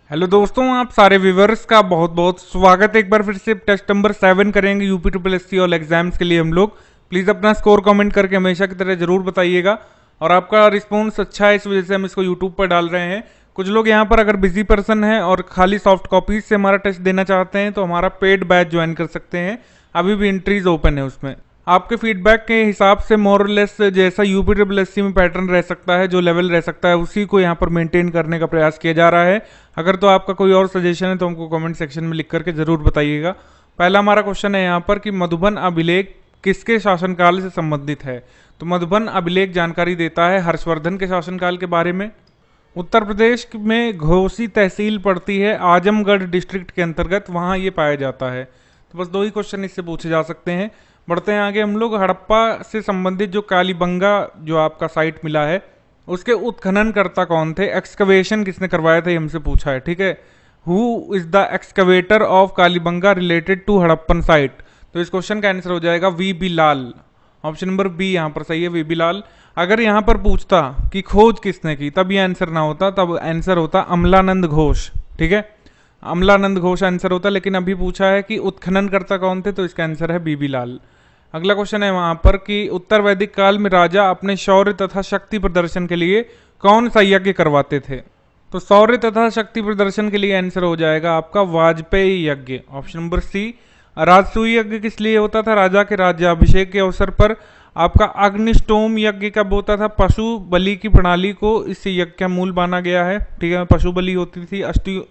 Hello दोस्तों, आप सारे व्यूवर्स का बहुत बहुत स्वागत है। एक बार फिर से टेस्ट नंबर 7 करेंगे UP triple S C all exams के लिए हम लोग। प्लीज़ अपना स्कोर कमेंट करके हमेशा की तरह जरूर बताइएगा। और आपका रिस्पॉन्स अच्छा है, इस वजह से हम इसको यूट्यूब पर डाल रहे हैं। कुछ लोग यहाँ पर अगर बिजी पर्सन है और खाली सॉफ्ट कॉपीज से हमारा टेस्ट देना चाहते हैं तो हमारा पेड बैच ज्वाइन कर सकते हैं। अभी भी एंट्रीज ओपन है उसमें। आपके फीडबैक के हिसाब से मोर लेस जैसा यूपी ट्रिपल एस सी में पैटर्न रह सकता है, जो लेवल रह सकता है, उसी को यहाँ पर मेंटेन करने का प्रयास किया जा रहा है। अगर तो आपका कोई और सजेशन है तो हमको कमेंट सेक्शन में लिख करके जरूर बताइएगा। पहला हमारा क्वेश्चन है यहाँ पर कि मधुबन अभिलेख किसके शासनकाल से संबंधित है। तो मधुबन अभिलेख जानकारी देता है हर्षवर्धन के शासनकाल के बारे में। उत्तर प्रदेश में घोसी तहसील पड़ती है आजमगढ़ डिस्ट्रिक्ट के अंतर्गत, वहाँ ये पाया जाता है। तो बस दो ही क्वेश्चन इससे पूछे जा सकते हैं। बढ़ते हैं आगे हम लोग। हड़प्पा से संबंधित जो कालीबंगा जो आपका साइट मिला है, उसके उत्खननकर्ता कौन थे, एक्सकवेशन किसने करवाया था, ये हमसे पूछा है। ठीक है, who is the excavator of Kalibanga related to Harappan site. तो इस क्वेश्चन का आंसर हो जाएगा B B Lal. Option number B यहाँ पर सही है, वी बी लाल। अगर यहाँ पर पूछता कि खोज किसने की, तब ये आंसर ना होता, तब आंसर होता अमलानंद घोष। ठीक है, अमलानंद घोष आंसर होता, लेकिन अभी पूछा है कि उत्खननकर्ता कौन थे, तो इसका आंसर है बीबी लाल। अगला क्वेश्चन है वहां पर कि उत्तर वैदिक काल में राजा अपने शौर्य तथा शक्ति प्रदर्शन के लिए कौन सा यज्ञ करवाते थे। तो शौर्य तथा शक्ति प्रदर्शन के लिए आंसर हो जाएगा आपका वाजपेयी यज्ञ। Option number C. राजसूय यज्ञ किस लिए होता था, राजा के राज्याभिषेक के अवसर पर। आपका अग्निष्टोम यज्ञ कब होता था, पशु बलि की प्रणाली को इस यज्ञ का मूल माना गया है। ठीक है, पशु बलि होती थी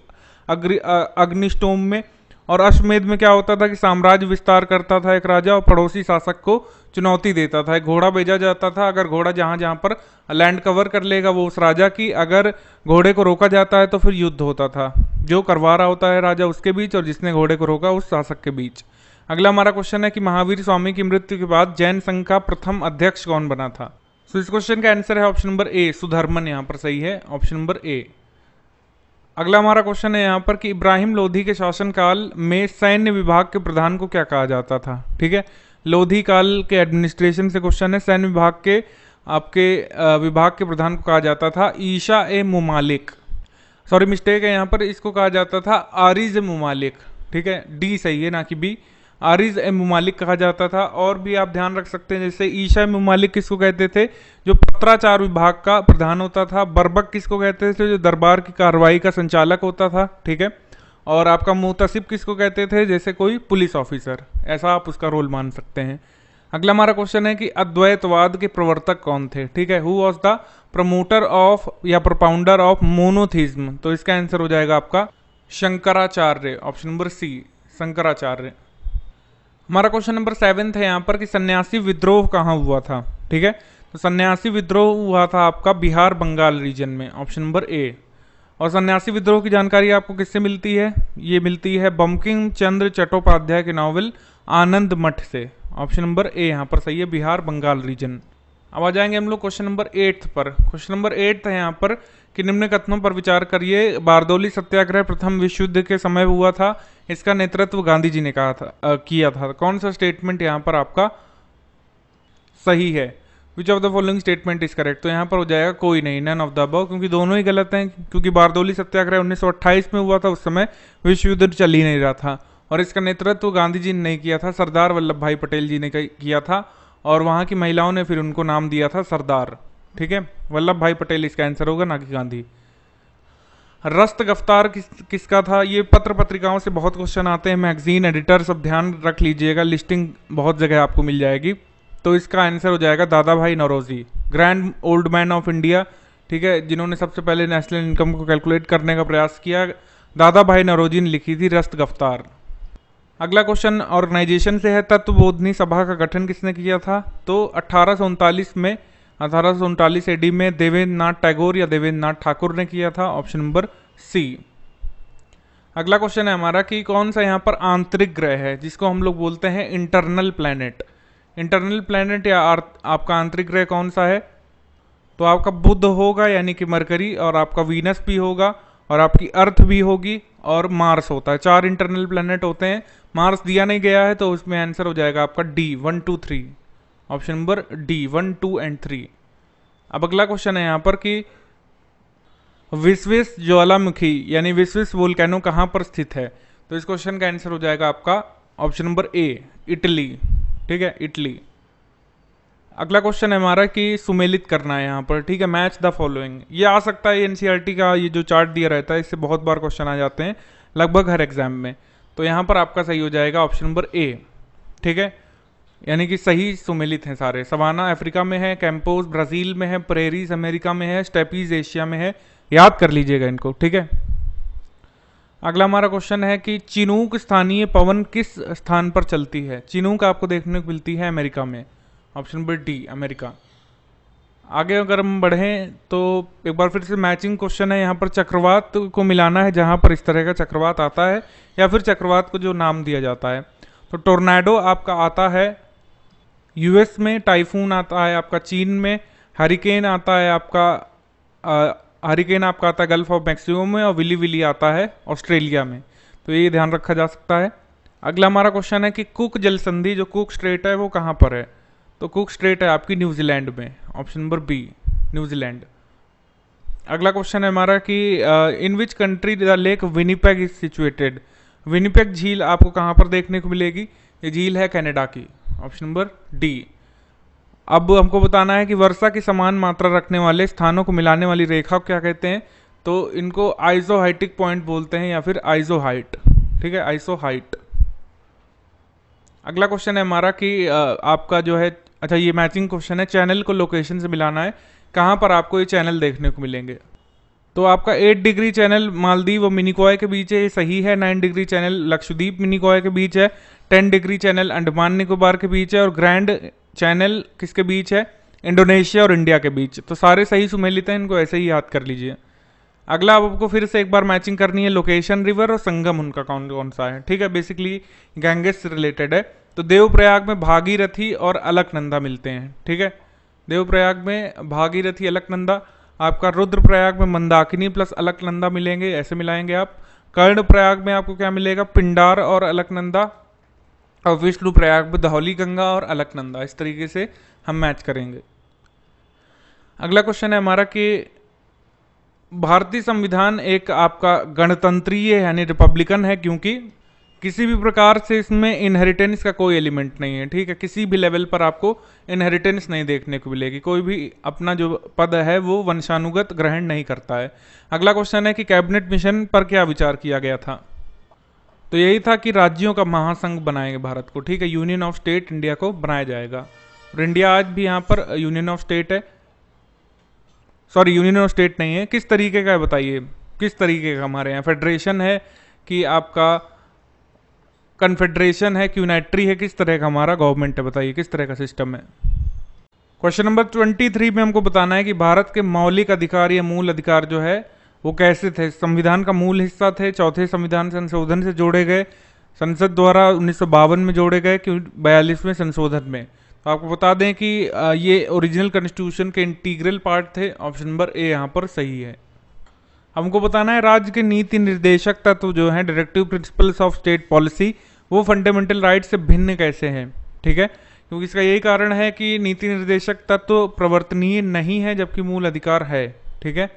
अग्निष्टोम में। और अश्वमेध में क्या होता था कि साम्राज्य विस्तार करता था एक राजा और पड़ोसी शासक को चुनौती देता था। एक घोड़ा भेजा जाता था, अगर घोड़ा जहां जहां पर लैंड कवर कर लेगा वो उस राजा की, अगर घोड़े को रोका जाता है तो फिर युद्ध होता था, जो करवा रहा होता है राजा उसके बीच और जिसने घोड़े को रोका उस शासक के बीच। अगला हमारा क्वेश्चन है कि महावीर स्वामी की मृत्यु के बाद जैन संघ का प्रथम अध्यक्ष कौन बना था। तो इस क्वेश्चन का आंसर है ऑप्शन नंबर ए, सुधर्मन यहाँ पर सही है, ऑप्शन नंबर ए। अगला हमारा क्वेश्चन है यहाँ पर कि इब्राहिम लोधी के शासनकाल में सैन्य विभाग के प्रधान को क्या कहा जाता था। ठीक है, लोधी काल के एडमिनिस्ट्रेशन से क्वेश्चन है। सैन्य विभाग के आपके विभाग के प्रधान को कहा जाता था ईशा ए मुमालिक। सॉरी मिस्टेक है यहाँ पर, इसको कहा जाता था आरिज ए मुमालिक। ठीक है, डी सही है ना कि बी। आरिज ए मुमालिक कहा जाता था। और भी आप ध्यान रख सकते हैं, जैसे ईशा ए मुमालिक किसको कहते थे, जो पत्राचार विभाग का प्रधान होता था। बर्बक किसको कहते थे, जो दरबार की कार्रवाई का संचालक होता था। ठीक है, और आपका मुतसिब किसको कहते थे, जैसे कोई पुलिस ऑफिसर, ऐसा आप उसका रोल मान सकते हैं। अगला हमारा क्वेश्चन है कि अद्वैतवाद के प्रवर्तक कौन थे। ठीक है, who was the promoter of या प्रोपाउंडर ऑफ मोनोथिज्म। तो इसका आंसर हो जाएगा आपका Shankaracharya, option number C, Shankaracharya. हमारा क्वेश्चन नंबर 7 है यहाँ पर कि सन्यासी विद्रोह कहाँ हुआ था। ठीक है, तो सन्यासी विद्रोह हुआ था आपका बिहार बंगाल रीजन में, ऑप्शन नंबर ए। और सन्यासी विद्रोह की जानकारी आपको किससे मिलती है, ये मिलती है बंकिम चंद्र चट्टोपाध्याय के नॉवल आनंद मठ से। ऑप्शन नंबर ए यहाँ पर सही है, बिहार बंगाल रीजन। अब आ जाएंगे हम लोग क्वेश्चन नंबर 8 पर। क्वेश्चन नंबर 8 है यहाँ पर कि निम्न कथनों पर विचार करिए। बारदौली सत्याग्रह प्रथम विश्व युद्ध के समय हुआ था, इसका नेतृत्व गांधी जी ने किया था। कौन सा स्टेटमेंट यहाँ पर आपका सही है, which of the following statement is correct. तो यहाँ पर हो जाएगा कोई नहीं, नन ऑफ द अबव, क्योंकि दोनों ही गलत हैं। क्योंकि बारदौली सत्याग्रह 1928 में हुआ था, उस समय विश्व युद्ध चल ही नहीं रहा था, और इसका नेतृत्व गांधी जी ने नहीं किया था, सरदार वल्लभ भाई पटेल जी ने किया था। और वहाँ की महिलाओं ने फिर उनको नाम दिया था सरदार। ठीक है, वल्लभ भाई पटेल इसका आंसर होगा, ना कि गांधी। रस्त गिरफ्तार किसका था, ये पत्र पत्रिकाओं से बहुत क्वेश्चन आते हैं, मैगजीन एडिटर, सब ध्यान रख लीजिएगा, लिस्टिंग बहुत जगह आपको मिल जाएगी। तो इसका आंसर हो जाएगा Dadabhai Naoroji, grand old man of India. ठीक है, जिन्होंने सबसे पहले नेशनल इनकम को कैलकुलेट करने का प्रयास किया, दादा भाई नौरोजी ने लिखी थी रस्त गिरफ्तार। अगला क्वेश्चन ऑर्गेनाइजेशन से है, तत्वबोधनी सभा का गठन किसने किया था। तो 1839 एडी में देवेंद्र नाथ टैगोर या देवेंद्र नाथ ठाकुर ने किया था, ऑप्शन नंबर सी। अगला क्वेश्चन है हमारा कि कौन सा यहाँ पर आंतरिक ग्रह है जिसको हम लोग बोलते हैं इंटरनल प्लैनेट। इंटरनल प्लैनेट या आपका आंतरिक ग्रह कौन सा है, तो आपका बुध होगा यानी कि मरकरी, और आपका वीनस भी होगा, और आपकी अर्थ भी होगी, और मार्स होता है। 4 इंटरनल प्लैनेट होते हैं। मार्स दिया नहीं गया है तो उसमें आंसर हो जाएगा आपका D, 1 2 3, option number D, 1 2 and 3। अब अगला क्वेश्चन है यहाँ पर कि विस्विस ज्वालामुखी यानी विस्विस वोल्केनो कहाँ पर स्थित है? तो इस क्वेश्चन का आंसर हो जाएगा आपका ऑप्शन नंबर ए, इटली। ठीक है, इटली। अगला क्वेश्चन है हमारा कि सुमेलित करना है यहाँ पर। ठीक है, मैच द फॉलोइंग, ये आ सकता है एनसीईआरटी का ये जो चार्ट दिया रहता है इससे बहुत बार क्वेश्चन आ जाते हैं लगभग हर एग्जाम में। तो यहाँ पर आपका सही हो जाएगा ऑप्शन नंबर ए। ठीक है, यानी कि सही सुमेलित हैं सारे। सवाना अफ्रीका में है, कैंपोज ब्राजील में है, प्रेरीज अमेरिका में है, स्टेपीज एशिया में है। याद कर लीजिएगा इनको। ठीक है, अगला हमारा क्वेश्चन है कि चिनूक स्थानीय पवन किस स्थान पर चलती है? चिनूक आपको देखने को मिलती है अमेरिका में, ऑप्शन नंबर डी, अमेरिका। आगे अगर हम बढ़ें तो एक बार फिर से मैचिंग क्वेश्चन है। यहाँ पर चक्रवात को मिलाना है जहाँ पर इस तरह का चक्रवात आता है या फिर चक्रवात को जो नाम दिया जाता है। तो टोर्नाडो आपका आता है यूएस में, टाइफून आता है आपका चीन में, हरिकेन आता है गल्फ ऑफ मैक्सिको में, और विली विली आता है ऑस्ट्रेलिया में। तो ये ध्यान रखा जा सकता है। अगला हमारा क्वेश्चन है कि कुक जल संधि जो कुक स्ट्रेट है वो कहाँ पर है? तो कुक स्ट्रेट है आपकी न्यूजीलैंड में, ऑप्शन नंबर बी, न्यूजीलैंड। अगला क्वेश्चन है हमारा कि in which country the lake Winnipeg is situated? Winnipeg झील आपको कहाँ पर देखने को मिलेगी? ये झील है कनाडा की, ऑप्शन नंबर डी। अब हमको बताना है कि वर्षा की समान मात्रा रखने वाले स्थानों को मिलाने वाली रेखा को क्या कहते हैं? तो इनको आइसोहाइटिक पॉइंट बोलते हैं या फिर आइसोहाइट। ठीक है, आइसोहाइट। अगला क्वेश्चन है हमारा कि आपका जो है, अच्छा ये मैचिंग क्वेश्चन है, चैनल को लोकेशन से मिलाना है। कहाँ पर आपको ये चैनल देखने को मिलेंगे? तो आपका 8 डिग्री चैनल मालदीव और मिनिकॉय के बीच है, ये सही है। 9 डिग्री चैनल लक्षद्वीप मिनिकॉय के बीच है। 10 डिग्री चैनल अंडमान निकोबार के बीच है। और ग्रैंड चैनल किसके बीच है? इंडोनेशिया और इंडिया के बीच। तो सारे सही सुमेलित हैं, इनको ऐसे ही याद कर लीजिए। अगला अब आपको फिर से एक बार मैचिंग करनी है, लोकेशन, रिवर और संगम उनका कौन कौन सा है। ठीक है, बेसिकली गंगेस से रिलेटेड है। तो देवप्रयाग में भागीरथी और अलकनंदा मिलते हैं। ठीक है, देवप्रयाग में भागीरथी अलकनंदा। आपका रुद्रप्रयाग में मंदाकिनी प्लस अलकनंदा मिलेंगे, ऐसे मिलाएंगे आप। कर्णप्रयाग में आपको क्या मिलेगा? पिंडार और अलकनंदा। और विष्णु प्रयाग में धौली गंगा और अलकनंदा। इस तरीके से हम मैच करेंगे। अगला क्वेश्चन है हमारा कि भारतीय संविधान एक आपका गणतंत्रीय यानी रिपब्लिकन है क्योंकि किसी भी प्रकार से इसमें इनहेरिटेंस का कोई एलिमेंट नहीं है। ठीक है, किसी भी लेवल पर आपको इनहेरिटेंस नहीं देखने को मिलेगी। कोई भी अपना जो पद है वो वंशानुगत ग्रहण नहीं करता है। अगला क्वेश्चन है कि कैबिनेट मिशन पर क्या विचार किया गया था? तो यही था कि राज्यों का महासंघ बनाएंगे भारत को। ठीक है, यूनियन ऑफ स्टेट इंडिया को बनाया जाएगा। और इंडिया आज भी यहाँ पर यूनियन ऑफ स्टेट है, सॉरी यूनियन ऑफ स्टेट नहीं है। किस तरीके का है बताइए, किस तरीके का हमारे यहाँ? फेडरेशन है कि आपका कन्फेडरेशन है कि यूनाइट्री है? किस तरह का हमारा गवर्नमेंट है बताइए, किस तरह का सिस्टम है? क्वेश्चन नंबर 23 में हमको बताना है कि भारत के मौलिक अधिकार या मूल अधिकार जो है वो कैसे थे? संविधान का मूल हिस्सा थे, चौथे संविधान संशोधन से जोड़े गए, संसद द्वारा 1952 में जोड़े गए कि 42वें संशोधन में। तो आपको बता दें कि ये ओरिजिनल कॉन्स्टिट्यूशन के इंटीग्रल पार्ट थे। ऑप्शन नंबर ए यहाँ पर सही है। हमको बताना है राज्य के नीति निर्देशक तत्व जो है, directive principles of state policy, वो फंडामेंटल राइट से भिन्न कैसे हैं। ठीक है, क्योंकि इसका यही कारण है कि नीति निर्देशक तत्व प्रवर्तनीय नहीं है जबकि मूल अधिकार है। ठीक है,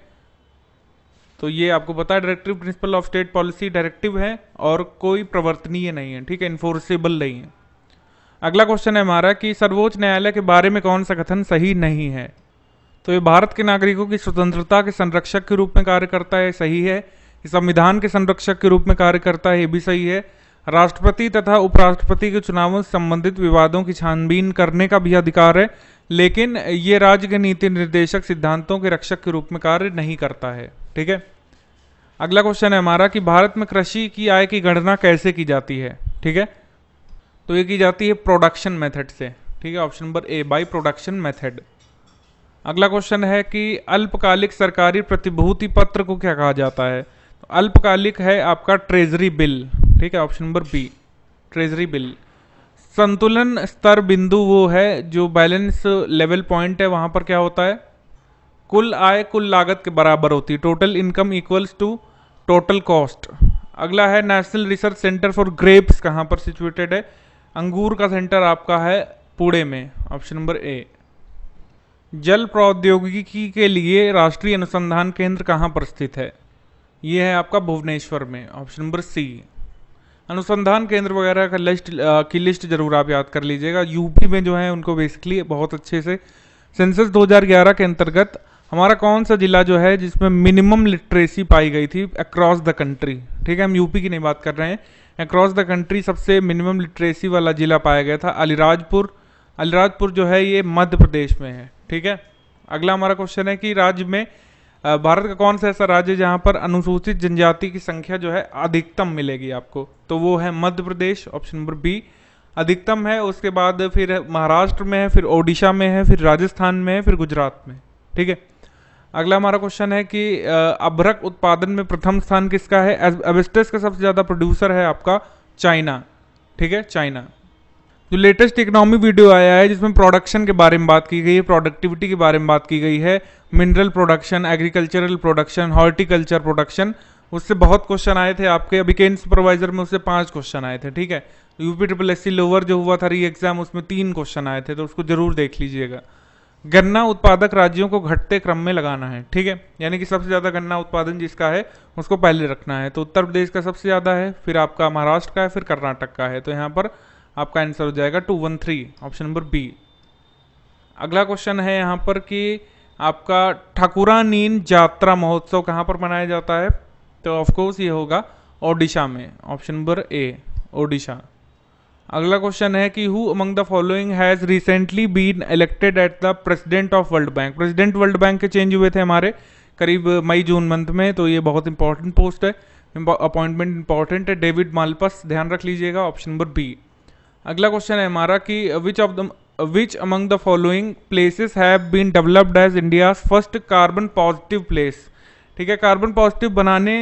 तो ये आपको पता है directive principle of state policy directive है और कोई प्रवर्तनीय नहीं है। ठीक है, इन्फोर्सेबल नहीं है। अगला क्वेश्चन है हमारा कि सर्वोच्च न्यायालय के बारे में कौन सा कथन सही नहीं है? तो ये भारत के नागरिकों की स्वतंत्रता के संरक्षक के रूप में कार्य करता है, सही है। संविधान के संरक्षक के रूप में कार्य करता है, ये भी सही है। राष्ट्रपति तथा उपराष्ट्रपति के चुनावों से संबंधित विवादों की छानबीन करने का भी अधिकार है, लेकिन ये राज्य के नीति निर्देशक सिद्धांतों के रक्षक के रूप में कार्य नहीं करता है। ठीक है, अगला क्वेश्चन है हमारा कि भारत में कृषि की आय की गणना कैसे की जाती है? ठीक है, तो ये की जाती है प्रोडक्शन मेथड से। ठीक है, option number A, by production method. अगला क्वेश्चन है कि अल्पकालिक सरकारी प्रतिभूति पत्र को क्या कहा जाता है? तो अल्पकालिक है आपका ट्रेजरी बिल। ठीक है, option number B, treasury bill. संतुलन स्तर बिंदु वो है जो बैलेंस लेवल पॉइंट है, वहां पर क्या होता है? कुल आय कुल लागत के बराबर होती है। Total income equals to total cost. अगला है national research centre for grapes कहाँ पर सिचुएटेड है? अंगूर का सेंटर आपका है पुणे में, ऑप्शन नंबर ए। जल प्रौद्योगिकी के लिए राष्ट्रीय अनुसंधान केंद्र कहाँ पर स्थित है? ये है आपका भुवनेश्वर में, ऑप्शन नंबर सी। अनुसंधान केंद्र वगैरह का लिस्ट जरूर आप याद कर लीजिएगा। यूपी में जो है उनको बेसिकली बहुत अच्छे से। सेंसस 2011 के अंतर्गत हमारा कौन सा जिला जो है जिसमें मिनिमम लिटरेसी पाई गई थी अक्रॉस द कंट्री? ठीक है, हम यूपी की नहीं बात कर रहे हैं, अक्रॉस द कंट्री सबसे मिनिमम लिटरेसी वाला जिला पाया गया था अलीराजपुर। अलीराजपुर जो है ये मध्य प्रदेश में है। ठीक है, अगला हमारा क्वेश्चन है कि राज्य में भारत का कौन सा ऐसा राज्य जहां पर अनुसूचित जनजाति की संख्या जो है अधिकतम मिलेगी आपको? तो वो है Madhya Pradesh, option number B अधिकतम है। उसके बाद फिर महाराष्ट्र में है, फिर ओडिशा में है, फिर राजस्थान में है, फिर गुजरात में। ठीक है, अगला हमारा क्वेश्चन है कि अभ्रक उत्पादन में प्रथम स्थान किसका है? एस्बेस्टस का सबसे ज्यादा प्रोड्यूसर है आपका चाइना। ठीक है, चाइना। जो लेटेस्ट इकोनॉमी वीडियो आया है जिसमें प्रोडक्शन के बारे में बात की गई है, प्रोडक्टिविटी के बारे में बात की गई है, mineral production, agricultural production, horticulture production, उससे बहुत क्वेश्चन आए थे आपके। अभी केन सुपरवाइजर में उससे 5 क्वेश्चन आए थे। ठीक है, यूपी ट्रिपल एससी लोअर जो हुआ था री एग्जाम उसमें 3 क्वेश्चन आए थे, तो उसको जरूर देख लीजिएगा। गन्ना उत्पादक राज्यों को घटते क्रम में लगाना है। ठीक है, यानी कि सबसे ज्यादा गन्ना उत्पादन जिसका है उसको पहले रखना है। तो उत्तर प्रदेश का सबसे ज्यादा है, फिर आपका महाराष्ट्र का है, फिर कर्नाटक का है। तो यहाँ पर आपका आंसर हो जाएगा 213, ऑप्शन नंबर बी। अगला क्वेश्चन है यहाँ पर कि आपका ठाकुरानीन जात्रा महोत्सव कहाँ पर मनाया जाता है? तो ऑफकोर्स ये होगा ओडिशा में, ऑप्शन नंबर ए ओडिशा। अगला क्वेश्चन है कि who among the following has recently been elected at the president of World Bank? President World Bank के चेंज हुए थे हमारे करीब मई जून मंथ में, तो ये बहुत इंपॉर्टेंट पोस्ट है, अपॉइंटमेंट इंपॉर्टेंट है। डेविड मालपस, ध्यान रख लीजिएगा, ऑप्शन नंबर बी। अगला क्वेश्चन है हमारा कि which among the following places have been developed as India first carbon positive place? ठीक है, कार्बन पॉजिटिव बनाने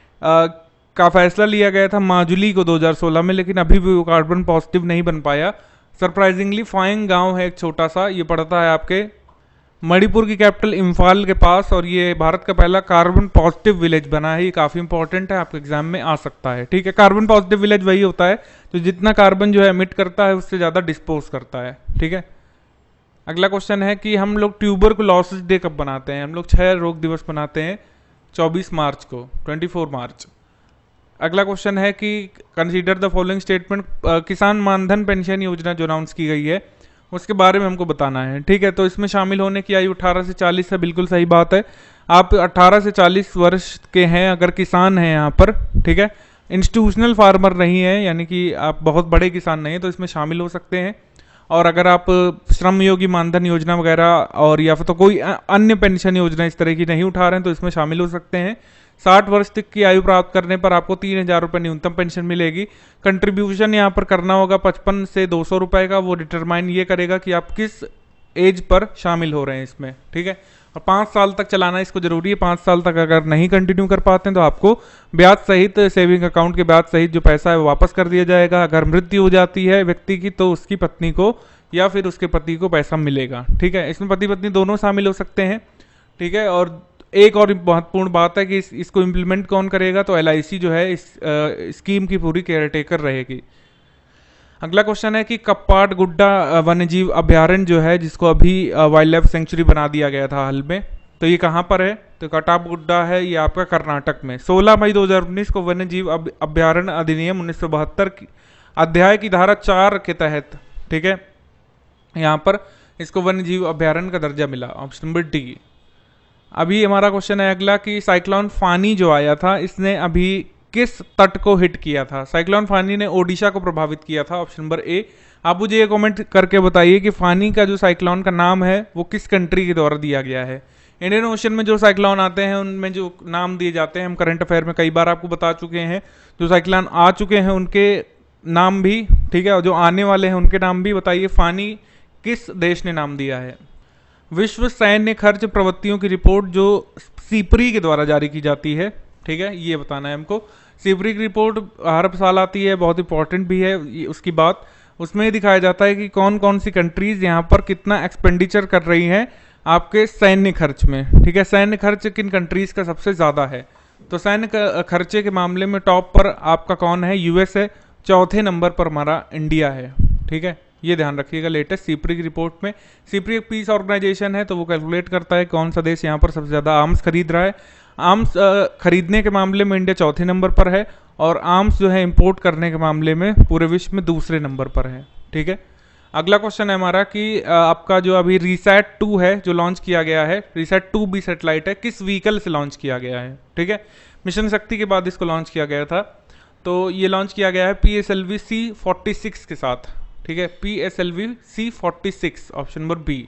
का फैसला लिया गया था माजुली को 2016 में, लेकिन अभी भी वो कार्बन पॉजिटिव नहीं बन पाया। सरप्राइजिंगली फाइंग गांव है एक छोटा सा, ये पड़ता है आपके मणिपुर की कैपिटल इम्फाल के पास, और ये भारत का पहला कार्बन पॉजिटिव विलेज बना है। ये काफी इंपॉर्टेंट है, आपके एग्जाम में आ सकता है। ठीक है, कार्बन पॉजिटिव विलेज वही होता है तो जितना कार्बन जो है एमिट करता है उससे ज्यादा डिस्पोज करता है। ठीक है, अगला क्वेश्चन है कि हम लोग ट्यूबरकुलोसिस डे कब बनाते हैं? हम लोग 6 रोग दिवस बनाते हैं 24 मार्च को, 24 मार्च। अगला क्वेश्चन है कि कंसीडर द फॉलोइंग स्टेटमेंट, किसान मानधन पेंशन योजना जो अनाउंस की गई है उसके बारे में हमको बताना है। ठीक है, तो इसमें शामिल होने की आयु 18 से 40 है, बिल्कुल सही बात है। आप 18 से 40 वर्ष के हैं अगर किसान हैं यहाँ पर, ठीक है, इंस्टीट्यूशनल फार्मर नहीं है, यानी कि आप बहुत बड़े किसान नहीं है, तो इसमें शामिल हो सकते हैं। और अगर आप श्रम योगी मानधन योजना वगैरह और या फिर तो कोई अन्य पेंशन योजना इस तरह की नहीं उठा रहे हैं तो इसमें शामिल हो सकते हैं। 60 वर्ष तक की आयु प्राप्त करने पर आपको 3000 रुपये न्यूनतम पेंशन मिलेगी। कंट्रीब्यूशन यहाँ पर करना होगा 55 से 200 रुपये का, वो डिटरमाइन ये करेगा कि आप किस एज पर शामिल हो रहे हैं इसमें। ठीक है, और 5 साल तक चलाना इसको जरूरी है। 5 साल तक अगर नहीं कंटिन्यू कर पाते हैं तो आपको ब्याज सहित सेविंग अकाउंट के ब्याज सहित जो पैसा है वो वापस कर दिया जाएगा। अगर मृत्यु हो जाती है व्यक्ति की तो उसकी पत्नी को या फिर उसके पति को पैसा मिलेगा। ठीक है, इसमें पति पत्नी दोनों शामिल हो सकते हैं। ठीक है, और एक और महत्वपूर्ण बात है कि इसको इम्प्लीमेंट कौन करेगा? तो LIC जो है इस स्कीम की पूरी केयर टेकर रहेगी। अगला क्वेश्चन है कि कप्पाड गुड्डा वन्यजीव अभ्यारण्य जो है जिसको अभी वाइल्ड लाइफ सेंचुरी बना दिया गया था हाल में, तो ये कहाँ पर है? तो कटाप गुड्डा है ये आपका कर्नाटक में। 16 मई 2019 को वन्यजीव अभ्यारण्य अधिनियम 1972 अध्याय की धारा 4 के तहत, ठीक है, यहाँ पर इसको वन्यजीव अभ्यारण्य का दर्जा मिला, ऑप्शन नंबर डी। अभी हमारा क्वेश्चन है अगला कि साइक्लोन फानी जो आया था इसने अभी किस तट को हिट किया था? साइक्लोन फानी ने ओडिशा को प्रभावित किया था, ऑप्शन नंबर ए। आप मुझे ये कमेंट करके बताइए कि फानी का जो साइक्लोन का नाम है वो किस कंट्री के द्वारा दिया गया है। इंडियन ओशन में जो साइक्लोन आते हैं उनमें जो नाम दिए जाते हैं, हम करंट अफेयर में कई बार आपको बता चुके हैं। जो साइक्लोन आ चुके हैं उनके नाम भी, ठीक है, और जो आने वाले हैं उनके नाम भी बताइए। फानी किस देश ने नाम दिया है? विश्व सैन्य खर्च प्रवृत्तियों की रिपोर्ट जो सीपरी के द्वारा जारी की जाती है, ठीक है, ये बताना है हमको। सीपरी की रिपोर्ट हर साल आती है, बहुत इंपॉर्टेंट भी है उसकी बात। उसमें दिखाया जाता है कि कौन कौन सी कंट्रीज यहाँ पर कितना एक्सपेंडिचर कर रही हैं आपके सैन्य खर्च में। ठीक है, सैन्य खर्च किन कंट्रीज का सबसे ज्यादा है? तो सैन्य खर्चे के मामले में टॉप पर आपका कौन है? US है, चौथे नंबर पर हमारा इंडिया है। ठीक है, ये ध्यान रखिएगा लेटेस्ट सीप्री की रिपोर्ट में। सीप्री एक पीस ऑर्गेनाइजेशन है, तो वो कैलकुलेट करता है कौन सा देश यहाँ पर सबसे ज़्यादा आर्म्स खरीद रहा है। आर्म्स खरीदने के मामले में इंडिया चौथे नंबर पर है, और आर्म्स जो है इंपोर्ट करने के मामले में पूरे विश्व में दूसरे नंबर पर है। ठीक है, अगला क्वेश्चन है हमारा कि आपका जो अभी रीसैट 2 है जो लॉन्च किया गया है, रीसैट 2B सैटेलाइट है, किस व्हीकल से लॉन्च किया गया है। ठीक है, मिशन शक्ति के बाद इसको लॉन्च किया गया था, तो ये लॉन्च किया गया है PSLV C46 के साथ। ठीक है, PSLV C46 option number B.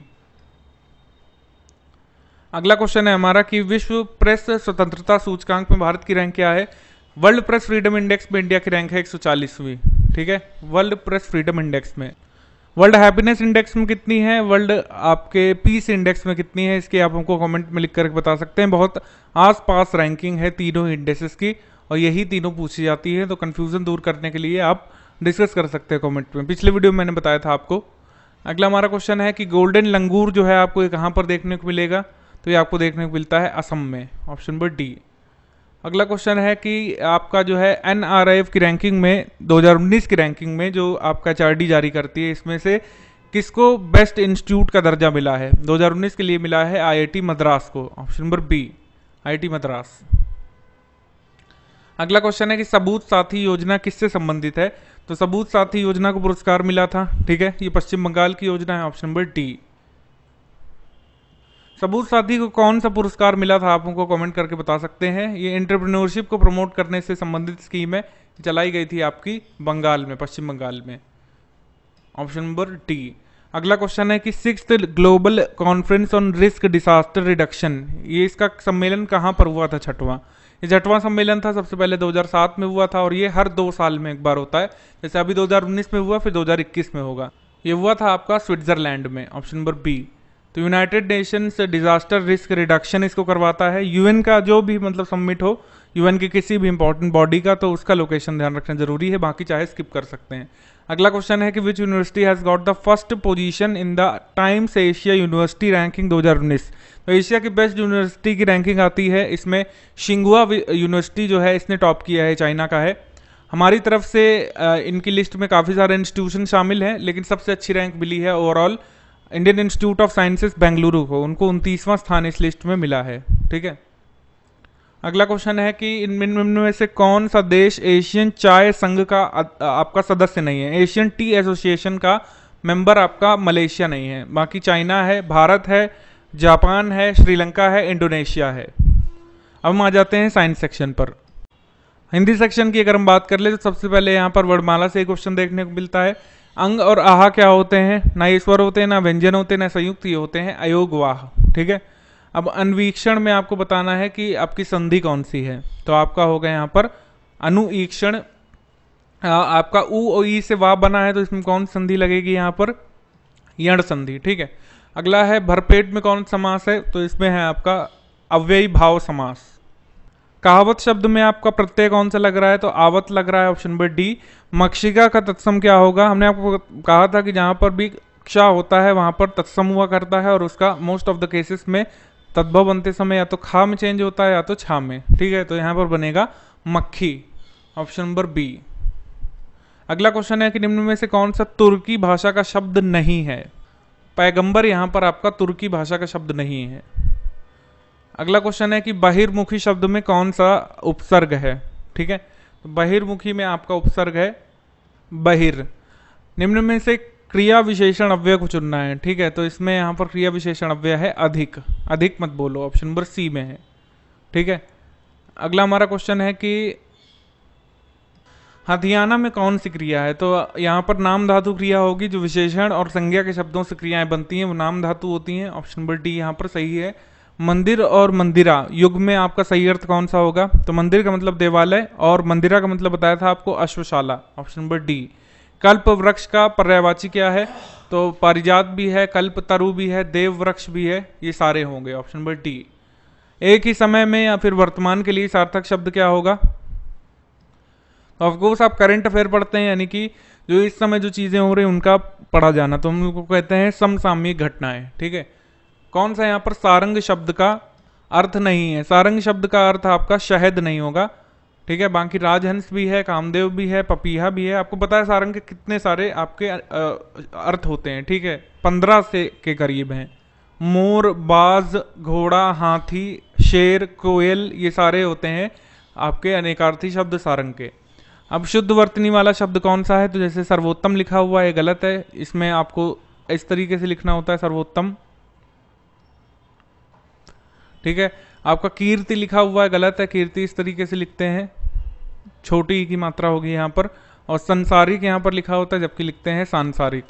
अगला क्वेश्चन है हमारा कि विश्व प्रेस स्वतंत्रता सूचकांक में भारत की रैंक क्या है। वर्ल्ड प्रेस फ्रीडम इंडेक्स में इंडिया की रैंक है 140वीं। ठीक है, वर्ल्ड प्रेस फ्रीडम इंडेक्स में। वर्ल्ड हैप्पीनेस इंडेक्स में कितनी है, वर्ल्ड आपके पीस इंडेक्स में कितनी है, इसके आप हमको कमेंट में लिख कर बता सकते हैं। बहुत आसपास रैंकिंग है तीनों इंडेक्सेस की, और यही तीनों पूछी जाती है, तो कंफ्यूजन दूर करने के लिए आप डिस्कस कर सकते हैं कमेंट में। पिछले वीडियो में मैंने बताया था आपको। अगला हमारा क्वेश्चन है कि गोल्डन लंगूर जो है आपको ये कहाँ पर देखने को मिलेगा, तो ये आपको देखने को मिलता है असम में, ऑप्शन नंबर डी। अगला क्वेश्चन है कि आपका जो है NRIF की रैंकिंग में 2019 की रैंकिंग में जो आपका HRD जारी करती है, इसमें से किसको बेस्ट इंस्टीट्यूट का दर्जा मिला है। 2019 के लिए मिला है IIT मद्रास को, option number B, IIT Madras. अगला क्वेश्चन है कि सबूत साथी योजना किससे संबंधित है, तो सबूत साथी योजना को पुरस्कार मिला था। ठीक है, ये पश्चिम बंगाल की योजना है, ऑप्शन नंबर डी। सबूत साथी को कौन सा पुरस्कार मिला था, आप हमको कमेंट करके बता सकते हैं। ये एंटरप्रेन्योरशिप को प्रमोट करने से संबंधित स्कीम है, चलाई गई थी आपकी बंगाल में, पश्चिम बंगाल में, ऑप्शन नंबर डी। अगला क्वेश्चन है कि 6th global conference on risk disaster reduction, ये इसका सम्मेलन कहाँ पर हुआ था, छठवां। ये छठवां सम्मेलन था, सबसे पहले 2007 में हुआ था, और ये हर 2 साल में एक बार होता है। जैसे अभी 2019 में हुआ, फिर 2021 में होगा। ये हुआ था आपका स्विट्जरलैंड में, ऑप्शन नंबर बी। तो United Nations Disaster Risk Reduction इसको करवाता है। यूएन का जो भी मतलब सबमिट हो, यूएन की किसी भी इंपॉर्टेंट बॉडी का, तो उसका लोकेशन ध्यान रखना जरूरी है, बाकी चाहे स्किप कर सकते हैं। अगला क्वेश्चन है कि which university has got the first position in the Times Asia university ranking 2019। तो एशिया की बेस्ट यूनिवर्सिटी की रैंकिंग आती है, इसमें शिंगुआ यूनिवर्सिटी जो है इसने टॉप किया है, चाइना का है। हमारी तरफ से इनकी लिस्ट में काफ़ी सारे इंस्टीट्यूशन शामिल हैं, लेकिन सबसे अच्छी रैंक मिली है overall Indian Institute of Sciences Bengaluru को, उनको 29वां स्थान इस लिस्ट में मिला है। ठीक है, अगला क्वेश्चन है कि इनमें में से कौन सा देश एशियन चाय संघ का आपका सदस्य नहीं है। एशियन टी एसोसिएशन का मेंबर आपका मलेशिया नहीं है, बाकी चाइना है, भारत है, जापान है, श्रीलंका है, इंडोनेशिया है। अब हम आ जाते हैं साइंस सेक्शन पर। हिंदी सेक्शन की अगर हम बात कर ले तो सबसे पहले यहाँ पर वर्णमाला से एक क्वेश्चन देखने को मिलता है। अंग और आहा क्या होते हैं, ना ईश्वर होते हैं, ना व्यंजन होते हैं, ना संयुक्त ये होते हैं अयोगवाह। ठीक है, अब अन्वीक्षण में आपको बताना है कि आपकी संधि कौन सी है, तो आपका होगा यहाँ पर अनुईक्षण। आपका उ और ई से वाह बना है, तो इसमें कौन संधि लगेगी, यहाँ पर यण संधि। ठीक है, अगला है भरपेट में कौन समास है, तो इसमें है आपका अव्ययी भाव समास। कहावत शब्द में आपका प्रत्यय कौन सा लग रहा है, तो आवत लग रहा है, ऑप्शन नंबर डी। मक्षिका का तत्सम क्या होगा, हमने आपको कहा था कि जहां पर भी क्ष होता है वहां पर तत्सम हुआ करता है, और उसका मोस्ट ऑफ द केसेस में तद्भव बनते समय या तो खा में चेंज होता है या तो छा में। ठीक है, तो यहाँ पर बनेगा मक्खी, ऑप्शन नंबर बी। अगला क्वेश्चन है कि निम्न में से कौन सा तुर्की भाषा का शब्द नहीं है। पैगंबर यहाँ पर आपका तुर्की भाषा का शब्द नहीं है। अगला क्वेश्चन है कि बहिर्मुखी शब्द में कौन सा उपसर्ग है। ठीक है, तो बहिर्मुखी में आपका उपसर्ग है बहिर। निम्न में से क्रिया विशेषण अव्यय को चुनना है। ठीक है, तो इसमें यहाँ पर क्रिया विशेषण अव्यय है अधिक। अधिक मत बोलो, ऑप्शन नंबर सी में है। ठीक है, अगला हमारा क्वेश्चन है कि हथियाना में कौन सी क्रिया है, तो यहाँ पर नाम धातु क्रिया होगी। जो विशेषण और संज्ञा के शब्दों से क्रियाएं बनती हैं वो नाम धातु होती हैं, ऑप्शन नंबर डी यहाँ पर सही है। मंदिर और मंदिरा युग में आपका सही अर्थ कौन सा होगा, तो मंदिर का मतलब देवालय और मंदिरा का मतलब बताया था आपको अश्वशाला, ऑप्शन नंबर डी। कल्प वृक्ष का पर्यायवाची क्या है, तो पारिजात भी है, कल्प तरु भी है, देव वृक्ष भी है, ये सारे होंगे, ऑप्शन नंबर डी। एक ही समय में या फिर वर्तमान के लिए सार्थक शब्द क्या होगा, तो ऑफकोर्स आप करंट अफेयर पढ़ते हैं, यानी कि जो इस समय जो चीजें हो रही हैं उनका पढ़ा जाना, तो हम उनको कहते हैं समसामयिक घटनाएं। ठीक है, कौन सा यहाँ पर सारंग शब्द का अर्थ नहीं है। सारंग शब्द का अर्थ आपका शहद नहीं होगा, ठीक है। बाकी राजहंस भी है, कामदेव भी है, पपीहा भी है। आपको पता है सारंग के कितने सारे आपके अर्थ होते हैं, ठीक है, 15 से के करीब हैं। मोर, बाज, घोड़ा, हाथी, शेर, कोयल, ये सारे होते हैं आपके अनेकार्थी शब्द सारंग के। अब शुद्ध वर्तनी वाला शब्द कौन सा है? तो जैसे सर्वोत्तम लिखा हुआ है, गलत है। इसमें आपको इस तरीके से लिखना होता है सर्वोत्तम, ठीक है। आपका कीर्ति लिखा हुआ है, गलत है। कीर्ति इस तरीके से लिखते हैं, छोटी की मात्रा होगी यहाँ पर। और संसारिक यहाँ पर लिखा होता है, जबकि लिखते हैं सांसारिक,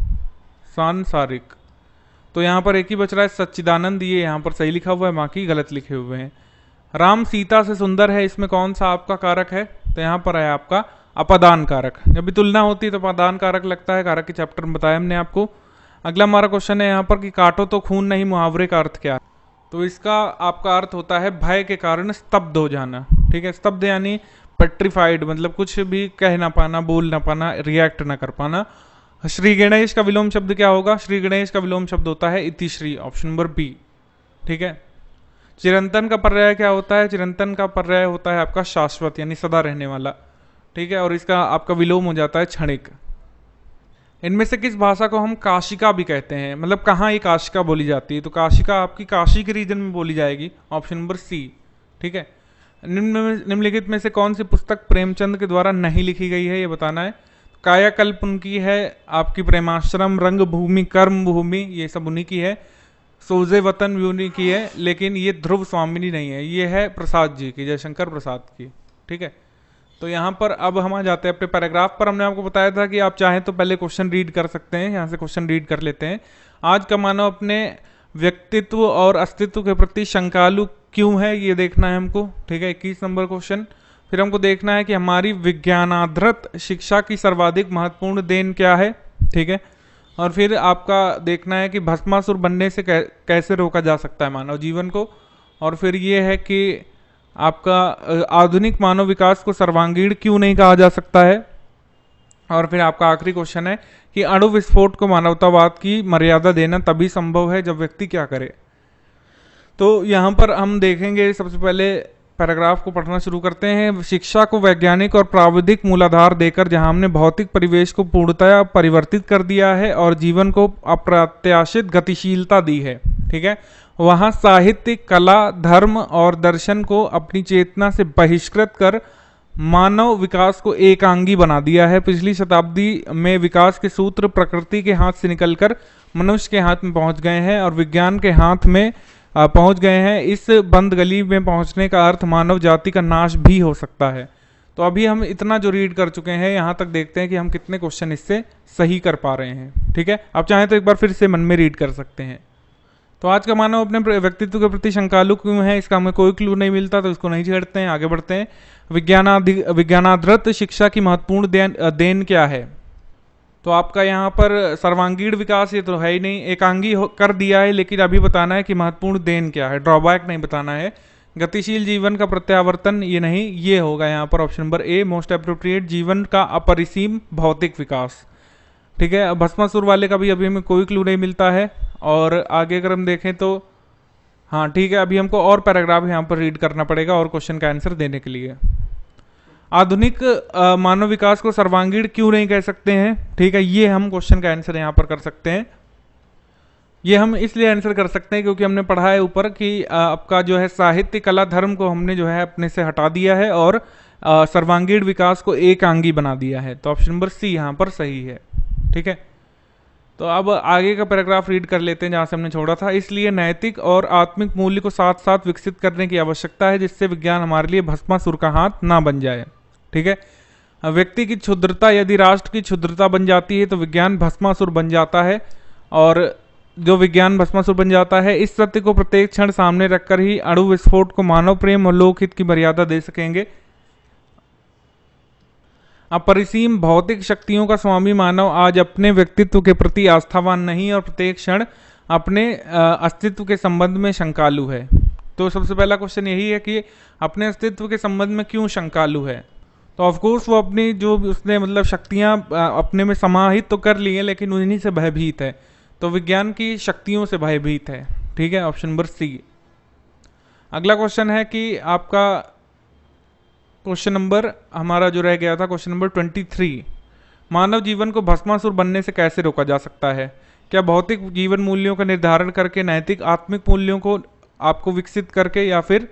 सांसारिक। तो यहाँ पर एक ही बच रहा है सच्चिदानंद, ये यहाँ पर सही लिखा हुआ है, बाकी गलत लिखे हुए हैं। राम सीता से सुंदर है, इसमें कौन सा आपका कारक है? तो यहाँ पर है आपका अपादान कारक। जब भी तुलना होती है तो अपादान कारक लगता है, कारक के चैप्टर में बताया हमने आपको। अगला हमारा क्वेश्चन है यहाँ पर कि काटो तो खून नहीं, मुहावरे का अर्थ क्या है? तो इसका आपका अर्थ होता है भय के कारण स्तब्ध हो जाना, ठीक है। स्तब्ध यानी पेट्रिफाइड, मतलब कुछ भी कह ना पाना, बोल ना पाना, रिएक्ट ना कर पाना। श्री गणेश का विलोम शब्द क्या होगा? श्री गणेश का विलोम शब्द होता है इतिश्री, ऑप्शन नंबर बी, ठीक है। चिरंतन का पर्याय क्या होता है? चिरंतन का पर्याय होता है आपका शाश्वत, यानी सदा रहने वाला, ठीक है। और इसका आपका विलोम हो जाता है क्षणिक। इनमें से किस भाषा को हम काशिका भी कहते हैं? मतलब कहाँ ये काशिका बोली जाती है? तो काशिका आपकी काशी के रीजन में बोली जाएगी, ऑप्शन नंबर सी, ठीक है। निम्नलिखित में से कौन सी पुस्तक प्रेमचंद के द्वारा नहीं लिखी गई है, ये बताना है। कायाकल्प उनकी है, आपकी प्रेमाश्रम, रंगभूमि, कर्म भूमि, ये सब उन्हीं की है। सोजे वतन भी उन्हीं की है, लेकिन ये ध्रुव स्वामिनी नहीं है, ये है प्रसाद जी की, जयशंकर प्रसाद की, ठीक है। तो यहाँ पर अब हम आ जाते हैं अपने पैराग्राफ पर। हमने आपको बताया था कि आप चाहें तो पहले क्वेश्चन रीड कर सकते हैं, यहाँ से क्वेश्चन रीड कर लेते हैं। आज का मानव अपने व्यक्तित्व और अस्तित्व के प्रति शंकालु क्यों है, ये देखना है हमको, ठीक है। 21 नंबर क्वेश्चन। फिर हमको देखना है कि हमारी विज्ञानाधृत शिक्षा की सर्वाधिक महत्वपूर्ण देन क्या है, ठीक है। और फिर आपका देखना है कि भस्मासुर बनने से कैसे रोका जा सकता है मानव जीवन को। और फिर ये है कि आपका आधुनिक मानव विकास को सर्वांगीण क्यों नहीं कहा जा सकता है। और फिर आपका आखिरी क्वेश्चन है कि अणु विस्फोट को मानवतावाद की मर्यादा देना तभी संभव है जब व्यक्ति क्या करे। तो यहाँ पर हम देखेंगे, सबसे पहले पैराग्राफ को पढ़ना शुरू करते हैं। शिक्षा को वैज्ञानिक और प्राविधिक मूलाधार देकर जहां हमने भौतिक परिवेश को पूर्णतया परिवर्तित कर दिया है और जीवन को अप्रत्याशित गतिशीलता दी है, ठीक है, वहां साहित्य, कला, धर्म और दर्शन को अपनी चेतना से बहिष्कृत कर मानव विकास को एकांगी बना दिया है। पिछली शताब्दी में विकास के सूत्र प्रकृति के हाथ से निकलकर मनुष्य के हाथ में पहुंच गए हैं और विज्ञान के हाथ में पहुंच गए हैं। इस बंद गली में पहुंचने का अर्थ मानव जाति का नाश भी हो सकता है। तो अभी हम इतना जो रीड कर चुके हैं, यहाँ तक देखते हैं कि हम कितने क्वेश्चन इससे सही कर पा रहे हैं, ठीक है। आप चाहें तो एक बार फिर से मन में रीड कर सकते हैं। तो आज का मानव अपने व्यक्तित्व के प्रति शंकालु क्यों है, इसका हमें कोई क्लू नहीं मिलता, तो इसको नहीं छेड़ते हैं, आगे बढ़ते हैं। विज्ञानाधृत शिक्षा की महत्वपूर्ण देन क्या है? तो आपका यहाँ पर सर्वांगीण विकास ये तो है ही नहीं, एकांगी कर दिया है, लेकिन अभी बताना है कि महत्वपूर्ण देन क्या है, ड्रॉबैक नहीं बताना है। गतिशील जीवन का प्रत्यावर्तन ये नहीं, ये होगा यहाँ पर option number A most appropriate, जीवन का अपरिसीम भौतिक विकास, ठीक है। भस्मासुर वाले का भी अभी हमें कोई क्लू नहीं मिलता है। और आगे अगर हम देखें तो हाँ ठीक है, अभी हमको और पैराग्राफ यहाँ पर रीड करना पड़ेगा और क्वेश्चन का आंसर देने के लिए। आधुनिक मानव विकास को सर्वांगीण क्यों नहीं कह सकते हैं, ठीक है, ये हम क्वेश्चन का आंसर यहाँ पर कर सकते हैं। ये हम इसलिए आंसर कर सकते हैं क्योंकि हमने पढ़ा है ऊपर कि आपका जो है साहित्य, कला, धर्म को हमने जो है अपने से हटा दिया है और सर्वांगीण विकास को एकांगी बना दिया है। तो ऑप्शन नंबर सी यहाँ पर सही है, ठीक है। तो अब आगे का पैराग्राफ रीड कर लेते हैं जहाँ से हमने छोड़ा था। इसलिए नैतिक और आत्मिक मूल्य को साथ साथ विकसित करने की आवश्यकता है, जिससे विज्ञान हमारे लिए भस्मासुर का हाथ ना बन जाए, ठीक है। व्यक्ति की क्षुद्रता यदि राष्ट्र की क्षुद्रता बन जाती है तो विज्ञान भस्मासुर बन जाता है, और जो विज्ञान भस्मासुर बन जाता है, इस सत्य को प्रत्येक क्षण सामने रखकर ही अणु विस्फोट को मानव प्रेम और लोकहित की मर्यादा दे सकेंगे। अपरिसीम भौतिक शक्तियों का स्वामी मानव आज अपने व्यक्तित्व के प्रति आस्थावान नहीं और प्रत्येक क्षण अपने अस्तित्व के संबंध में शंकालु है। तो सबसे पहला क्वेश्चन यही है कि अपने अस्तित्व के संबंध में क्यों शंकालु है। तो ऑफकोर्स वो अपनी जो उसने मतलब शक्तियां अपने में समाहित तो कर ली हैं, लेकिन उन्हीं से भयभीत है। तो विज्ञान की शक्तियों से भयभीत है, ठीक है, ऑप्शन नंबर सी। अगला क्वेश्चन है कि आपका क्वेश्चन नंबर हमारा जो रह गया था, क्वेश्चन नंबर 23, मानव जीवन को भस्मासुर बनने से कैसे रोका जा सकता है? क्या भौतिक जीवन मूल्यों का निर्धारण करके, नैतिक आत्मिक मूल्यों को आपको विकसित करके, या फिर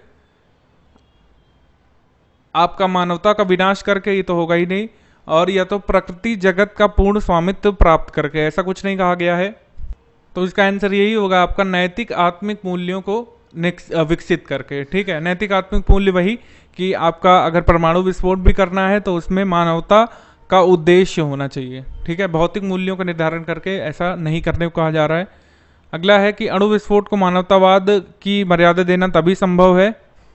आपका मानवता का विनाश करके? ये तो होगा ही नहीं। और या तो प्रकृति जगत का पूर्ण स्वामित्व प्राप्त करके, ऐसा कुछ नहीं कहा गया है। तो इसका आंसर यही होगा आपका, नैतिक आत्मिक मूल्यों को विकसित करके। ठीक है, नैतिक आत्मिक मूल्य वही कि आपका अगर परमाणु विस्फोट भी करना है तो उसमें मानवता का उद्देश्य होना चाहिए। ठीक है, भौतिक मूल्यों का निर्धारण करके ऐसा नहीं करने को कहा जा रहा है। अगला है कि अणु विस्फोट को मानवतावाद की मर्यादा देना तभी संभव है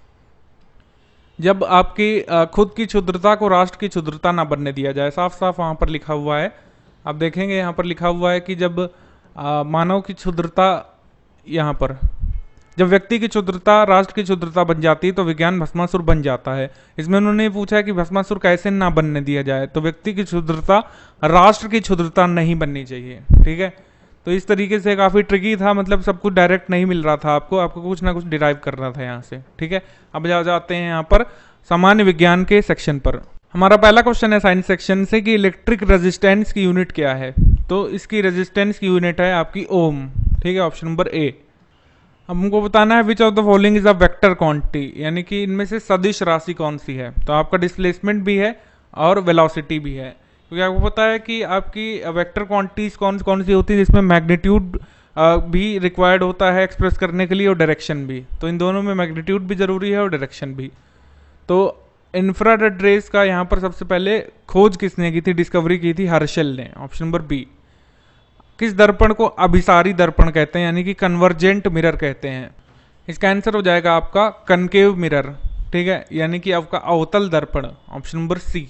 जब आपकी खुद की क्षुद्रता को राष्ट्र की क्षुद्रता ना बनने दिया जाए। साफ साफ वहां पर लिखा हुआ है, आप देखेंगे यहाँ पर लिखा हुआ है कि जब मानव की क्षुद्रता, यहाँ पर जब व्यक्ति की क्षुद्रता राष्ट्र की क्षुद्रता बन जाती है तो विज्ञान भस्मासुर बन जाता है। इसमें उन्होंने पूछा है कि भस्मासुर कैसे ना बनने दिया जाए, तो व्यक्ति की क्षुद्रता राष्ट्र की क्षुद्रता नहीं बननी चाहिए। ठीक है, तो इस तरीके से काफ़ी ट्रिकी था, मतलब सब कुछ डायरेक्ट नहीं मिल रहा था आपको कुछ ना कुछ डिराइव करना था यहाँ से। ठीक है, अब जाते हैं यहाँ पर सामान्य विज्ञान के सेक्शन पर। हमारा पहला क्वेश्चन है साइंस सेक्शन से कि इलेक्ट्रिक रेजिस्टेंस की यूनिट क्या है? तो इसकी रेजिस्टेंस की यूनिट है आपकी ओम। ठीक है, ऑप्शन नंबर ए। अब हमको बताना है which of the following is a vector quantity, यानी कि इनमें से सदिश राशि कौन सी है? तो आपका डिस्प्लेसमेंट भी है और वेलोसिटी भी है, क्योंकि आपको पता है कि आपकी वेक्टर क्वांटिटीज कौन कौन सी होती है जिसमें मैग्नीट्यूड भी रिक्वायर्ड होता है एक्सप्रेस करने के लिए और डायरेक्शन भी। तो इन दोनों में मैग्नीट्यूड भी जरूरी है और डायरेक्शन भी। तो इंफ्रारेड रेस का यहाँ पर सबसे पहले खोज किसने की थी, डिस्कवरी की थी हर्शल ने, ऑप्शन नंबर बी। किस दर्पण को अभिसारी दर्पण कहते हैं, यानी कि कन्वर्जेंट मिरर कहते हैं? इसका आंसर हो जाएगा आपका कनकेव मिरर। ठीक है, यानी कि आपका अवतल दर्पण, ऑप्शन नंबर सी।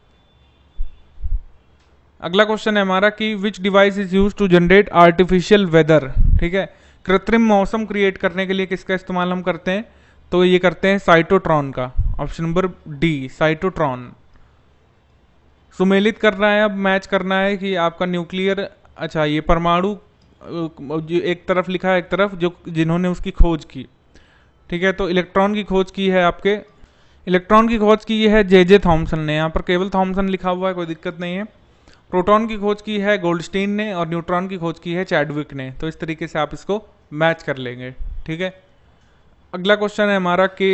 अगला क्वेश्चन है हमारा कि which device is use to generate artificial weather. ठीक है, कृत्रिम मौसम क्रिएट करने के लिए किसका इस्तेमाल हम करते हैं? तो ये करते हैं साइटोट्रॉन का, ऑप्शन नंबर डी, साइटोट्रॉन। सुमेलित करना है, अब मैच करना है कि आपका न्यूक्लियर, अच्छा ये परमाणु एक तरफ लिखा है, एक तरफ जो जिन्होंने उसकी खोज की। ठीक है, तो इलेक्ट्रॉन की खोज की है, आपके इलेक्ट्रॉन की खोज की है जे थॉमसन ने, यहाँ पर केवल थॉमसन लिखा हुआ है, कोई दिक्कत नहीं है। प्रोटॉन की खोज की है गोल्डस्टीन ने और न्यूट्रॉन की खोज की है चैडविक ने। तो इस तरीके से आप इसको मैच कर लेंगे। ठीक है, अगला क्वेश्चन है हमारा कि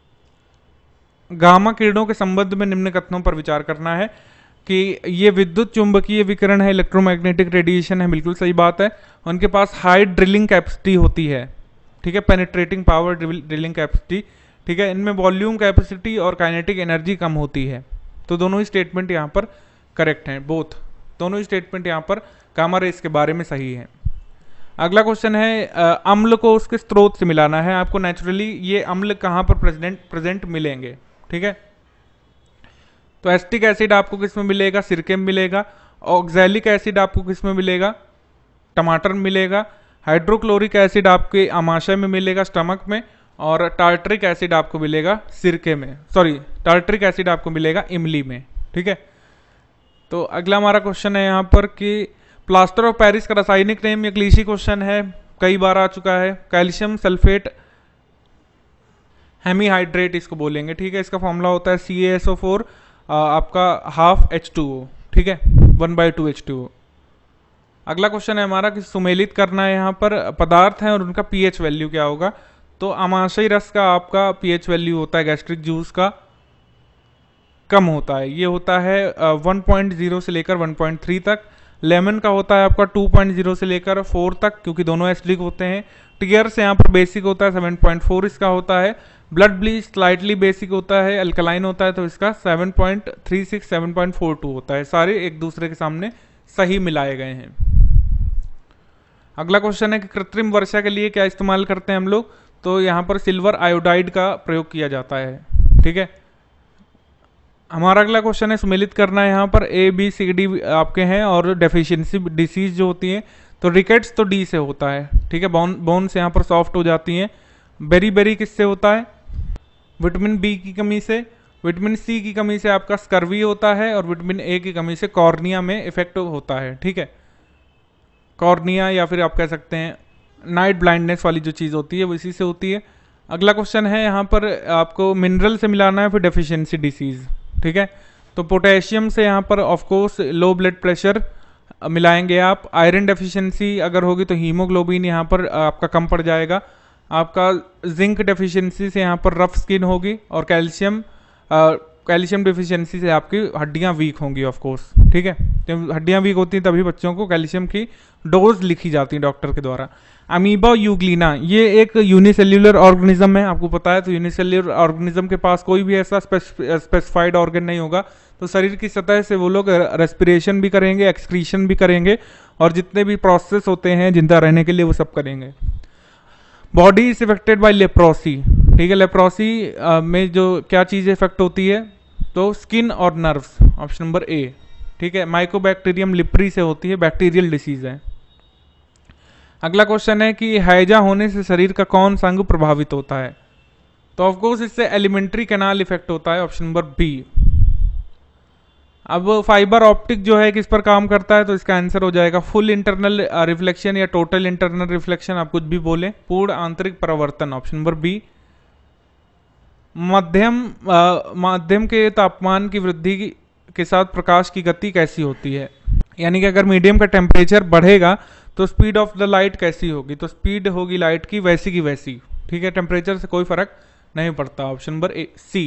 गामा किरणों के संबंध में निम्न कथनों पर विचार करना है कि ये विद्युत चुंबकीय विकिरण है, इलेक्ट्रोमैग्नेटिक रेडिएशन है, बिल्कुल सही बात है। उनके पास हाई ड्रिलिंग कैपेसिटी होती है। ठीक है, पेनिट्रेटिंग पावर, ड्रिलिंग कैपेसिटी। ठीक है, इनमें वॉल्यूम कैपेसिटी और काइनेटिक एनर्जी कम होती है। तो दोनों ही स्टेटमेंट यहाँ पर करेक्ट हैं, बोथ दोनों ही स्टेटमेंट यहाँ पर गामा रेस के बारे में सही है। अगला क्वेश्चन है अम्ल को उसके स्रोत से मिलाना है आपको। नेचुरली ये अम्ल कहाँ पर प्रेजेंट मिलेंगे? ठीक है, तो एसिटिक एसिड आपको किस में मिलेगा? सिरके में मिलेगा। ऑक्सैलिक एसिड आपको किस में मिलेगा? टमाटर में मिलेगा। हाइड्रोक्लोरिक एसिड आपके आमाशय में मिलेगा, स्टमक में। और टार्टरिक एसिड आपको मिलेगा सिरके में, सॉरी टार्टरिक एसिड आपको मिलेगा इमली में। ठीक है, तो अगला हमारा क्वेश्चन है यहाँ पर कि प्लास्टर ऑफ पेरिस का रासायनिक नेम, ये क्लीशी क्वेश्चन है, कई बार आ चुका है। कैल्शियम सल्फेट हेमीहाइड्रेट इसको बोलेंगे। ठीक है, इसका फॉर्मूला होता है CaSO4 आपका हाफ H2O। ठीक है, 1/2 H2O। अगला क्वेश्चन है हमारा कि सुमेलित करना है, यहाँ पर पदार्थ है और उनका pH वैल्यू क्या होगा? तो आमाशयी रस का आपका pH वैल्यू होता है गैस्ट्रिक जूस का कम होता है, ये होता है 1.0 से लेकर 1.3 तक। लेमन का होता है आपका 2.0 से लेकर 4 तक, क्योंकि दोनों एसिडिक होते हैं। टीयर्स यहाँ पर बेसिक होता है 7.4 इसका होता है। ब्लड ब्लीच स्लाइटली बेसिक होता है, अल्कलाइन होता है, तो इसका 7.36 7.42 होता है। सारे एक दूसरे के सामने सही मिलाए गए हैं। अगला क्वेश्चन है कि कृत्रिम वर्षा के लिए क्या इस्तेमाल करते हैं हम लोग? तो यहाँ पर सिल्वर आयोडाइड का प्रयोग किया जाता है। ठीक है, हमारा अगला क्वेश्चन है सुमेलित करना है, यहाँ पर ABCD आपके हैं और डेफिशिएंसी डिसीज जो होती है, तो रिकेट्स तो डी से होता है। ठीक है, बोन्स यहाँ पर सॉफ्ट हो जाती हैं। बेरी किससे होता है? विटामिन बी की कमी से। विटामिन सी की कमी से आपका स्कर्वी होता है और विटामिन ए की कमी से कॉर्निया में इफेक्ट होता है। ठीक है, कॉर्निया या फिर आप कह सकते हैं नाइट ब्लाइंडनेस वाली जो चीज़ होती है वो इसी से होती है। अगला क्वेश्चन है यहाँ पर आपको मिनरल से मिलाना है फिर डेफिशिएंसी डिसीज, ठीक है। तो पोटेशियम से यहाँ पर of course low blood pressure मिलाएंगे आप। आयरन डेफिशिएंसी अगर होगी तो हीमोग्लोबिन यहाँ पर आपका कम पड़ जाएगा। आपका जिंक डेफिशिएंसी से यहाँ पर रफ स्किन होगी, और कैल्शियम डेफिशिएंसी से आपकी हड्डियाँ वीक होंगी ऑफ कोर्स, ठीक है। जब हड्डियाँ वीक होती हैं तभी बच्चों को कैल्शियम की डोज लिखी जाती है डॉक्टर के द्वारा। अमीबा यूग्लिना ये एक यूनिसेल्युलर ऑर्गेनिज्म है, आपको पता है। तो यूनिसेल्युलर ऑर्गेनिज्म के पास कोई भी ऐसा स्पेसिफाइड ऑर्गन नहीं होगा, तो शरीर की सतह से वो लोग रेस्पिरेशन भी करेंगे, एक्सक्रीशन भी करेंगे, और जितने भी प्रोसेस होते हैं जिंदा रहने के लिए वो सब करेंगे। Body is affected by leprosy, ठीक है। लेप्रोसी में जो क्या चीज़ इफेक्ट होती है, तो स्किन और नर्व्स, ऑप्शन नंबर ए, ठीक है। माइकोबैक्टीरियम लिप्री से होती है, बैक्टीरियल डिसीज है। अगला क्वेश्चन है कि हैजा होने से शरीर का कौन सा अंग प्रभावित होता है, तो ऑफकोर्स इससे एलिमेंट्री कैनाल इफेक्ट होता है, ऑप्शन नंबर बी। अब फाइबर ऑप्टिक जो है किस पर काम करता है, तो इसका आंसर हो जाएगा फुल इंटरनल रिफ्लेक्शन या टोटल इंटरनल रिफ्लेक्शन, आप कुछ भी बोले, पूर्ण आंतरिक परावर्तन, ऑप्शन नंबर बी। माध्यम के तापमान की वृद्धि के साथ प्रकाश की गति कैसी होती है, यानी कि अगर मीडियम का टेम्परेचर बढ़ेगा तो स्पीड ऑफ द लाइट कैसी होगी, तो स्पीड होगी लाइट की वैसी, ठीक है। टेम्परेचर से कोई फर्क नहीं पड़ता, ऑप्शन नंबर ए सी।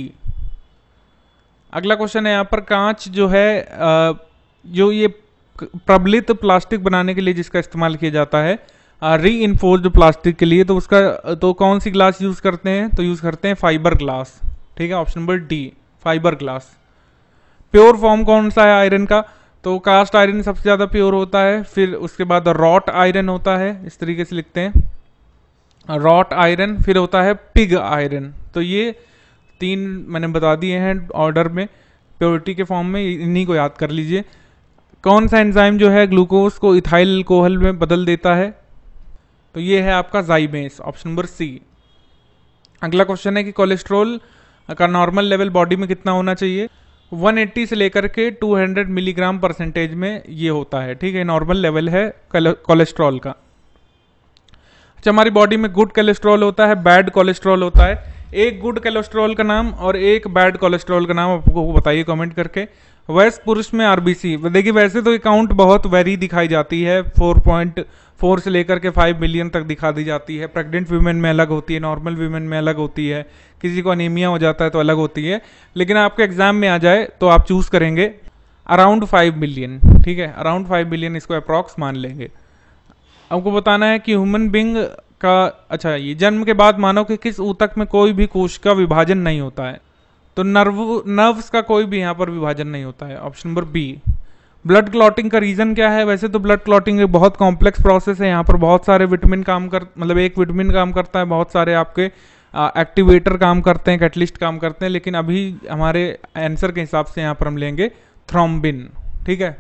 अगला क्वेश्चन है यहाँ पर कांच जो है जो ये प्रबलित प्लास्टिक बनाने के लिए जिसका इस्तेमाल किया जाता है, री इन्फोर्स्ड प्लास्टिक के लिए, तो उसका तो कौन सी ग्लास यूज करते हैं, तो यूज करते हैं फाइबर ग्लास, ठीक है। Option number D fibre glass. Pure form कौन सा है आयरन का, तो कास्ट आयरन सबसे ज़्यादा प्योर होता है, फिर उसके बाद रॉट आयरन होता है, इस तरीके से लिखते हैं रॉट आयरन, फिर होता है पिग आयरन। तो ये तीन मैंने बता दिए हैं ऑर्डर में, प्योरिटी के फॉर्म में, इन्हीं को याद कर लीजिए। कौन सा एंजाइम जो है ग्लूकोज को इथाइल अल्कोहल में बदल देता है, तो ये है आपका जाइमेस, ऑप्शन नंबर सी। अगला क्वेश्चन है कि कोलेस्ट्रॉल का नॉर्मल लेवल बॉडी में कितना होना चाहिए, 180 से लेकर के 200 मिलीग्राम परसेंटेज में ये होता है, ठीक है। नॉर्मल लेवल है कोलेस्ट्रॉल का। अच्छा, हमारी बॉडी में गुड कोलेस्ट्रॉल होता है, बैड कोलेस्ट्रॉल होता है। एक गुड कोलेस्ट्रॉल का नाम और एक बैड कोलेस्ट्रॉल का नाम आपको बताइए कमेंट करके। वयस्क पुरुष में आरबीसी, देखिए वैसे तो अकाउंट बहुत वेरी दिखाई जाती है, 4.4 से लेकर के 5 मिलियन तक दिखा दी जाती है। प्रेग्नेंट वीमेन में अलग होती है, नॉर्मल वीमेन में अलग होती है, किसी को अनीमिया हो जाता है तो अलग होती है। लेकिन आपके एग्जाम में आ जाए तो आप चूज करेंगे अराउंड 5 मिलियन, ठीक है। अराउंड 5 मिलियन इसको अप्रॉक्स मान लेंगे। आपको बताना है कि ह्यूमन बींग का, अच्छा, ये जन्म के बाद मानव के किस ऊतक में कोई भी कोश का विभाजन नहीं होता है, तो नर्व्स का कोई भी यहाँ पर विभाजन नहीं होता है, option number B. Blood clotting का रीजन क्या है, वैसे तो ब्लड क्लॉटिंग एक बहुत कॉम्प्लेक्स प्रोसेस है, यहाँ पर बहुत सारे विटामिन मतलब एक विटामिन काम करता है, बहुत सारे आपके एक्टिवेटर काम करते हैं, कैटलिस्ट काम करते हैं, लेकिन अभी हमारे आंसर के हिसाब से यहाँ पर हम लेंगे थ्रोम्बिन, ठीक है।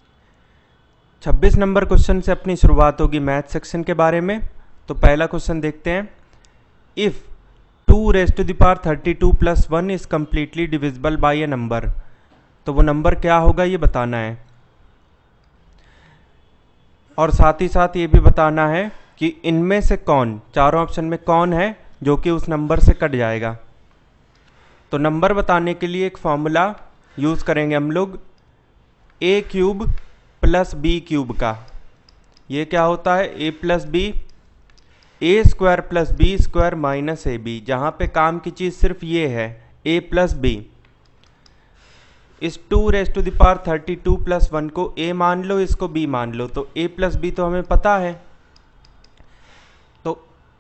26 नंबर क्वेश्चन से अपनी शुरुआत होगी मैथ सेक्शन के बारे में। तो पहला क्वेश्चन देखते हैं, if 2⁻32 + 1 is completely divisible by a number, तो वो नंबर क्या होगा ये बताना है, और साथ ही साथ ये भी बताना है कि इनमें से कौन, चारों ऑप्शन में कौन है जो कि उस नंबर से कट जाएगा। तो नंबर बताने के लिए एक फॉर्मूला यूज करेंगे हम लोग, a³ + b³ का। ये क्या होता है, a + b, a² + b² - ab, जहाँ पे काम की चीज़ सिर्फ ये है a + b। इस 2⁻32 + 1 को a मान लो, इसको b मान लो, तो a + b तो हमें पता है, तो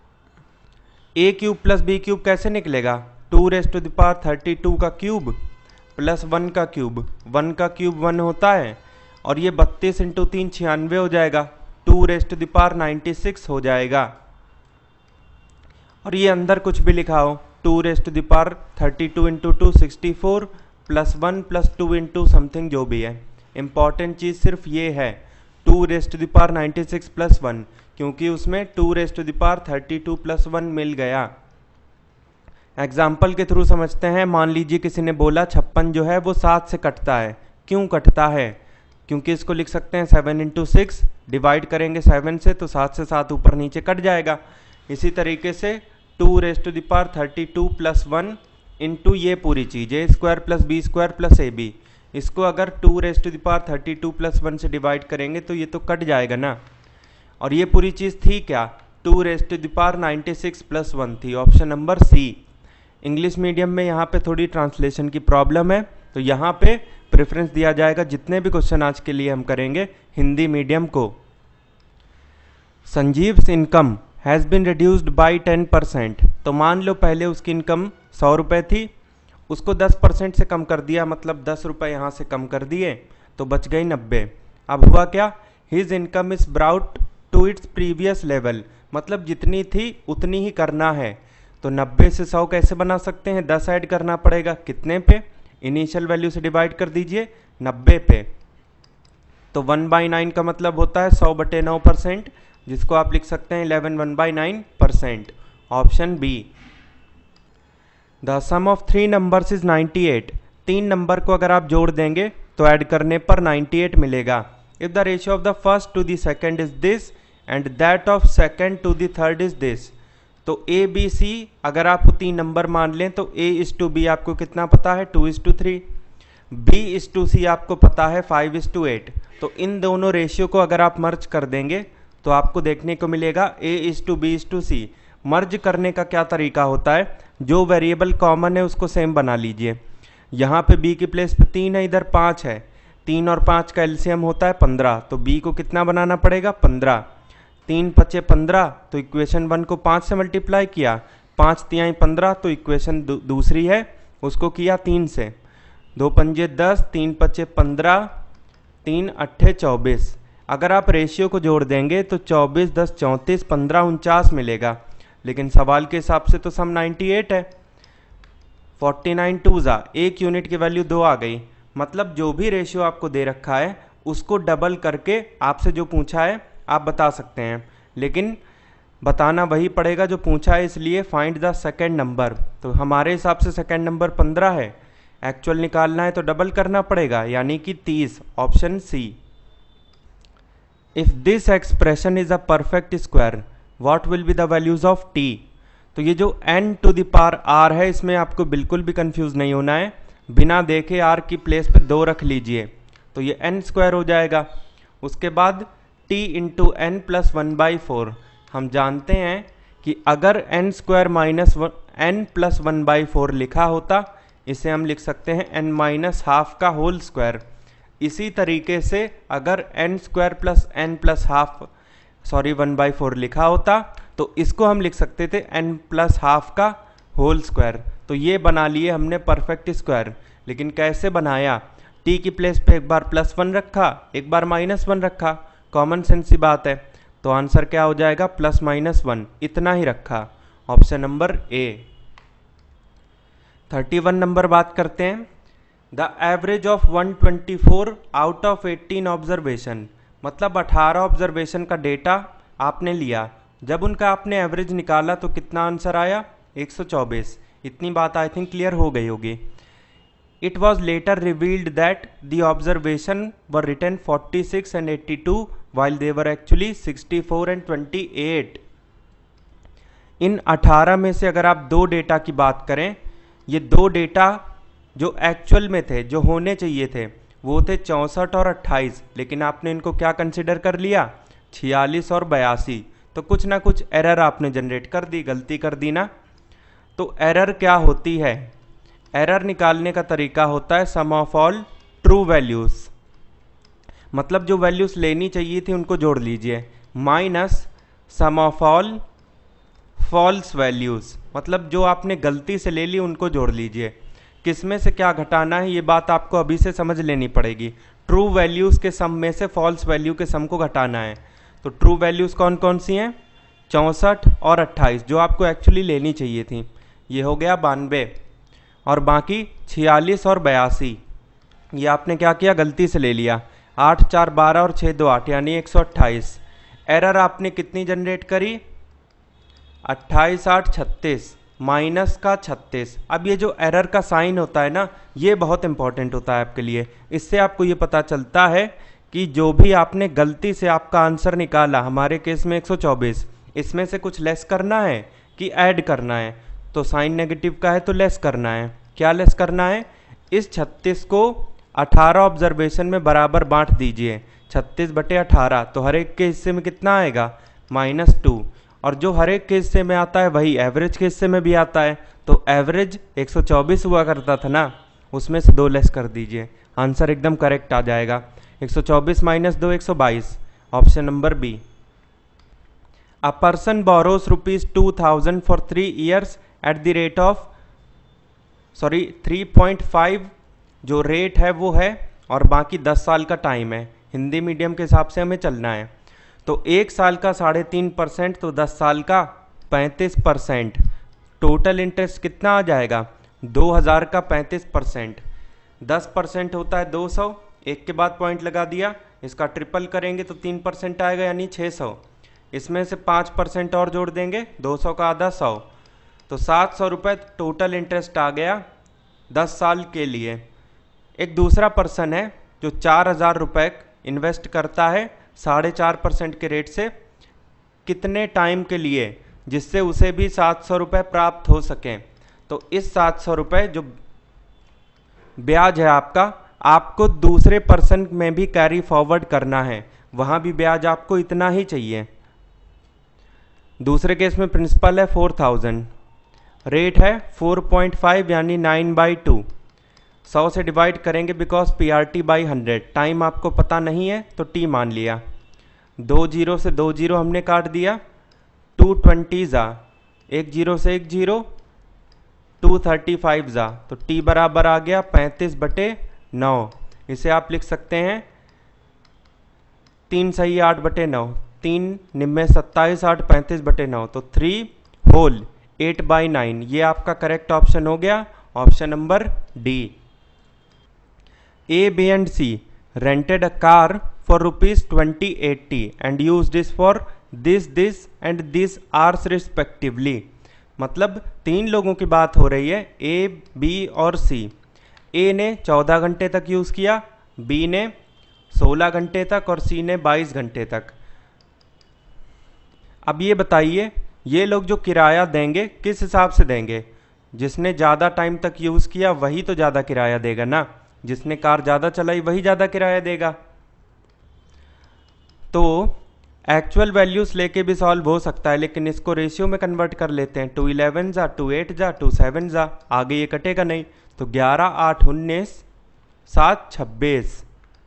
a³ + b³ कैसे निकलेगा, 2⁻32 का क्यूब + 1 का क्यूब, 1 का क्यूब 1 होता है, और ये 32 × 3 96 हो जाएगा, 2⁻96 हो जाएगा। और ये अंदर कुछ भी लिखा हो, 2⁻32 × 2 64 +1 + 2 × समथिंग जो भी है, इंपॉर्टेंट चीज़ सिर्फ ये है 2⁻96 + 1, क्योंकि उसमें 2⁻32 + 1 मिल गया। एग्जाम्पल के थ्रू समझते हैं। मान लीजिए किसी ने बोला 56 जो है वो 7 से कटता है, क्यों कटता है, क्योंकि इसको लिख सकते हैं 7 × 6, डिवाइड करेंगे 7 से तो 7 से 7 ऊपर नीचे कट जाएगा। इसी तरीके से 2^32 + 1 इंटू ये पूरी चीज़ a² + b² + ab, इसको अगर 2^32 + 1 से डिवाइड करेंगे तो ये तो कट जाएगा ना। और ये पूरी चीज़ थी क्या, 2^96 + 1 थी, option number C. English medium में यहाँ पे थोड़ी ट्रांसलेशन की प्रॉब्लम है, तो यहाँ पे प्रेफरेंस दिया जाएगा जितने भी क्वेश्चन आज के लिए हम करेंगे हिंदी मीडियम को। Sanjeev's income has been reduced by 10%, तो मान लो पहले उसकी इनकम 100 रुपये थी, उसको 10% से कम कर दिया, मतलब 10 रुपये यहाँ से कम कर दिए तो बच गई 90। अब हुआ क्या, his income is brought to its previous level, मतलब जितनी थी उतनी ही करना है। तो 90 से 100 कैसे बना सकते हैं, 10 ऐड करना पड़ेगा, कितने पे, इनिशियल वैल्यू से डिवाइड कर दीजिए 90 पे। तो 1/9 का मतलब होता है 100/9%, जिसको आप लिख सकते हैं 11 1/9%, option B. The sum of 3 numbers is 98, 3 number को अगर आप जोड़ देंगे तो ऐड करने पर 98 मिलेगा। If the ratio of the first to the second is this and that of second to the third is this, तो ए बी सी अगर आप 3 नंबर मान लें तो A:B आपको कितना पता है, 2:3, B:C आपको पता है 5:8, तो इन दोनों रेशियो को अगर आप मर्ज कर देंगे तो आपको देखने को मिलेगा A:B:C। मर्ज करने का क्या तरीका होता है, जो वेरिएबल कॉमन है उसको सेम बना लीजिए। यहाँ पे B की प्लेस पे 3 है, इधर 5 है, 3 और 5 का एलसीएम होता है 15, तो B को कितना बनाना पड़ेगा 15, 3 × 5 = 15, तो इक्वेशन 1 को 5 से मल्टीप्लाई किया, 5 × 3 = 15, तो इक्वेशन दूसरी है उसको किया 3 से, 2 × 5 = 10, 3 × 5 = 15, 3 × 8 = 24। अगर आप रेशियो को जोड़ देंगे तो 24, 10, 34, 15, 49 मिलेगा, लेकिन सवाल के हिसाब से तो सम 98 है। 49 2 ज़ा, एक यूनिट की वैल्यू 2 आ गई, मतलब जो भी रेशियो आपको दे रखा है उसको डबल करके आपसे जो पूछा है आप बता सकते हैं, लेकिन बताना वही पड़ेगा जो पूछा है, इसलिए फाइंड द सेकेंड नंबर। तो हमारे हिसाब से सेकेंड नंबर 15 है, एक्चुअल निकालना है तो डबल करना पड़ेगा, यानी कि 30, option C. If this expression is a perfect square what will be the values of t, तो ये जो n⁻r है इसमें आपको बिल्कुल भी कंफ्यूज नहीं होना है, बिना देखे r की प्लेस पे 2 रख लीजिए तो ये n² हो जाएगा। उसके बाद t × n + 1/4, हम जानते हैं कि अगर n² - n + 1/4 लिखा होता, इसे हम लिख सकते हैं n - ½ का होल स्क्वायर। इसी तरीके से अगर n² + n + ½ 1/4 लिखा होता तो इसको हम लिख सकते थे n + ½ का होल स्क्वायर। तो ये बना लिए हमने परफेक्ट स्क्वायर, लेकिन कैसे बनाया, t की प्लेस पे एक बार +1 रखा, एक बार -1 रखा, कॉमन सेंस की बात है, तो आंसर क्या हो जाएगा +-1, इतना ही रखा, ऑप्शन नंबर ए। 31 नंबर बात करते हैं। The average of 124 out of 18 observation, मतलब 18 ऑब्जर्वेशन का डेटा आपने लिया, जब उनका आपने एवरेज निकाला तो कितना आंसर आया 124। इतनी बात आई थिंक क्लियर हो गई होगी। It was later revealed that the observation were written 46 and 82 while they were actually 64 and 28। इन 18 में से अगर आप 2 डेटा की बात करें, ये 2 डेटा जो एक्चुअल में थे, जो होने चाहिए थे, वो थे 64 और 28, लेकिन आपने इनको क्या कंसिडर कर लिया 46 और 82, तो कुछ ना कुछ एरर आपने जनरेट कर दी, गलती कर दी ना। तो एरर क्या होती है, एरर निकालने का तरीका होता है sum of all true values, मतलब जो वैल्यूज लेनी चाहिए थी उनको जोड़ लीजिए, minus sum of all false values, मतलब जो आपने गलती से ले ली उनको जोड़ लीजिए। किस में से क्या घटाना है ये बात आपको अभी से समझ लेनी पड़ेगी। ट्रू वैल्यूज के सम में से फॉल्स वैल्यू के सम को घटाना है। तो ट्रू वैल्यूज कौन कौन सी हैं, 64 और 28, जो आपको एक्चुअली लेनी चाहिए थी, ये हो गया 92, और बाकी 46 और 82 ये आपने क्या किया, गलती से ले लिया, 8 4 12 और 6 2 8, यानी 128। एरर आपने कितनी जनरेट करी, 28 8 36 माइनस का 36। अब ये जो एरर का साइन होता है ना, ये बहुत इंपॉर्टेंट होता है आपके लिए। इससे आपको ये पता चलता है कि जो भी आपने गलती से आपका आंसर निकाला, हमारे केस में 124, इसमें से कुछ लेस करना है कि ऐड करना है, तो साइन नेगेटिव का है तो लेस करना है। क्या लेस करना है? इस 36 को 18 ऑब्जर्वेशन में बराबर बांट दीजिए, 36/18, तो हर एक के हिस्से में कितना आएगा? -2। और जो हर एक के हिस्से में आता है वही एवरेज के हिस्से में भी आता है, तो एवरेज 124 हुआ करता था ना, उसमें से 2 लेस कर दीजिए, आंसर एकदम करेक्ट आ जाएगा। 124 - 2 122, option number B. A person borrows ₹2000 for 3 years at the rate of 3.5 जो रेट है वो है, और बाकी 10 साल का टाइम है। हिंदी मीडियम के हिसाब से हमें चलना है, तो 1 साल का 3.5%, तो 10 साल का 35%। टोटल इंटरेस्ट कितना आ जाएगा? 2000 का 35%, 10% होता है 200, एक के बाद पॉइंट लगा दिया, इसका ट्रिपल करेंगे तो 3% आएगा, यानी 600। इसमें से 5% और जोड़ देंगे, 200 का आधा 100, तो 700 रुपये टोटल इंटरेस्ट आ गया 10 साल के लिए। एक दूसरा पर्सन है जो 4000 रुपये इन्वेस्ट करता है 4.5% के रेट से, कितने टाइम के लिए, जिससे उसे भी 700 रुपये प्राप्त हो सकें। तो इस 700 रुपये जो ब्याज है आपका, आपको दूसरे पर्सन में भी कैरी फॉरवर्ड करना है, वहाँ भी ब्याज आपको इतना ही चाहिए। दूसरे केस में प्रिंसिपल है 4000, रेट है 4.5 यानी 9/2, 100 से डिवाइड करेंगे बिकॉज PRT/100, टाइम आपको पता नहीं है तो T मान लिया। 2 0 से 2 0 हमने काट दिया, 220 जा, 1 0 से 1 0, 235 जा, तो T बराबर आ गया 35/9। इसे आप लिख सकते हैं 3 सही 8/9, 3 निम्मे 27 8 35/9, तो 3 होल 8/9, ये आपका करेक्ट ऑप्शन हो गया, option number D. A, B and C rented a car for ₹2080 and used this for this and this hours respectively। मतलब 3 लोगों की बात हो रही है, A, B और C। A ने 14 घंटे तक यूज़ किया, B ने 16 घंटे तक और C ने 22 घंटे तक। अब ये बताइए, ये लोग जो किराया देंगे किस हिसाब से देंगे? जिसने ज़्यादा टाइम तक यूज़ किया वही तो ज़्यादा किराया देगा ना, जिसने कार ज़्यादा चलाई वही ज़्यादा किराया देगा। तो एक्चुअल वैल्यूज़ लेके भी सॉल्व हो सकता है, लेकिन इसको रेशियो में कन्वर्ट कर लेते हैं। 2 11 जा, 2 8 जा, 2 7 जा, आगे ये कटेगा नहीं, तो 11 8 19 7 26।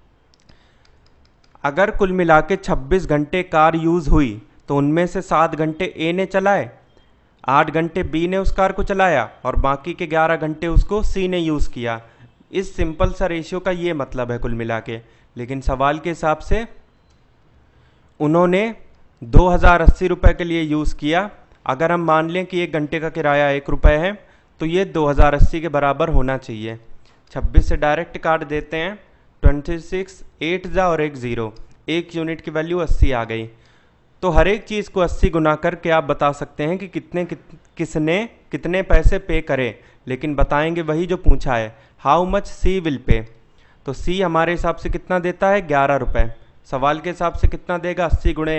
अगर कुल मिला के 26 घंटे कार यूज़ हुई तो उनमें से 7 घंटे ए ने चलाए, 8 घंटे बी ने उस कार को चलाया और बाकी के 11 घंटे उसको सी ने यूज़ किया। इस सिंपल सा रेशियो का ये मतलब है कुल मिला के। लेकिन सवाल के हिसाब से उन्होंने 2080 रुपये के लिए यूज़ किया। अगर हम मान लें कि 1 घंटे का किराया 1 रुपये है, तो ये 2080 के बराबर होना चाहिए। 26 से डायरेक्ट काट देते हैं, 26 8 जा और 1 0, 1 यूनिट की वैल्यू 80 आ गई। तो हर एक चीज़ को 80 गुना करके आप बता सकते हैं कि किसने कितने पैसे पे करे, लेकिन बताएंगे वही जो पूछा है, how much see will pay. तो सी हमारे हिसाब से कितना देता है? 11 रुपये। सवाल के हिसाब से कितना देगा? 80 गुणे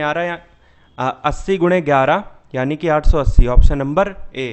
11 यानी कि 880, option number A.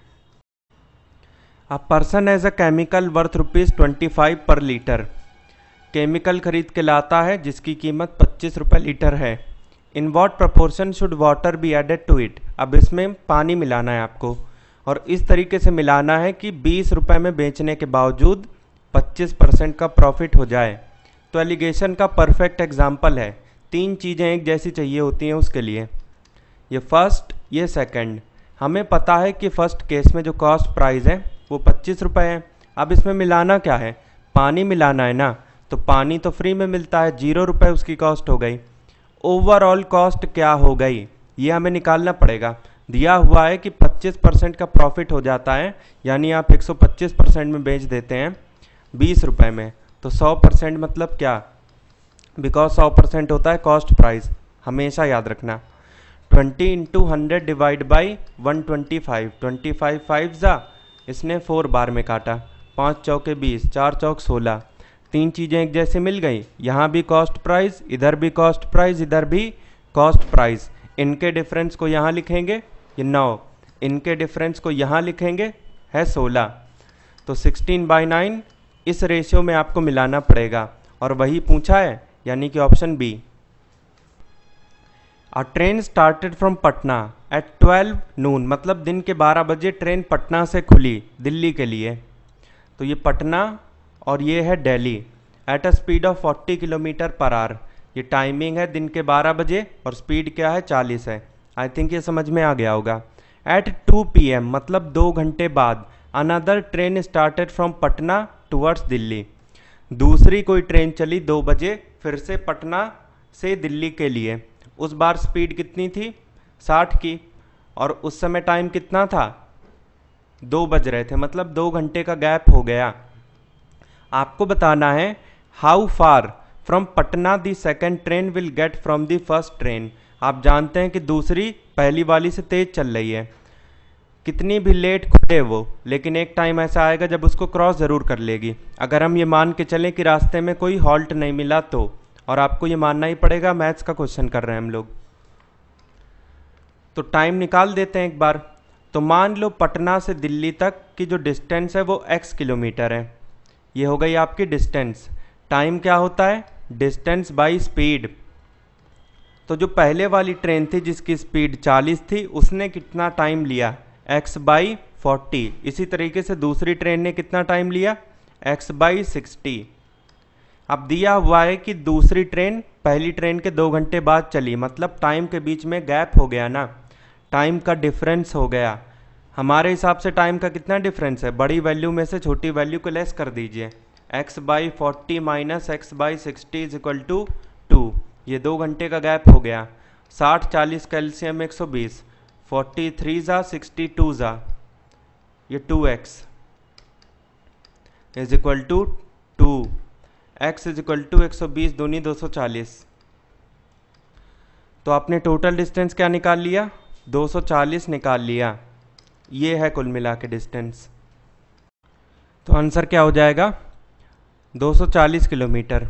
A person has a chemical worth ₹25 per litre. Chemical खरीद के लाता है जिसकी कीमत 25 रुपये लीटर है। In what proportion should water be added to it. अब इसमें पानी मिलाना है आपको, और इस तरीके से मिलाना है कि 20 रुपये में बेचने के बावजूद 25% का प्रॉफिट हो जाए। तो एलिगेशन का परफेक्ट एग्जाम्पल है। 3 चीज़ें एक जैसी चाहिए होती हैं उसके लिए, ये फर्स्ट ये सेकंड। हमें पता है कि फर्स्ट केस में जो कॉस्ट प्राइस है वो 25 रुपये है। अब इसमें मिलाना क्या है? पानी मिलाना है ना, तो पानी तो फ्री में मिलता है, 0 रुपये उसकी कॉस्ट हो गई। ओवरऑल कॉस्ट क्या हो गई ये हमें निकालना पड़ेगा। दिया हुआ है कि 25% का प्रॉफिट हो जाता है, यानी आप 125% में बेच देते हैं 20 रुपये में, तो 100% मतलब क्या? बिकॉज 100% होता है कॉस्ट प्राइस, हमेशा याद रखना। 20 × 100 डिवाइड बाई 125, 25 5 जा, इसने 4 बार में काटा, 5 चौके 20, 4 चौक 16। 3 चीज़ें एक जैसे मिल गई, यहाँ भी कॉस्ट प्राइस, इधर भी कॉस्ट प्राइस, इधर भी कॉस्ट प्राइस। इनके डिफरेंस को यहाँ लिखेंगे, ये 9, इनके डिफरेंस को यहाँ लिखेंगे, है 16। तो 16/9 इस रेशियो में आपको मिलाना पड़ेगा और वही पूछा है, यानी कि option B. A train started from Patna at 12 noon, मतलब दिन के 12 बजे ट्रेन पटना से खुली दिल्ली के लिए। तो ये पटना और ये है Delhi, at a speed of 40 kilometre per hour. ये टाइमिंग है दिन के 12 बजे और स्पीड क्या है 40 है। आई थिंक ये समझ में आ गया होगा। एट 2 PM मतलब 2 घंटे बाद another train started from Patna towards Delhi, दूसरी कोई ट्रेन चली 2 बजे फिर से पटना से दिल्ली के लिए। उस बार स्पीड कितनी थी 60 की, और उस समय टाइम कितना था 2 बज रहे थे, मतलब 2 घंटे का गैप हो गया। आपको बताना है how far from Patna the second train will get from the first train. आप जानते हैं कि दूसरी पहली वाली से तेज चल रही है, कितनी भी लेट खुले वो, लेकिन एक टाइम ऐसा आएगा जब उसको क्रॉस ज़रूर कर लेगी। अगर हम ये मान के चलें कि रास्ते में कोई हॉल्ट नहीं मिला तो, और आपको ये मानना ही पड़ेगा, मैथ्स का क्वेश्चन कर रहे हैं हम लोग। तो टाइम निकाल देते हैं एक बार। तो मान लो पटना से दिल्ली तक की जो डिस्टेंस है वो x किलोमीटर है। ये हो गई आपकी डिस्टेंस। टाइम क्या होता है, डिस्टेंस बाई स्पीड। तो जो पहले वाली ट्रेन थी जिसकी स्पीड 40 थी, उसने कितना टाइम लिया x/40। इसी तरीके से दूसरी ट्रेन ने कितना टाइम लिया x/60। अब दिया हुआ है कि दूसरी ट्रेन पहली ट्रेन के 2 घंटे बाद चली, मतलब टाइम के बीच में गैप हो गया ना, टाइम का डिफरेंस हो गया। हमारे हिसाब से टाइम का कितना डिफरेंस है, बड़ी वैल्यू में से छोटी वैल्यू को लेस कर दीजिए। x/40 minus x/60 is equal to 2। ये 2 घंटे का गैप हो गया। 60 40 कैल्शियम 120, 43 जा 62 जा, ये 2x is equal to 2। x is equal to 120 दूनी 240। तो आपने टोटल डिस्टेंस क्या निकाल लिया, 240 निकाल लिया। ये है कुल मिला के डिस्टेंस। तो आंसर क्या हो जाएगा 240 किलोमीटर,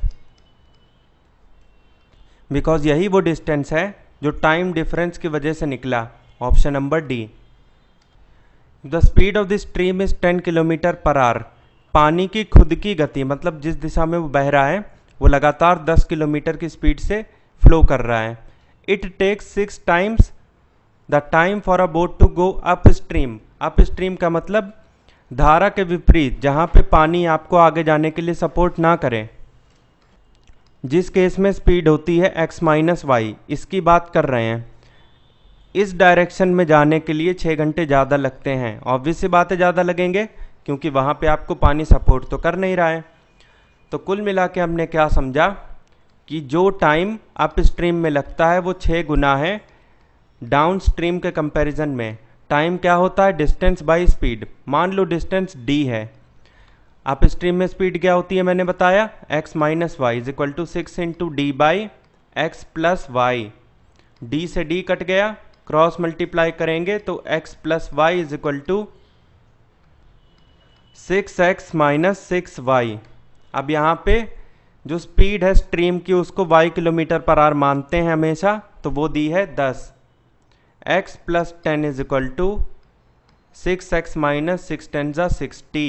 बिकॉज यही वो डिस्टेंस है जो टाइम डिफरेंस की वजह से निकला। Option number D. The speed of the stream is 10 kilometre per hour. पानी की खुद की गति, मतलब जिस दिशा में वो बह रहा है वो लगातार 10 किलोमीटर की स्पीड से फ्लो कर रहा है। It takes 6 times the time for a boat to go upstream. Upstream का मतलब धारा के विपरीत, जहाँ पे पानी आपको आगे जाने के लिए सपोर्ट ना करे, जिस केस में स्पीड होती है x-y, इसकी बात कर रहे हैं। इस डायरेक्शन में जाने के लिए 6 घंटे ज़्यादा लगते हैं। ऑब्वियस सी बात है ज़्यादा लगेंगे, क्योंकि वहाँ पे आपको पानी सपोर्ट तो कर नहीं रहा है। तो कुल मिला के हमने क्या समझा कि जो टाइम अप स्ट्रीम में लगता है वो 6 गुना है डाउन स्ट्रीम के कंपैरिजन में। टाइम क्या होता है, डिस्टेंस बाई स्पीड। मान लो डिस्टेंस d है, अप स्ट्रीम में स्पीड क्या होती है मैंने बताया, x-y is equal to 6 into D by X plus Y. D से d कट गया, क्रॉस मल्टीप्लाई करेंगे तो x plus Y is equal to 6x minus 6y। अब यहाँ पे जो स्पीड है स्ट्रीम की उसको y किलोमीटर पर आवर मानते हैं हमेशा, तो वो दी है 10। x plus 10 is equal to 6x minus 6 10 जा 60।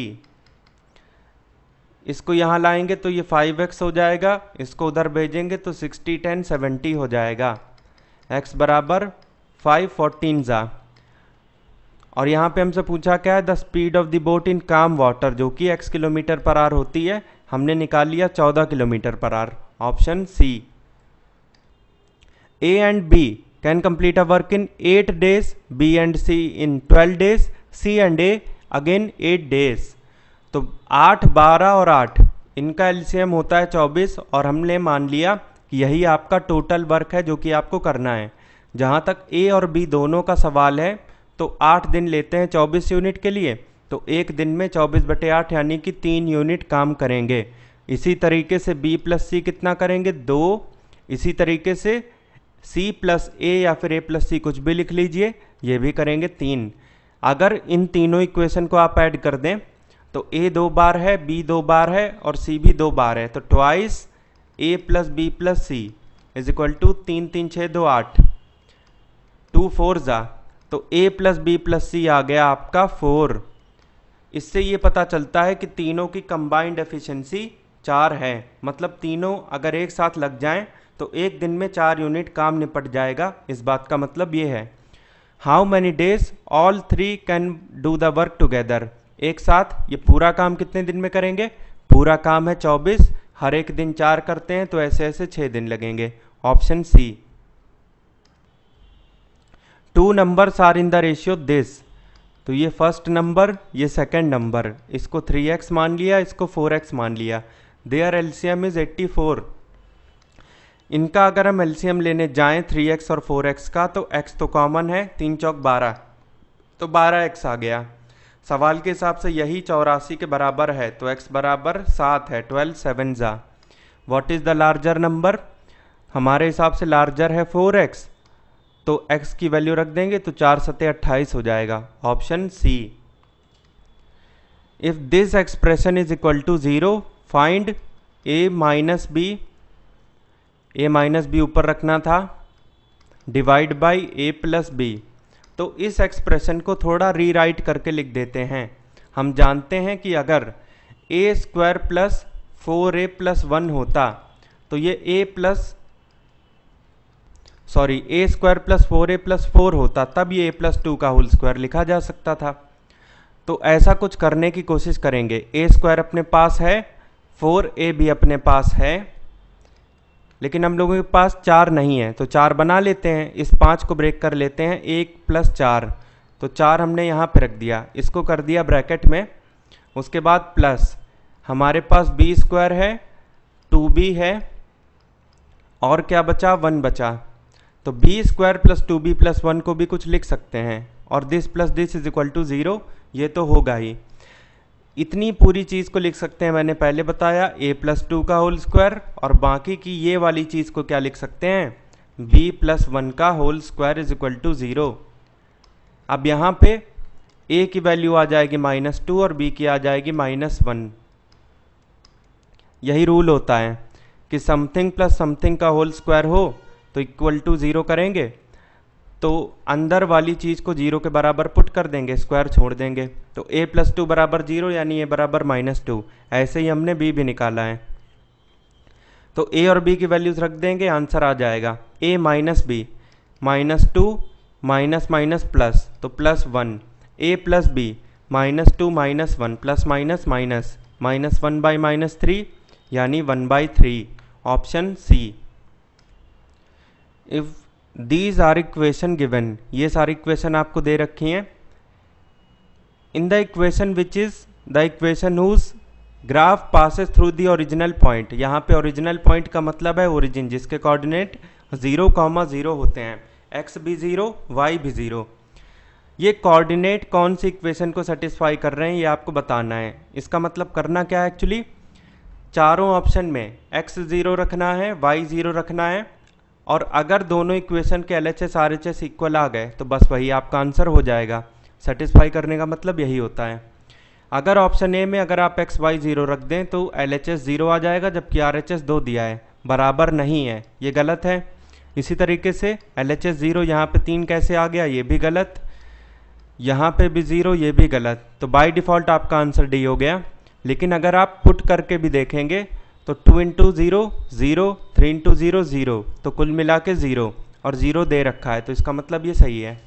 इसको यहाँ लाएंगे तो ये 5x हो जाएगा, इसको उधर भेजेंगे तो 60 10 70 हो जाएगा। x बराबर 5 14 जा। और यहाँ पे हमसे पूछा क्या है, the speed of the boat in calm water, जो कि x किलोमीटर पर आवर होती है। हमने निकाल लिया 14 kilometre per hour. Option C. A and B can complete a work in 8 days, B and C in 12 days, C and A again 8 days। तो 8 12 और 8 इनका एलसीएम होता है 24, और हमने मान लिया कि यही आपका टोटल वर्क है जो कि आपको करना है। जहाँ तक A और B दोनों का सवाल है तो 8 दिन लेते हैं 24 यूनिट के लिए, तो एक दिन में 24/8 यानी कि 3 यूनिट काम करेंगे। इसी तरीके से B प्लस C कितना करेंगे, 2। इसी तरीके से C प्लस A या फिर A प्लस C कुछ भी लिख लीजिए, ये भी करेंगे 3। अगर इन तीनों इक्वेशन को आप ऐड कर दें तो A 2 बार है, B 2 बार है और C भी 2 बार है, तो twice A plus B plus C is equal to 3 3 6 2 8, 2 4 जा तो a plus B plus C आ गया आपका 4। इससे ये पता चलता है कि तीनों की कंबाइंड एफिशिएंसी 4 है, मतलब तीनों अगर एक साथ लग जाएं तो एक दिन में 4 यूनिट काम निपट जाएगा। इस बात का मतलब ये है। How many days all 3 can do the work together, एक साथ ये पूरा काम कितने दिन में करेंगे? पूरा काम है 24, हर एक दिन 4 करते हैं तो ऐसे ऐसे 6 दिन लगेंगे। Option C. 2 numbers are in the ratio this, तो ये फर्स्ट नंबर, ये सेकंड नंबर, इसको 3x मान लिया, इसको 4x मान लिया। Their LCM is 84। इनका अगर हम एलसीएम लेने जाएं 3x और 4x का, तो x तो कॉमन है, 3 चौक 12, तो 12x आ गया। सवाल के हिसाब से यही 84 के बराबर है, तो x बराबर 7 है, 12 7 जा। What is the larger number? हमारे हिसाब से लार्जर है 4x, तो x की वैल्यू रख देंगे तो 4 सते 28 हो जाएगा। Option C. If this expression is equal to 0 find a minus B, a minus B ऊपर रखना था, divide by a plus B. तो इस एक्सप्रेशन को थोड़ा रीराइट करके लिख देते हैं। हम जानते हैं कि अगर a square plus 4a plus 1 होता तो ये a square plus 4a plus 4 होता, तब ये a प्लस 2 का होल स्क्वायर लिखा जा सकता था। तो ऐसा कुछ करने की कोशिश करेंगे। a स्क्वायर अपने पास है, 4a भी अपने पास है, लेकिन हम लोगों के पास 4 नहीं है, तो 4 बना लेते हैं। इस 5 को ब्रेक कर लेते हैं, 1 प्लस 4, तो 4 हमने यहाँ पे रख दिया, इसको कर दिया ब्रैकेट में। उसके बाद प्लस हमारे पास b स्क्वायर है, 2b है, और क्या बचा? 1 बचा। तो b square plus 2b plus 1 को भी कुछ लिख सकते हैं, और this plus this is equal to 0, ये तो होगा ही। इतनी पूरी चीज़ को लिख सकते हैं, मैंने पहले बताया, a प्लस 2 का होल स्क्वायर, और बाकी की ये वाली चीज़ को क्या लिख सकते हैं? b प्लस 1 का whole square is equal to 0। अब यहाँ पे a की वैल्यू आ जाएगी -2 और b की आ जाएगी -1। यही रूल होता है कि समथिंग प्लस समथिंग का होल स्क्वायर हो तो इक्वल टू 0 करेंगे, तो अंदर वाली चीज़ को 0 के बराबर पुट कर देंगे, स्क्वायर छोड़ देंगे, तो a प्लस 2 बराबर 0 यानी a बराबर -2। ऐसे ही हमने b भी निकाला है, तो a और b की वैल्यूज रख देंगे, आंसर आ जाएगा a minus B, -2 minus minus plus, तो +1, a plus B, -2 -1 plus minus minus, -1 by -3 यानी 1/3। Option C. If these are equation given, ये सारी इक्वेशन आपको दे रखी हैं। In the equation which is the equation whose graph passes through the original point, यहाँ पे ओरिजिनल पॉइंट का मतलब है ओरिजिन, जिसके कोऑर्डिनेट 0,0 होते हैं, x भी 0 y भी 0। ये कोऑर्डिनेट कौन सी इक्वेशन को सेटिस्फाई कर रहे हैं ये आपको बताना है। इसका मतलब करना क्या है एक्चुअली, चारों ऑप्शन में x 0 रखना है, y 0 रखना है, और अगर दोनों इक्वेशन के LHS RHS इक्वल आ गए तो बस वही आपका आंसर हो जाएगा। सेटिस्फाई करने का मतलब यही होता है। अगर ऑप्शन ए में अगर आप x y 0 रख दें तो LHS 0 आ जाएगा, जबकि RHS 2 दिया है, बराबर नहीं है, ये गलत है। इसी तरीके से LHS 0 यहाँ पे 3 कैसे आ गया, ये भी गलत, यहाँ पे भी 0, ये भी गलत। तो बाय डिफ़ॉल्ट आपका आंसर डी हो गया। लेकिन अगर आप पुट करके भी देखेंगे तो 2 इंटू 0 0, 3 इंटू 0 0, तो कुल मिला के 0, और 0 दे रखा है, तो इसका मतलब ये सही है।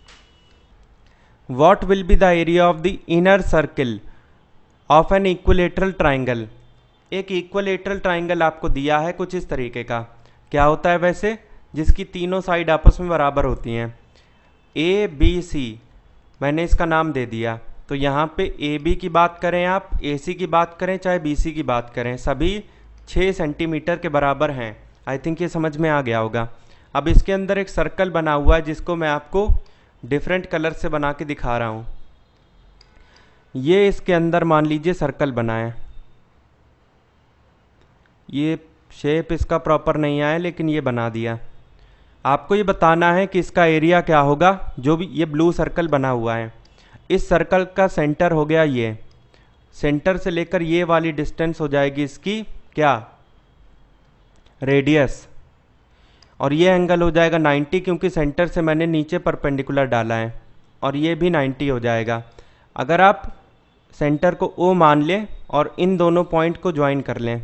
What will be the area of the inner circle of an equilateral triangle? एक इक्विलेटरल ट्राइंगल आपको दिया है कुछ इस तरीके का। क्या होता है वैसे, जिसकी तीनों साइड आपस में बराबर होती हैं। ए बी सी मैंने इसका नाम दे दिया, तो यहाँ पे ए बी की बात करें, आप ए सी की बात करें, चाहे बी सी की बात करें, सभी 6 सेंटीमीटर के बराबर हैं। आई थिंक ये समझ में आ गया होगा। अब इसके अंदर एक सर्कल बना हुआ है जिसको मैं आपको डिफरेंट कलर से बना के दिखा रहा हूँ। ये इसके अंदर मान लीजिए सर्कल बना है, ये शेप इसका प्रॉपर नहीं आया लेकिन ये बना दिया। आपको ये बताना है कि इसका एरिया क्या होगा। जो भी ये ब्लू सर्कल बना हुआ है, इस सर्कल का सेंटर हो गया ये, सेंटर से लेकर ये वाली डिस्टेंस हो जाएगी इसकी क्या, रेडियस। और ये एंगल हो जाएगा 90 क्योंकि सेंटर से मैंने नीचे परपेंडिकुलर डाला है, और ये भी 90 हो जाएगा। अगर आप सेंटर को O मान लें और इन दोनों पॉइंट को ज्वाइन कर लें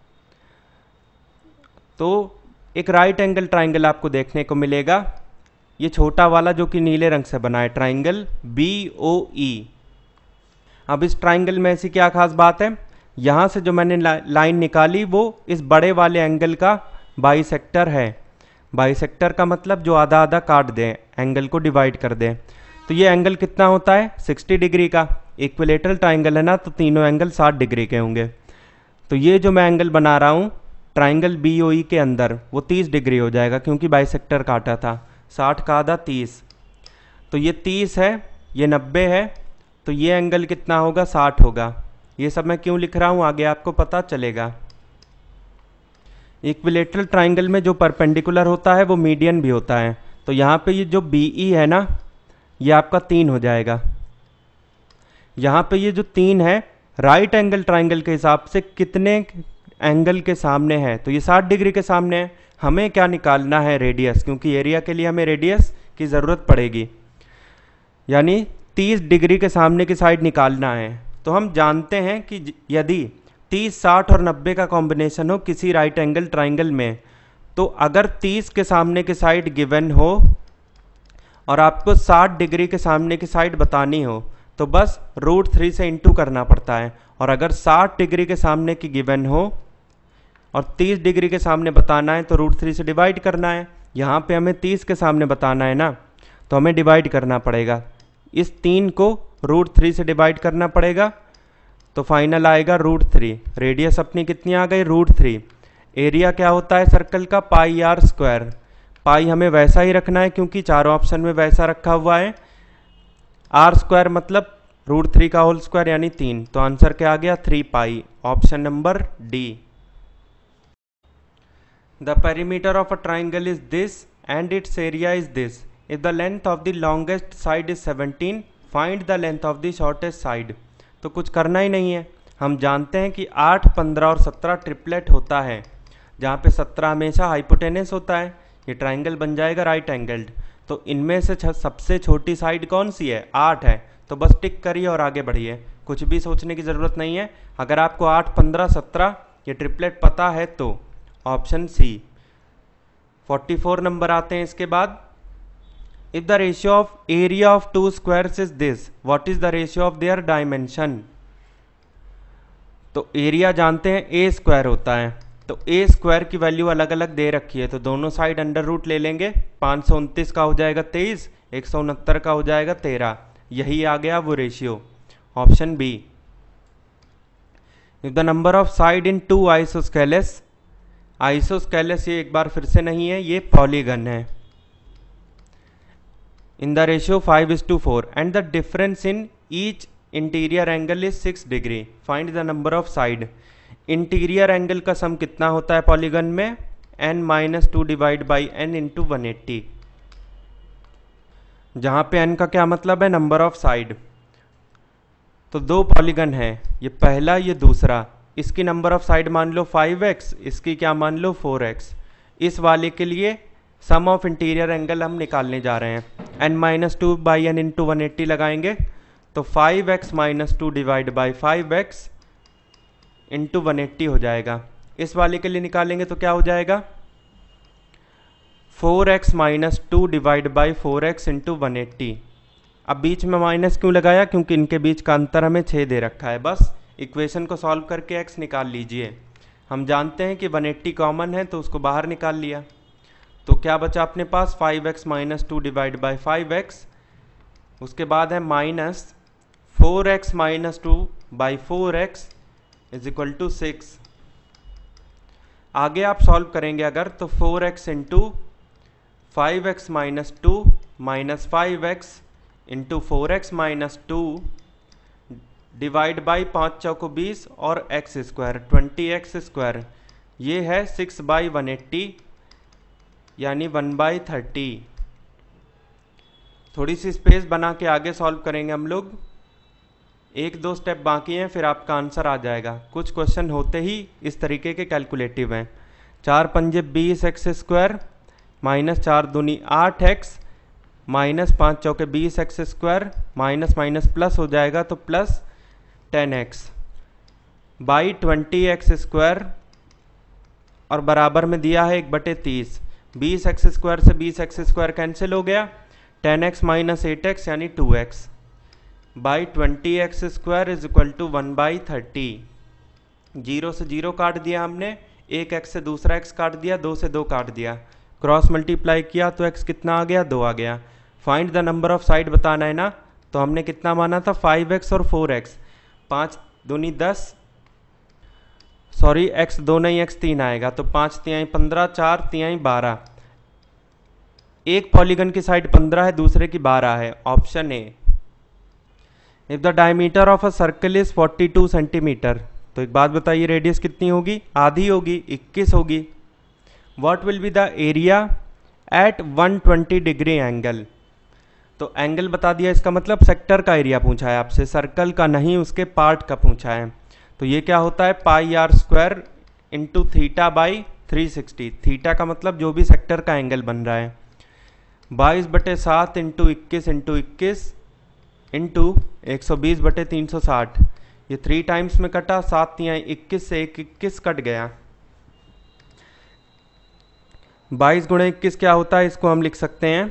तो एक राइट एंगल ट्राइंगल आपको देखने को मिलेगा। ये छोटा वाला जो कि नीले रंग से बना है, ट्राइंगल BOE। अब इस ट्राइंगल में ऐसी क्या खास बात है, यहाँ से जो मैंने लाइन निकाली वो इस बड़े वाले एंगल का बाइसेक्टर है। बाइसेक्टर का मतलब जो आधा आधा काट दें, एंगल को डिवाइड कर दें। तो ये एंगल कितना होता है, 60 डिग्री का। इक्विलेटरल ट्राइंगल है ना, तो तीनों एंगल 60 डिग्री के होंगे। तो ये जो मैं एंगल बना रहा हूँ ट्राइंगल BOE के अंदर, वो 30 डिग्री हो जाएगा क्योंकि बाइसेक्टर काटा था। 60 का आधा 30, तो ये 30 है, ये 90 है, तो ये एंगल कितना होगा, 60 होगा। ये सब मैं क्यों लिख रहा हूँ आगे आपको पता चलेगा। इक्विलेटरल ट्राइंगल में जो परपेंडिकुलर होता है वो मीडियन भी होता है। तो यहाँ पे ये जो BE है ना, ये आपका 3 हो जाएगा। यहाँ पे ये जो 3 है राइट एंगल ट्राइंगल के हिसाब से कितने एंगल के सामने है, तो ये 60 डिग्री के सामने है। हमें क्या निकालना है, रेडियस, क्योंकि एरिया के लिए हमें रेडियस की ज़रूरत पड़ेगी, यानी 30 डिग्री के सामने की साइड निकालना है। तो हम जानते हैं कि यदि 30, 60 और 90 का कॉम्बिनेशन हो किसी राइट एंगल ट्राइंगल में, तो अगर 30 के सामने की साइड गिवन हो और आपको 60 डिग्री के सामने की साइड बतानी हो तो बस √3 से इंटू करना पड़ता है। और अगर 60 डिग्री के सामने की गिवन हो और 30 डिग्री के सामने बताना है तो √3 से डिवाइड करना है। यहाँ पे हमें 30 के सामने बताना है ना, तो हमें डिवाइड करना पड़ेगा। इस 3 को √3 से डिवाइड करना पड़ेगा, तो फाइनल आएगा √3। रेडियस अपनी कितनी आ गई, √3। एरिया क्या होता है सर्कल का, πr²। पाई हमें वैसा ही रखना है क्योंकि चारों ऑप्शन में वैसा रखा हुआ है। r² मतलब √3 का होल स्क्वायर यानी 3। तो आंसर क्या आ गया, 3 pi, option number D. The perimeter of a triangle is this and its area is this. If the length of the longest side is 17, find the length of the shortest side. तो कुछ करना ही नहीं है, हम जानते हैं कि 8, 15 और 17 ट्रिपलेट होता है, जहाँ पे 17 हमेशा हाइपोटेनस होता है। ये ट्राइंगल बन जाएगा राइट एंगल्ड। तो इनमें से सबसे छोटी साइड कौन सी है, 8 है। तो बस टिक करिए और आगे बढ़िए, कुछ भी सोचने की ज़रूरत नहीं है। अगर आपको 8, 15, 17 ये ट्रिपलेट पता है तो ऑप्शन सी। 44 नंबर आते हैं इसके बाद। If the ratio of area of 2 squares is this, what is the ratio of their dimension. तो एरिया जानते हैं A² होता है, तो A² की वैल्यू अलग अलग दे रखी है, तो दोनों साइड अंडर रूट ले लेंगे। 529 का हो जाएगा 23, 169 का हो जाएगा 13। यही आ गया वो ratio, option B. If the number of side in 2 isosceles, isosceles ये एक बार फिर से नहीं है, ये पॉलीगन है। In the ratio 5:4 and the difference in each interior angle is 6 degree, find the number of side. Interior angle का sum कितना होता है पॉलीगन में, n-2 divide by n into 180, जहाँ पे n का क्या मतलब है, नंबर ऑफ साइड। तो 2 पॉलीगन है, ये पहला ये दूसरा, इसकी नंबर ऑफ साइड मान लो 5x, इसकी क्या मान लो 4x। इस वाले के लिए सम ऑफ इंटीरियर एंगल हम निकालने जा रहे हैं। n-2 बाई n इंटू 180 लगाएंगे तो 5x - 2 divide by 5x into 180 हो जाएगा। इस वाले के लिए निकालेंगे तो क्या हो जाएगा, 4x - 2 divide by 4x into 180। अब बीच में माइनस क्यों लगाया, क्योंकि इनके बीच का अंतर हमें 6 दे रखा है। बस इक्वेशन को सॉल्व करके x निकाल लीजिए। हम जानते हैं कि 180 कॉमन है तो उसको बाहर निकाल लिया, तो क्या बचा अपने पास, 5x - 2 डिवाइड बाई 5x, उसके बाद है minus 4x - 2 by 4x is equal to 6। आगे आप सॉल्व करेंगे अगर तो 4x into 5x - 2 minus 5x into 4x - 2 divide by 5 चौको 20 और x², 20x², ये है 6/180 यानी 1/30। थोड़ी सी स्पेस बना के आगे सॉल्व करेंगे हम लोग, 1-2 स्टेप बाकी हैं, फिर आपका आंसर आ जाएगा। कुछ क्वेश्चन होते ही इस तरीके के कैलकुलेटिव हैं। 4 पंजे 20x², माइनस 4 दूनी 8x माइनस 5 चौके 20x² माइनस माइनस प्लस हो जाएगा तो प्लस 10x बाई 20x² और बराबर में दिया है 1/30। 20x² से 20x² कैंसिल हो गया, 10x माइनस 8x यानी 2x by 20x² is equal to 1/30। 0 से 0 काट दिया हमने, एक x से दूसरा x काट दिया, 2 से 2 काट दिया, क्रॉस मल्टीप्लाई किया तो x कितना आ गया, 2 आ गया। Find the number of side बताना है ना, तो हमने कितना माना था 5x और 4x। 5 दूनी 10 सॉरी x 2 नहीं x 3 आएगा तो 5 तिहाई 15 4 तिहाई 12। एक पॉलीगन की साइड 15 है, दूसरे की 12 है, option A. If the diameter of a circle is 42 centimetre, तो एक बात बताइए रेडियस कितनी होगी, आधी होगी, 21 होगी। What will be the area at 120 degree angle, तो एंगल बता दिया, इसका मतलब सेक्टर का एरिया पूछा है आपसे, सर्कल का नहीं, उसके पार्ट का पूछा है। तो ये क्या होता है πr² into theta by 360। Theta का मतलब जो भी सेक्टर का एंगल बन रहा है, 22/7 इंटू 21 इंटू 21 इंटू 120/360। ये 3 टाइम्स में कटा, 7 तिहाई 21 से 21 कट गया। 22 गुणे 21 क्या होता है, इसको हम लिख सकते हैं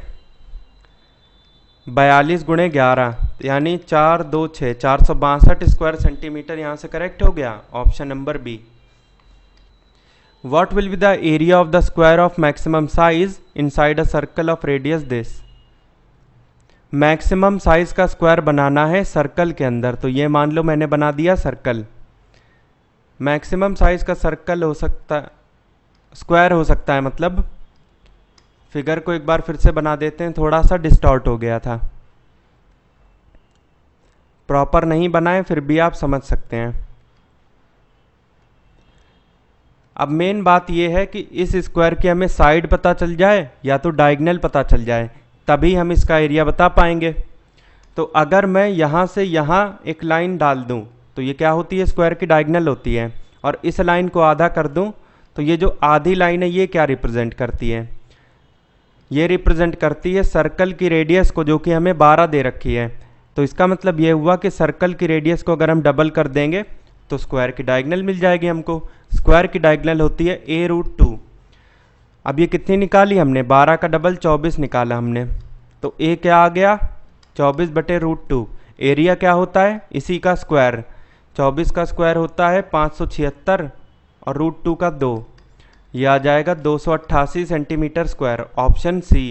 42 गुणे 11 यानी 4 2 6 462 स्क्वायर सेंटीमीटर, यहाँ से करेक्ट हो गया, option number B. What will be the area of the square of maximum size inside a circle of radius this. Maximum size का स्क्वायर बनाना है सर्कल के अंदर, तो ये मान लो मैंने बना दिया सर्कल। मैक्सिमम साइज का सर्कल हो सकता, स्क्वायर हो सकता है, मतलब फिगर को एक बार फिर से बना देते हैं, थोड़ा सा डिस्टॉर्ट हो गया था, प्रॉपर नहीं बनाए फिर भी आप समझ सकते हैं। अब मेन बात यह है कि इस स्क्वायर की हमें साइड पता चल जाए या तो डायगोनल पता चल जाए, तभी हम इसका एरिया बता पाएंगे। तो अगर मैं यहाँ से यहाँ एक लाइन डाल दूँ तो ये क्या होती है, स्क्वायर की डायगोनल होती है, और इस लाइन को आधा कर दूँ तो ये जो आधी लाइन है ये क्या रिप्रेजेंट करती है, ये रिप्रेजेंट करती है सर्कल की रेडियस को, जो कि हमें 12 दे रखी है। तो इसका मतलब ये हुआ कि सर्कल की रेडियस को अगर हम डबल कर देंगे तो स्क्वायर की डायगोनल मिल जाएगी हमको। स्क्वायर की डायगोनल होती है a√2। अब ये कितनी निकाली हमने, 12 का डबल 24 निकाला हमने, तो a क्या आ गया 24/√2। एरिया क्या होता है, इसी का स्क्वायर, 24 का स्क्वायर होता है 576 और √2 का 2, यह आ जाएगा 288 centimetre square, option C.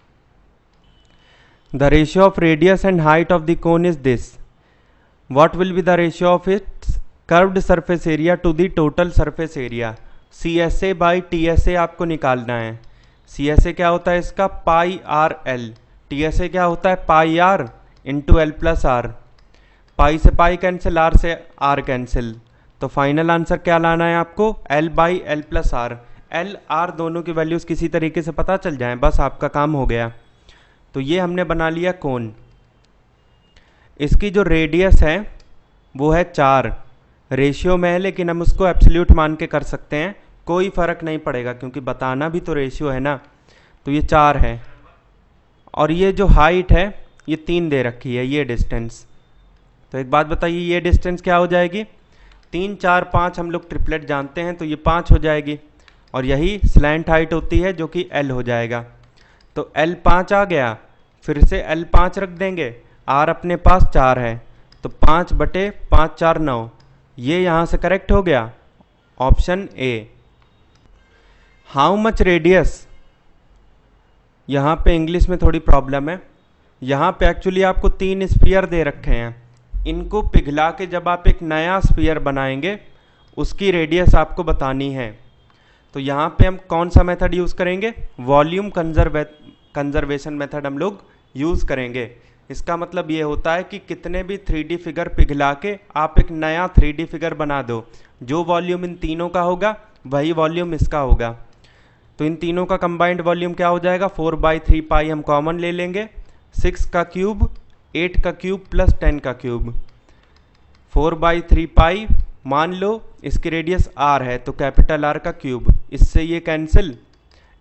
The ratio of radius and height of the cone is this. What will be the ratio of its curved surface area to the total surface area. CSA by TSA आपको निकालना है। CSA क्या होता है इसका, πRL। TSA क्या होता है, πR into L plus R। Pi से पाई कैंसिल, R से R कैंसिल, तो फाइनल आंसर क्या लाना है आपको, L by L plus R। L R दोनों की वैल्यूज़ किसी तरीके से पता चल जाएं, बस आपका काम हो गया। तो ये हमने बना लिया कोन। इसकी जो रेडियस है वो है 4, रेशियो में है लेकिन हम उसको एब्सोल्यूट मान के कर सकते हैं, कोई फ़र्क नहीं पड़ेगा क्योंकि बताना भी तो रेशियो है ना। तो ये 4 है, और ये जो हाइट है ये 3 दे रखी है, ये डिस्टेंस। तो एक बात बताइए ये डिस्टेंस क्या हो जाएगी, 3 4 5 हम लोग ट्रिपलेट जानते हैं, तो ये 5 हो जाएगी, और यही स्लैंट हाइट होती है जो कि L हो जाएगा। तो L 5 आ गया, फिर से L 5 रख देंगे, R अपने पास 4 है, तो 5/5 4 9, ये यहाँ से करेक्ट हो गया, option A. How much radius, यहाँ पे इंग्लिश में थोड़ी प्रॉब्लम है। यहाँ पे एक्चुअली आपको 3 स्फीयर दे रखे हैं, इनको पिघला के जब आप एक नया स्फीयर बनाएंगे उसकी रेडियस आपको बतानी है। तो यहाँ पे हम कौन सा मेथड यूज़ करेंगे, वॉल्यूम कंजर्वेशन मेथड हम लोग यूज़ करेंगे। इसका मतलब ये होता है कि कितने भी 3D फिगर पिघला के आप एक नया 3D फिगर बना दो, जो वॉल्यूम इन तीनों का होगा वही वॉल्यूम इसका होगा। तो इन तीनों का कंबाइंड वॉल्यूम क्या हो जाएगा, 4/3 पाई हम कॉमन ले लेंगे, 6 का क्यूब 8 का क्यूब प्लस 10 का क्यूब, 4/3 पाई, मान लो इसकी रेडियस R है तो कैपिटल R का क्यूब, इससे ये कैंसिल,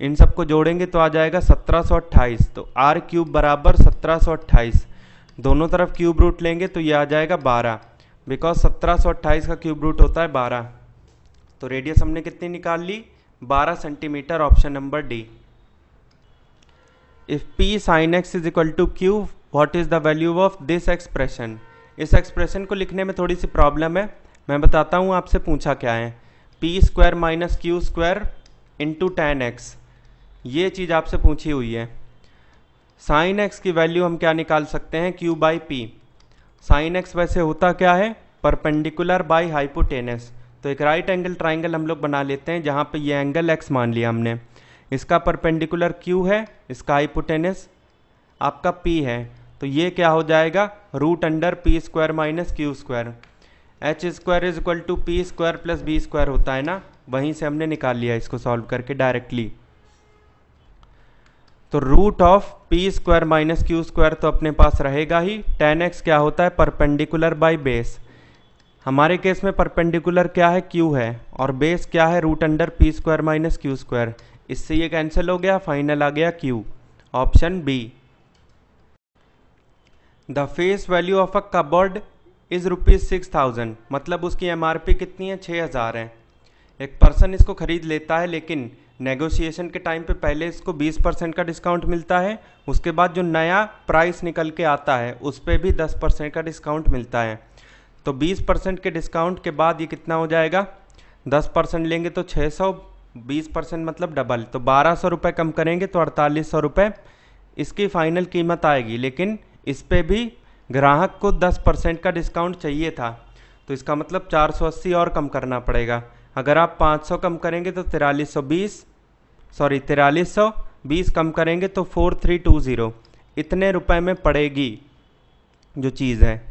इन सबको जोड़ेंगे तो आ जाएगा 1728। तो आर क्यूब बराबर 1728, दोनों तरफ क्यूब रूट लेंगे तो ये आ जाएगा 12, बिकॉज 1728 का क्यूब रूट होता है 12। तो रेडियस हमने कितनी निकाल ली, 12 centimetre, option number D. If P sin x is equal to Q, what is the value of this expression. इस एक्सप्रेशन को लिखने में थोड़ी सी प्रॉब्लम है, मैं बताता हूँ आपसे पूछा क्या है। P square minus Q square into tan X, ये चीज़ आपसे पूछी हुई है। साइन एक्स की वैल्यू हम क्या निकाल सकते हैं, Q by P. Sine X वैसे होता क्या है, परपेंडिकुलर बाई हाइपोटेनस। तो एक राइट एंगल ट्राइंगल हम लोग बना लेते हैं जहाँ पे ये एंगल x मान लिया हमने, इसका परपेंडिकुलर Q है, इसका हाइपोटेनस आपका P है। तो ये क्या हो जाएगा, root under P square minus Q square. H square is equal to P square plus B square होता है ना, वहीं से हमने निकाल लिया इसको सॉल्व करके डायरेक्टली। तो root of P square minus Q square तो अपने पास रहेगा ही। टेन एक्स क्या होता है, परपेंडिकुलर बाई बेस। हमारे केस में परपेंडिकुलर क्या है, Q है, और बेस क्या है, root under P square minus Q square. इससे ये कैंसिल हो गया, फाइनल आ गया Q, option B. The face value of a cupboard is ₹6000, मतलब उसकी MRP कितनी है, 6000 है। एक पर्सन इसको खरीद लेता है, लेकिन नेगोशिएशन के टाइम पे पहले इसको 20% का डिस्काउंट मिलता है, उसके बाद जो नया प्राइस निकल के आता है उस पर भी 10% का डिस्काउंट मिलता है। तो 20% के डिस्काउंट के बाद ये कितना हो जाएगा, 10% लेंगे तो 600, 20% मतलब डबल, तो 1200 रुपये कम करेंगे तो 4800 रुपये इसकी फाइनल कीमत आएगी। लेकिन इस पे भी ग्राहक को 10% का डिस्काउंट चाहिए था, तो इसका मतलब 480 और कम करना पड़ेगा। अगर आप 500 कम करेंगे तो 4320 कम करेंगे तो 4320, इतने रुपए में पड़ेगी जो चीज़ है।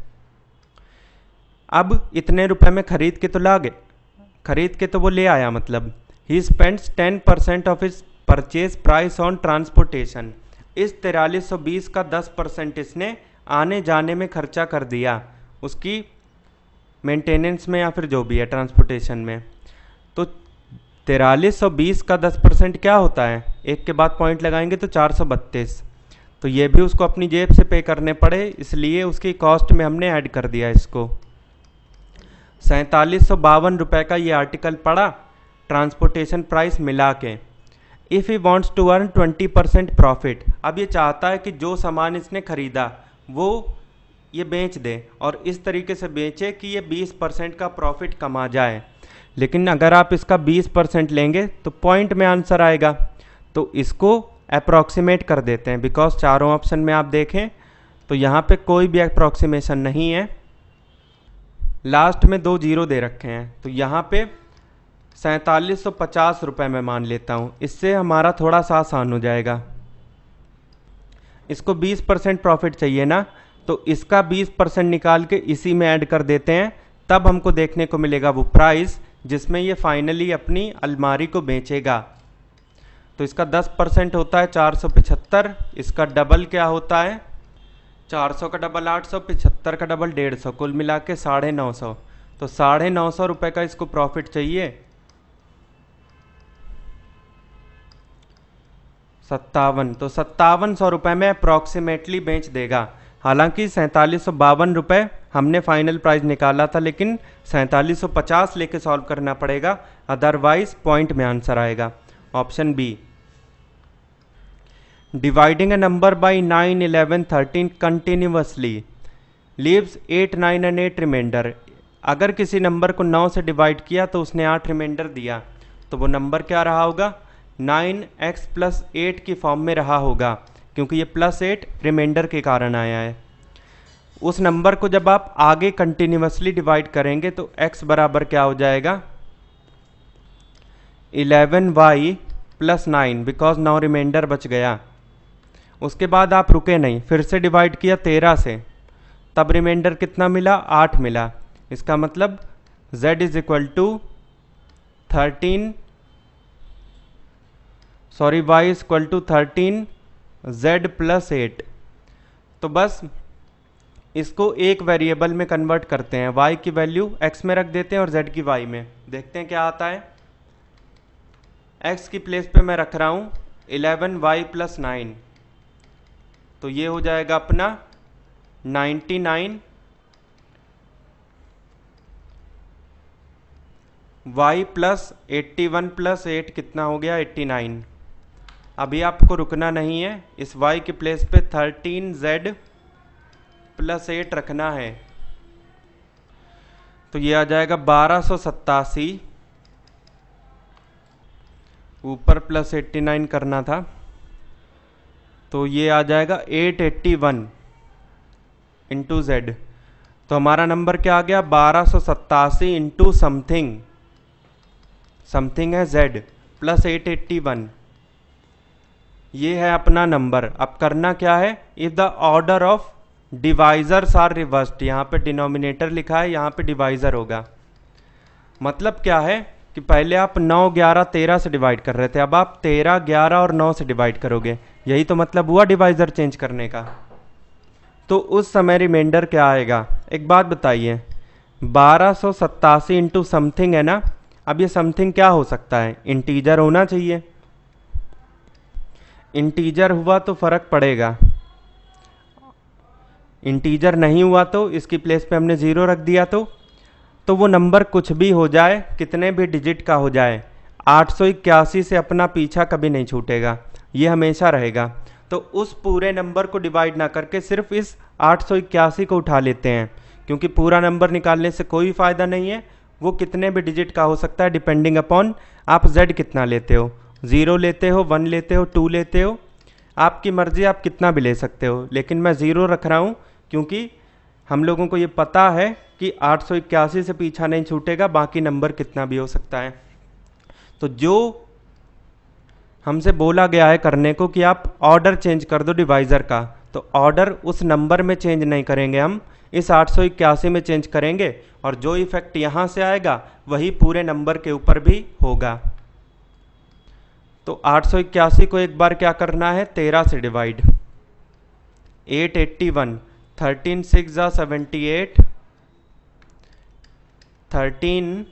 अब इतने रुपए में खरीद के तो वो ले आया, मतलब he spends 10% of his purchase price on transportation. इस 4320 का 10% इसने आने जाने में खर्चा कर दिया, उसकी मेंटेनेंस में या फिर जो भी है ट्रांसपोर्टेशन में। तो 4320 का 10% क्या होता है, एक के बाद पॉइंट लगाएंगे तो 432। तो ये भी उसको अपनी जेब से पे करने पड़े, इसलिए उसकी कॉस्ट में हमने ऐड कर दिया इसको। 4752 रुपये का ये आर्टिकल पड़ा ट्रांसपोर्टेशन प्राइस मिला के। If he wants to earn 20% profit, अब ये चाहता है कि जो सामान इसने खरीदा वो ये बेच दे, और इस तरीके से बेचे कि ये 20% का प्रॉफिट कमा जाए। लेकिन अगर आप इसका 20% लेंगे तो पॉइंट में आंसर आएगा, तो इसको अप्रॉक्सीमेट कर देते हैं। बिकॉज चारों ऑप्शन में आप देखें तो यहाँ पे कोई भी अप्रॉक्सीमेशन नहीं है, लास्ट में 2 जीरो दे रखे हैं। तो यहाँ पे 4750 रुपये में मान लेता हूँ, इससे हमारा थोड़ा सा आसान हो जाएगा। इसको 20% प्रॉफिट चाहिए ना, तो इसका 20% निकाल के इसी में ऐड कर देते हैं, तब हमको देखने को मिलेगा वो प्राइस जिसमें ये फाइनली अपनी अलमारी को बेचेगा। तो इसका 10% होता है 475, इसका डबल क्या होता है, 400 का डबल 800, 75 का डबल 150, कुल मिला के 950। तो 950 रुपये का इसको प्रॉफिट चाहिए। 57, तो 5700 रुपये में अप्रॉक्सीमेटली बेच देगा। हालांकि 4752 रुपये हमने फाइनल प्राइस निकाला था, लेकिन 4750 लेके सॉल्व करना पड़ेगा, अदरवाइज पॉइंट में आंसर आएगा, option B. Dividing a number by 9, 11, 13 continuously leaves 8, 9 and 8 reminder. अगर किसी नंबर को 9 से डिवाइड किया तो उसने 8 रिमाइंडर दिया, तो वो नंबर क्या रहा होगा, 9x + 8 की फॉर्म में रहा होगा, क्योंकि ये +8 रिमाइंडर के कारण आया है। उस नंबर को जब आप आगे कंटिन्यूसली डिवाइड करेंगे तो x बराबर क्या हो जाएगा, 11y + 9, बिकॉज 9 रिमाइंडर बच गया। उसके बाद आप रुके नहीं, फिर से डिवाइड किया 13 से, तब रिमाइंडर कितना मिला, 8 मिला। इसका मतलब z = 13, सॉरी y = 13 z + 8। तो बस इसको एक वेरिएबल में कन्वर्ट करते हैं, y की वैल्यू x में रख देते हैं और z की y में, देखते हैं क्या आता है। x की प्लेस पे मैं रख रहा हूँ 11y प्लस 9, तो ये हो जाएगा अपना 99 y प्लस 81 प्लस 8 कितना हो गया 89। अभी आपको रुकना नहीं है, इस y के प्लेस पे 13z प्लस 8 रखना है, तो ये आ जाएगा 1287, ऊपर प्लस 89 करना था, तो ये आ जाएगा 881 इंटू जेड। तो हमारा नंबर क्या आ गया 1287 इंटू समथिंग, समथिंग है z प्लस 881, ये है अपना नंबर। अब करना क्या है, if the order of divisors are reversed, यहाँ पे डिनोमिनेटर लिखा है, यहाँ पे डिवाइजर होगा। मतलब क्या है कि पहले आप 9, 11, 13 से डिवाइड कर रहे थे, अब आप 13, 11 और 9 से डिवाइड करोगे, यही तो मतलब हुआ डिवाइजर चेंज करने का। तो उस समय रिमाइंडर क्या आएगा, एक बात बताइए, 1287 इंटू समथिंग है ना, अब ये समथिंग क्या हो सकता है, इंटीजर होना चाहिए, इंटीजर हुआ तो फर्क पड़ेगा, इंटीजर नहीं हुआ तो इसकी प्लेस पे हमने 0 रख दिया, तो वो नंबर कुछ भी हो जाए, कितने भी डिजिट का हो जाए, 881 से अपना पीछा कभी नहीं छूटेगा, ये हमेशा रहेगा। तो उस पूरे नंबर को डिवाइड ना करके सिर्फ इस 881 को उठा लेते हैं, क्योंकि पूरा नंबर निकालने से कोई फ़ायदा नहीं है, वो कितने भी डिजिट का हो सकता है, डिपेंडिंग अपॉन आप z कितना लेते हो, 0 लेते हो, 1 लेते हो, 2 लेते हो, आपकी मर्जी, आप कितना भी ले सकते हो, लेकिन मैं 0 रख रहा हूँ क्योंकि हम लोगों को ये पता है कि 881 से पीछा नहीं छूटेगा, बाकी नंबर कितना भी हो सकता है। तो जो हमसे बोला गया है करने को कि आप ऑर्डर चेंज कर दो डिवाइज़र का, तो ऑर्डर उस नंबर में चेंज नहीं करेंगे, हम इस 881 में चेंज करेंगे, और जो इफेक्ट यहाँ से आएगा वही पूरे नंबर के ऊपर भी होगा। तो 881 को एक बार क्या करना है, 13 से डिवाइड, 881, 13 6 जा 78, 13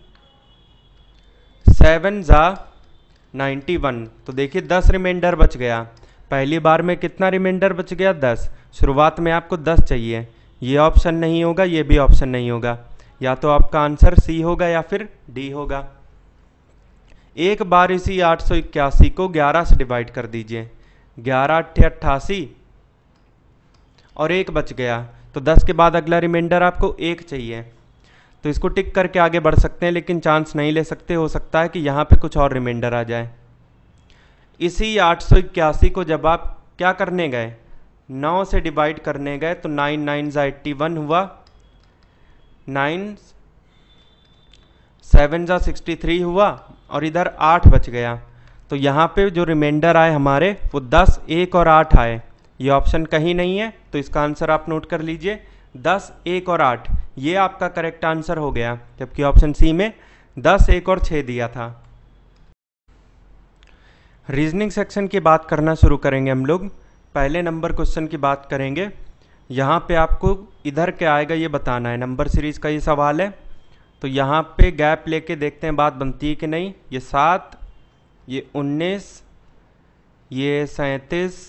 7 जा 91, तो देखिए 10 रिमाइंडर बच गया। पहली बार में कितना रिमाइंडर बच गया, 10। शुरुआत में आपको 10 चाहिए, ये ऑप्शन नहीं होगा, ये भी ऑप्शन नहीं होगा, या तो आपका आंसर सी होगा या फिर डी होगा। एक बार इसी 881 को 11 से डिवाइड कर दीजिए, 11 8 88 और 1 बच गया, तो 10 के बाद अगला रिमाइंडर आपको 1 चाहिए, तो इसको टिक करके आगे बढ़ सकते हैं, लेकिन चांस नहीं ले सकते, हो सकता है कि यहाँ पे कुछ और रिमाइंडर आ जाए। इसी 881 को जब आप क्या करने गए, 9 से डिवाइड करने गए, तो 9 9 जा 81 हुआ, 9 7 जा 63 हुआ, और इधर 8 बच गया। तो यहाँ पे जो रिमाइंडर आए हमारे वो 10, 1 और 8 आए, ये ऑप्शन कहीं नहीं है, तो इसका आंसर आप नोट कर लीजिए, 10, 1 और 8, ये आपका करेक्ट आंसर हो गया, जबकि ऑप्शन सी में 10, 1 और 6 दिया था। रीजनिंग सेक्शन की बात करना शुरू करेंगे हम लोग। पहले नंबर क्वेश्चन की बात करेंगे, यहाँ पे आपको इधर क्या आएगा ये बताना है, नंबर सीरीज़ का ये सवाल है। तो यहाँ पे गैप लेके देखते हैं बात बनती है कि नहीं। ये 7, ये 19, ये 37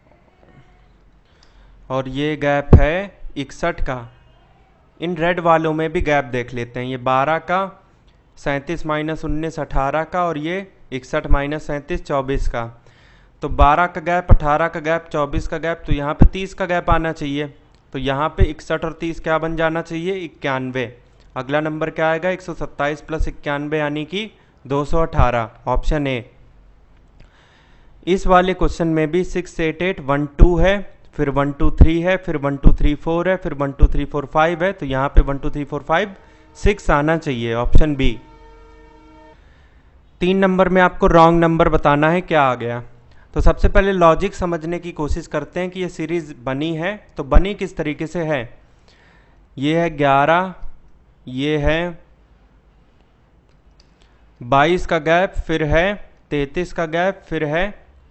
और ये गैप है 61 का। इन रेड वालों में भी गैप देख लेते हैं, ये 12 का, 37 माइनस 19 18 का, और ये 61 माइनस 37 24 का। तो 12 का गैप, 18 का गैप, 24 का गैप, तो यहाँ पे 30 का गैप आना चाहिए। तो यहाँ पे 61 और 30 क्या बन जाना चाहिए, 91। अगला नंबर क्या आएगा, 127 प्लस 91 यानी कि 218, ऑप्शन ए। इस वाले क्वेश्चन में भी 6 8 8 1 2 है, फिर 1 2 3 है, फिर 1 2 3 4 है, फिर 1 2 3 4 5 है। तो यहाँ पे 1 2 3 4 5 6 आना चाहिए, ऑप्शन बी। 3 नंबर में आपको रॉन्ग नंबर बताना है, क्या आ गया। तो सबसे पहले लॉजिक समझने की कोशिश करते हैं कि ये सीरीज बनी है तो बनी किस तरीके से है। ये है 11, ये है 22 का गैप, फिर है 33 का गैप, फिर है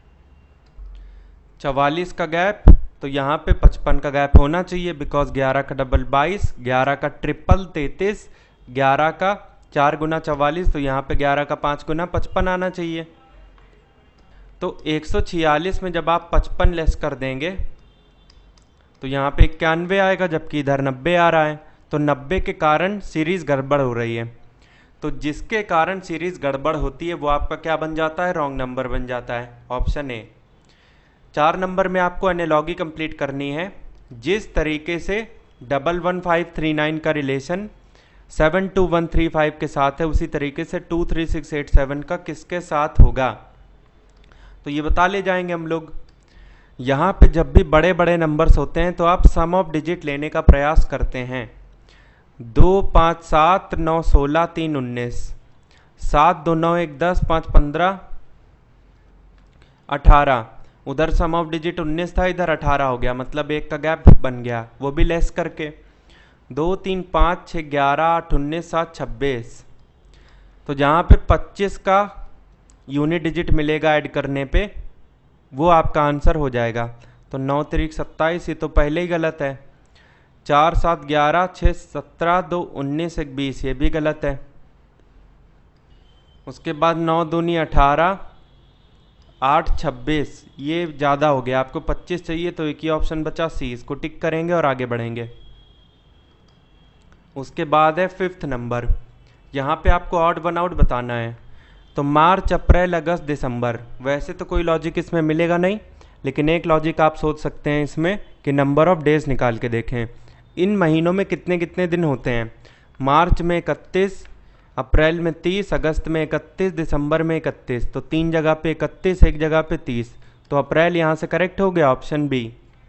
44 का गैप। तो यहाँ पे 55 का गैप होना चाहिए, बिकॉज 11 का डबल 22, 11 का ट्रिपल 33, 11 का 4 गुना 44, तो यहाँ पे 11 का 5 गुना 55 आना चाहिए। तो 146 में जब आप 55 लेस कर देंगे तो यहाँ पे 91 आएगा, जबकि इधर 90 आ रहा है। तो 90 के कारण सीरीज़ गड़बड़ हो रही है। तो जिसके कारण सीरीज़ गड़बड़ होती है वो आपका क्या बन जाता है? रॉन्ग नंबर बन जाता है, ऑप्शन ए। 4 नंबर में आपको एनालॉगी कंप्लीट करनी है। जिस तरीके से 11539 का रिलेशन 72135 के साथ है, उसी तरीके से 23687 का किसके साथ होगा, तो ये बता ले जाएंगे हम लोग। यहाँ पे जब भी बड़े बड़े नंबर्स होते हैं तो आप सम ऑफ डिजिट लेने का प्रयास करते हैं। 2 5 7 9 16 3 19, 7 2 9 1 10, 5 15 18। उधर सम ऑफ डिजिट 19 था, इधर 18 हो गया, मतलब एक का गैप बन गया, वो भी लेस करके। 2 3 5 6 11 8 19 7 26। तो जहाँ पे 25 का यूनिट डिजिट मिलेगा ऐड करने पे, वो आपका आंसर हो जाएगा। तो 9 3 27, ये तो पहले ही गलत है। 4 7 11 6 17 2 19 1 20, ये भी गलत है। उसके बाद 9 दूनी 18 8 26, ये ज़्यादा हो गया, आपको 25 चाहिए, तो एक ही ऑप्शन बचा सी, इसको टिक करेंगे और आगे बढ़ेंगे। उसके बाद है 5th नंबर। यहाँ पे आपको ऑड वन आउट बताना है। तो मार्च अप्रैल अगस्त दिसंबर, वैसे तो कोई लॉजिक इसमें मिलेगा नहीं, लेकिन एक लॉजिक आप सोच सकते हैं इसमें कि नंबर ऑफ डेज निकाल के देखें, इन महीनों में कितने कितने दिन होते हैं। मार्च में 31, अप्रैल में 30, अगस्त में 31, दिसंबर में 31। तो 3 जगह पे 31, एक जगह पे 30, तो अप्रैल यहाँ से करेक्ट हो गया, option B.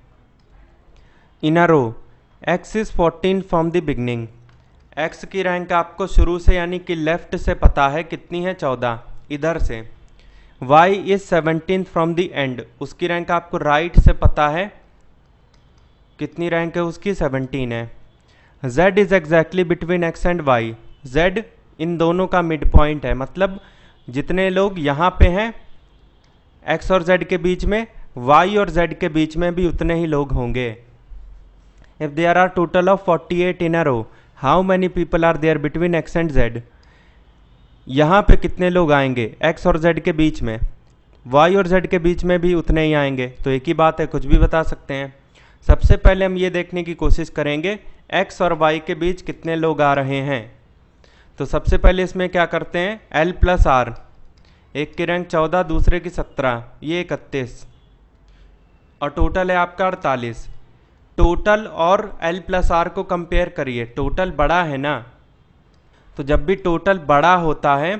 In a row X is 14 from the beginning. X की रैंक आपको शुरू से यानी कि लेफ्ट से पता है कितनी है, 14 इधर से। Y is 17 from the end, उसकी रैंक आपको राइट से पता है कितनी रैंक है उसकी, 17 है। z is exactly between x and y, z इन दोनों का मिड पॉइंट है, मतलब जितने लोग यहाँ पे हैं x और z के बीच में, y और z के बीच में भी उतने ही लोग होंगे। If there are total of 48 in a row, how many people are there between x and z, यहाँ पे कितने लोग आएंगे x और z के बीच में, y और z के बीच में भी उतने ही आएंगे। तो एक ही बात है, कुछ भी बता सकते हैं। सबसे पहले हम ये देखने की कोशिश करेंगे x और y के बीच कितने लोग आ रहे हैं। तो सबसे पहले इसमें क्या करते हैं, l प्लस आर, एक की रैंक 14, दूसरे की 17, ये 31, और टोटल है आपका 48। टोटल और l प्लस आर को कंपेयर करिए, टोटल बड़ा है ना, तो जब भी टोटल बड़ा होता है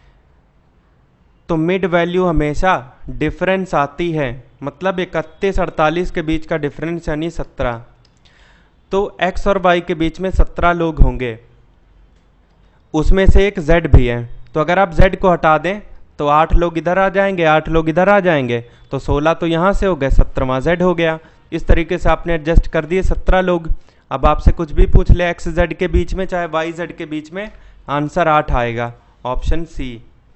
तो मिड वैल्यू हमेशा डिफरेंस आती है, मतलब 31 48 के बीच का डिफरेंस यानी 17। तो x और y के बीच में 17 लोग होंगे, उसमें से एक z भी है। तो अगर आप z को हटा दें तो 8 लोग इधर आ जाएंगे, 8 लोग इधर आ जाएंगे, तो 16 तो यहाँ से हो गए, 17वां z हो गया। इस तरीके से आपने एडजस्ट कर दिए 17 लोग। अब आपसे कुछ भी पूछ ले x z के बीच में चाहे y z के बीच में, आंसर 8 आएगा, ऑप्शन सी।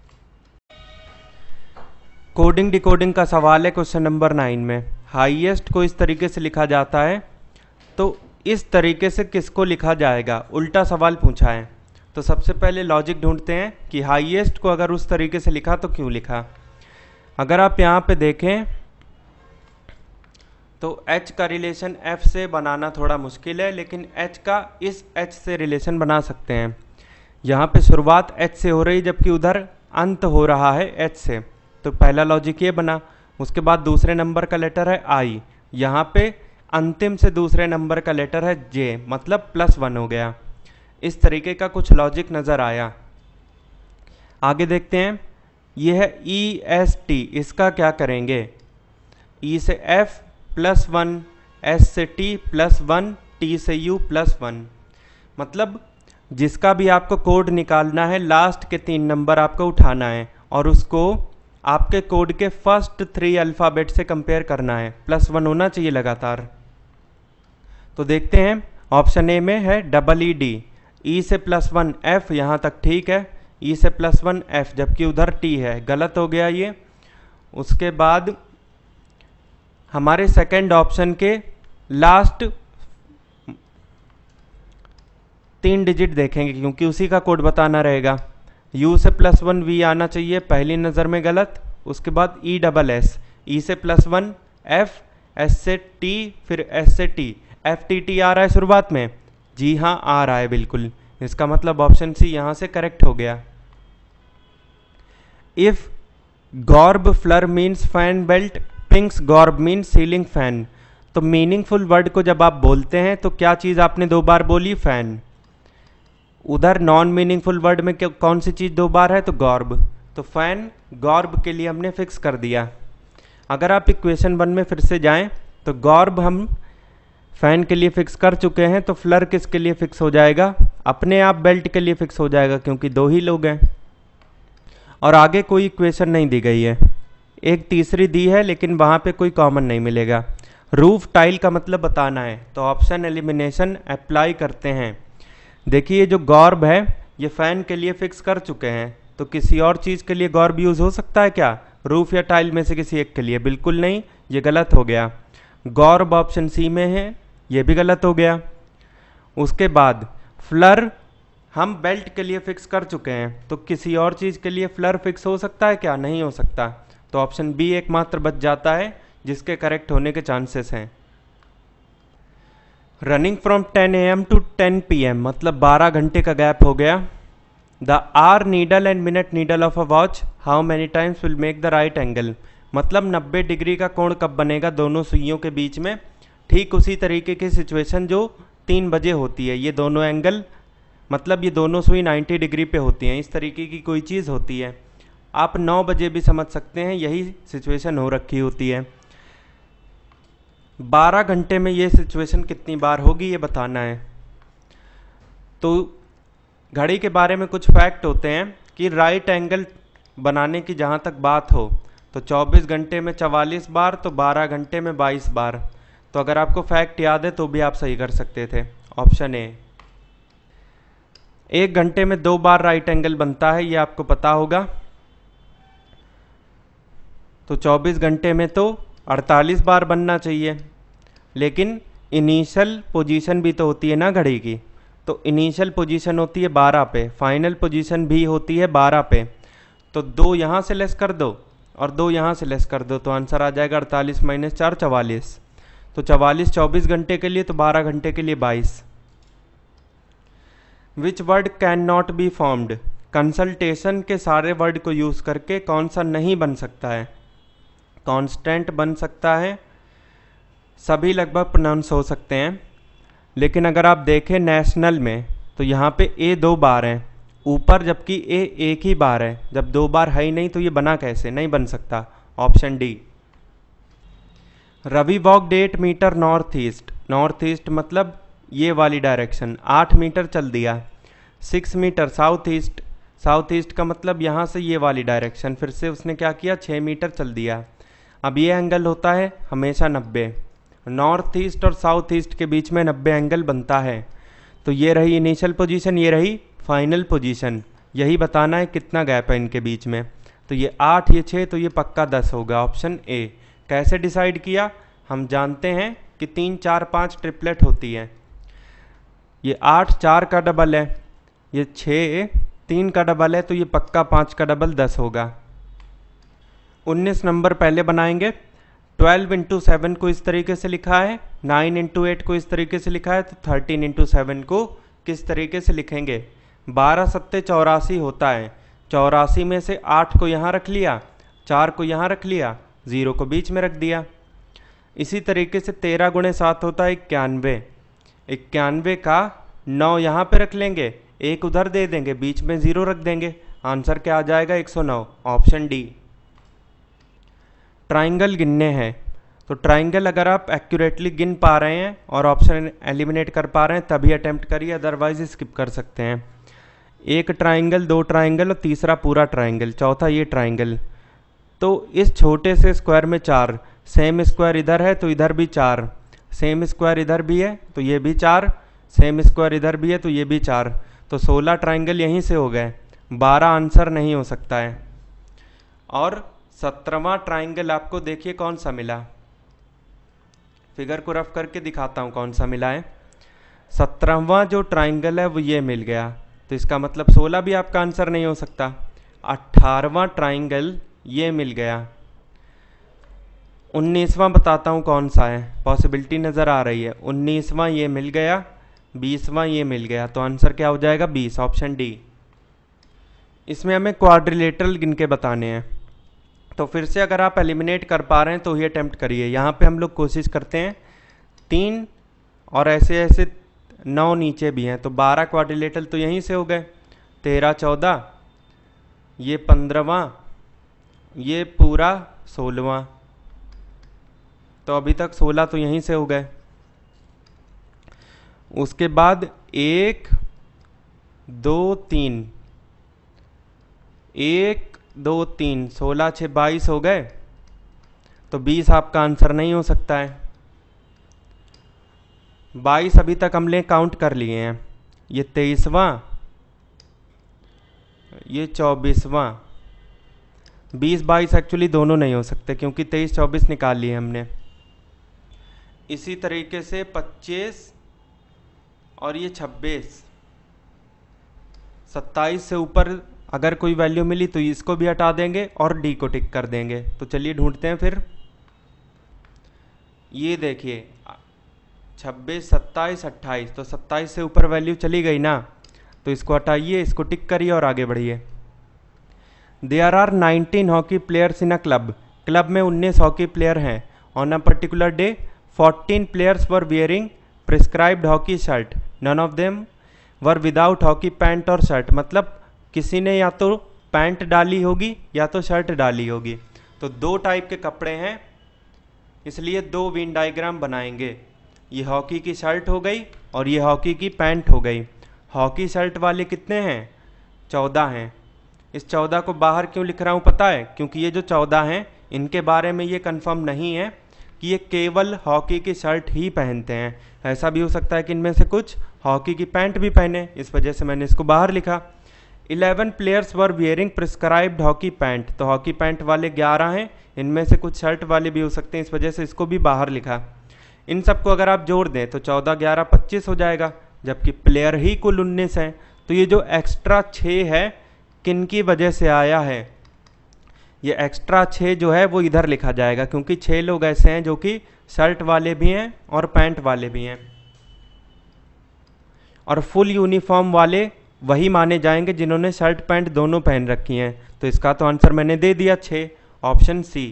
कोडिंग डिकोडिंग का सवाल है क्वेश्चन नंबर 9 में। हाईएस्ट को इस तरीके से लिखा जाता है, तो इस तरीके से किसको लिखा जाएगा, उल्टा सवाल पूछा है। तो सबसे पहले लॉजिक ढूंढते हैं कि हाईएस्ट को अगर उस तरीके से लिखा तो क्यों लिखा। अगर आप यहाँ पे देखें तो h का रिलेशन f से बनाना थोड़ा मुश्किल है, लेकिन h का इस h से रिलेशन बना सकते हैं। यहाँ पे शुरुआत h से हो रही जबकि उधर अंत हो रहा है h से, तो पहला लॉजिक ये बना। उसके बाद दूसरे नंबर का लेटर है i, यहाँ पे अंतिम से दूसरे नंबर का लेटर है j, मतलब +1 हो गया। इस तरीके का कुछ लॉजिक नज़र आया। आगे देखते हैं, ये है EST, इसका क्या करेंगे। E से F +1, S से T +1, T से U +1, मतलब जिसका भी आपको कोड निकालना है लास्ट के 3 नंबर आपको उठाना है और उसको आपके कोड के फर्स्ट 3 अल्फ़ाबेट से कंपेयर करना है, +1 होना चाहिए लगातार। तो देखते हैं, ऑप्शन ए में है EED, E से +1 F, यहाँ तक ठीक है, E से +1 F, जबकि उधर T है, गलत हो गया ये। उसके बाद हमारे सेकंड ऑप्शन के लास्ट 3 डिजिट देखेंगे क्योंकि उसी का कोड बताना रहेगा। U से +1 V आना चाहिए, पहली नज़र में गलत, उसके बाद ई डबल एस, ई से +1, एफ, एस से टी, फिर एस से टी, एफ टी टी आ रहा है शुरुआत में, जी हाँ आ रहा है बिल्कुल, इसका मतलब ऑप्शन सी यहाँ से करेक्ट हो गया। If gorb flur means fan belt, pinks gorb means ceiling fan. तो मीनिंगफुल वर्ड को जब आप बोलते हैं तो क्या चीज़ आपने 2 बार बोली, फैन। उधर नॉन मीनिंगफुल वर्ड में कौन सी चीज़ 2 बार है, तो गॉर्ब। तो फैन गॉर्ब के लिए हमने फिक्स कर दिया। अगर आप इक्वेशन 1 में फिर से जाएं तो गॉर्ब हम फैन के लिए फिक्स कर चुके हैं, तो फ्लर किसके लिए फिक्स हो जाएगा, अपने आप बेल्ट के लिए फिक्स हो जाएगा क्योंकि 2 ही लोग हैं। और आगे कोई इक्वेशन नहीं दी गई है, एक तीसरी दी है लेकिन वहाँ पे कोई कॉमन नहीं मिलेगा। रूफ टाइल का मतलब बताना है, तो ऑप्शन एलिमिनेशन अप्लाई करते हैं। देखिए ये जो गॉर्ब है ये फैन के लिए फिक्स कर चुके हैं, तो किसी और चीज़ के लिए गॉर्ब यूज़ हो सकता है क्या, रूफ या टाइल में से किसी एक के लिए, बिल्कुल नहीं, ये गलत हो गया। गॉर्ब ऑप्शन सी में है, ये भी गलत हो गया। उसके बाद फ्लर हम बेल्ट के लिए फिक्स कर चुके हैं, तो किसी और चीज़ के लिए फ्लर फिक्स हो सकता है क्या, नहीं हो सकता। तो ऑप्शन बी एकमात्र बच जाता है जिसके करेक्ट होने के चांसेस हैं। Running from 10 AM to 10 PM मतलब 12 घंटे का गैप हो गया। The hour needle and minute needle of a watch how many times will make the right angle, मतलब 90 डिग्री का कोण कब बनेगा दोनों सुइयों के बीच में, ठीक उसी तरीके की सिचुएशन जो 3 बजे होती है। ये दोनों एंगल मतलब ये दोनों सुई 90 डिग्री पे होती हैं, इस तरीके की कोई चीज़ होती है। आप 9 बजे भी समझ सकते हैं, यही सिचुएशन हो रखी होती है। 12 घंटे में ये सिचुएशन कितनी बार होगी ये बताना है। तो घड़ी के बारे में कुछ फैक्ट होते हैं कि राइट एंगल बनाने की जहाँ तक बात हो तो 24 घंटे में 44 बार, तो 12 घंटे में 22 बार। तो अगर आपको फैक्ट याद है तो भी आप सही कर सकते थे, ऑप्शन ए। 1 घंटे में 2 बार राइट एंगल बनता है, ये आपको पता होगा। तो 24 घंटे में तो 48 बार बनना चाहिए, लेकिन इनिशियल पोजीशन भी तो होती है ना घड़ी की, तो इनिशियल पोजीशन होती है 12 पे, फाइनल पोजीशन भी होती है 12 पे। तो 2 यहाँ से लेस कर दो और 2 यहाँ से लेस कर दो, तो आंसर आ जाएगा 48 - 4 44। तो 44 24 घंटे के लिए, तो 12 घंटे के लिए 22। Which word can not be formed, consultation के सारे वर्ड को यूज़ करके कौन सा नहीं बन सकता है। कांस्टेंट बन सकता है, सभी लगभग प्रोनाउंस हो सकते हैं, लेकिन अगर आप देखें नेशनल में तो यहाँ पे ए 2 बार हैं ऊपर, जबकि ए 1 ही बार है। जब 2 बार है ही नहीं तो ये बना कैसे, नहीं बन सकता, option D. Ravi walk 8 metre north east, north east मतलब ये वाली डायरेक्शन, 8 मीटर चल दिया। 6 metre south east, south east का मतलब यहाँ से ये वाली डायरेक्शन, फिर से उसने क्या किया 6 मीटर चल दिया। अब ये एंगल होता है हमेशा 90, नॉर्थ ईस्ट और साउथ ईस्ट के बीच में 90 एंगल बनता है। तो ये रही इनिशियल पोजीशन, ये रही फाइनल पोजीशन, यही बताना है कितना गैप है इनके बीच में। तो ये 8 ये 6, तो ये पक्का 10 होगा, ऑप्शन ए। कैसे डिसाइड किया, हम जानते हैं कि 3 4 5 ट्रिपलेट होती है। ये 8 4 का डबल है, ये 6 3 का डबल है, तो ये पक्का 5 का डबल 10 होगा। 19 नंबर पहले बनाएंगे। 12 × 7 को इस तरीके से लिखा है, 9 × 8 को इस तरीके से लिखा है, तो 13 × 7 को किस तरीके से लिखेंगे। 12 सत्ते 84 होता है, 84 में से 8 को यहाँ रख लिया, 4 को यहाँ रख लिया, 0 को बीच में रख दिया। इसी तरीके से 13 × 7 होता है 91, 91 का 9 यहाँ पे रख लेंगे, 1 उधर दे देंगे, बीच में 0 रख देंगे, आंसर क्या आ जाएगा 109, ऑप्शन डी। ट्राइंगल गिनने हैं, तो ट्राइंगल अगर आप एक्यूरेटली गिन पा रहे हैं और ऑप्शन एलिमिनेट कर पा रहे हैं तभी अटेम्प्ट करिए, अदरवाइज स्किप कर सकते हैं। 1 ट्राइंगल, 2 ट्राइंगल और तीसरा पूरा ट्राइंगल, चौथा ये ट्राइंगल। तो इस छोटे से स्क्वायर में 4, सेम स्क्वायर इधर है तो इधर भी 4, सेम स्क्वायर इधर भी है तो ये भी 4, सेम स्क्वायर इधर भी है तो ये भी 4, तो 16 ट्राइंगल यहीं से हो गए, 12 आंसर नहीं हो सकता है। और 17वां ट्राइंगल आपको देखिए कौन सा मिला, फिगर को रफ करके दिखाता हूँ कौन सा मिला है। 17वां जो ट्राइंगल है वो ये मिल गया, तो इसका मतलब 16 भी आपका आंसर नहीं हो सकता। 18वां ट्राइंगल ये मिल गया। 19वां बताता हूँ कौन सा है, पॉसिबिलिटी नज़र आ रही है। 19वां ये मिल गया, 20वां ये मिल गया, तो आंसर क्या हो जाएगा 20, ऑप्शन डी। इसमें हमें क्वाड्रिलेटरल गिन के बताने हैं, तो फिर से अगर आप एलिमिनेट कर पा रहे हैं तो ही अटेम्प्ट करिए। यहाँ पे हम लोग कोशिश करते हैं 3 और ऐसे ऐसे 9 नीचे भी हैं, तो 12 क्वाड्रिलेटरल तो यहीं से हो गए। 13 14, ये 15वां, ये पूरा 16वां, तो अभी तक 16 तो यहीं से हो गए। उसके बाद 1 2 3, 1 2 3, 16 6 22 हो गए, तो 20 आपका आंसर नहीं हो सकता है। 22 अभी तक हमने काउंट कर लिए हैं, ये 23वां, ये 24वां। 20 22 एक्चुअली दोनों नहीं हो सकते क्योंकि 23 24 निकाल लिए हमने। इसी तरीके से 25 और ये 26, 27 से ऊपर अगर कोई वैल्यू मिली तो इसको भी हटा देंगे और डी को टिक कर देंगे। तो चलिए ढूंढते हैं फिर। ये देखिए 26 27 28, तो 27 से ऊपर वैल्यू चली गई ना, तो इसको हटाइए, इसको टिक करिए और आगे बढ़िए। There are 19 hockey players in a club. Club में 19 हॉकी प्लेयर हैं। On a particular day 14 players were wearing prescribed hockey shirt, none of them were without hockey pant और शर्ट। मतलब किसी ने या तो पैंट डाली होगी या तो शर्ट डाली होगी। तो 2 टाइप के कपड़े हैं, इसलिए 2 वेन डायग्राम बनाएंगे। ये हॉकी की शर्ट हो गई और ये हॉकी की पैंट हो गई। हॉकी शर्ट वाले कितने हैं? 14 हैं। इस 14 को बाहर क्यों लिख रहा हूँ पता है? क्योंकि ये जो 14 हैं इनके बारे में ये कंफर्म नहीं है कि ये केवल हॉकी की शर्ट ही पहनते हैं। ऐसा भी हो सकता है कि इनमें से कुछ हॉकी की पैंट भी पहने, इस वजह से मैंने इसको बाहर लिखा। 11 players were wearing prescribed hockey pant, तो हॉकी पैंट वाले 11 हैं, इनमें से कुछ शर्ट वाले भी हो सकते हैं, इस वजह से इसको भी बाहर लिखा। इन सबको अगर आप जोड़ दें तो 14 11 25 हो जाएगा, जबकि प्लेयर ही कुल 19 हैं। तो ये जो एक्स्ट्रा 6 है किन की वजह से आया है? ये एक्स्ट्रा 6 जो है वो इधर लिखा जाएगा, क्योंकि 6 लोग ऐसे हैं जो कि शर्ट वाले भी हैं और पैंट वाले भी हैं। और फुल यूनिफॉर्म वाले वही माने जाएंगे जिन्होंने शर्ट पैंट दोनों पहन रखी हैं। तो इसका तो आंसर मैंने दे दिया 6, ऑप्शन सी।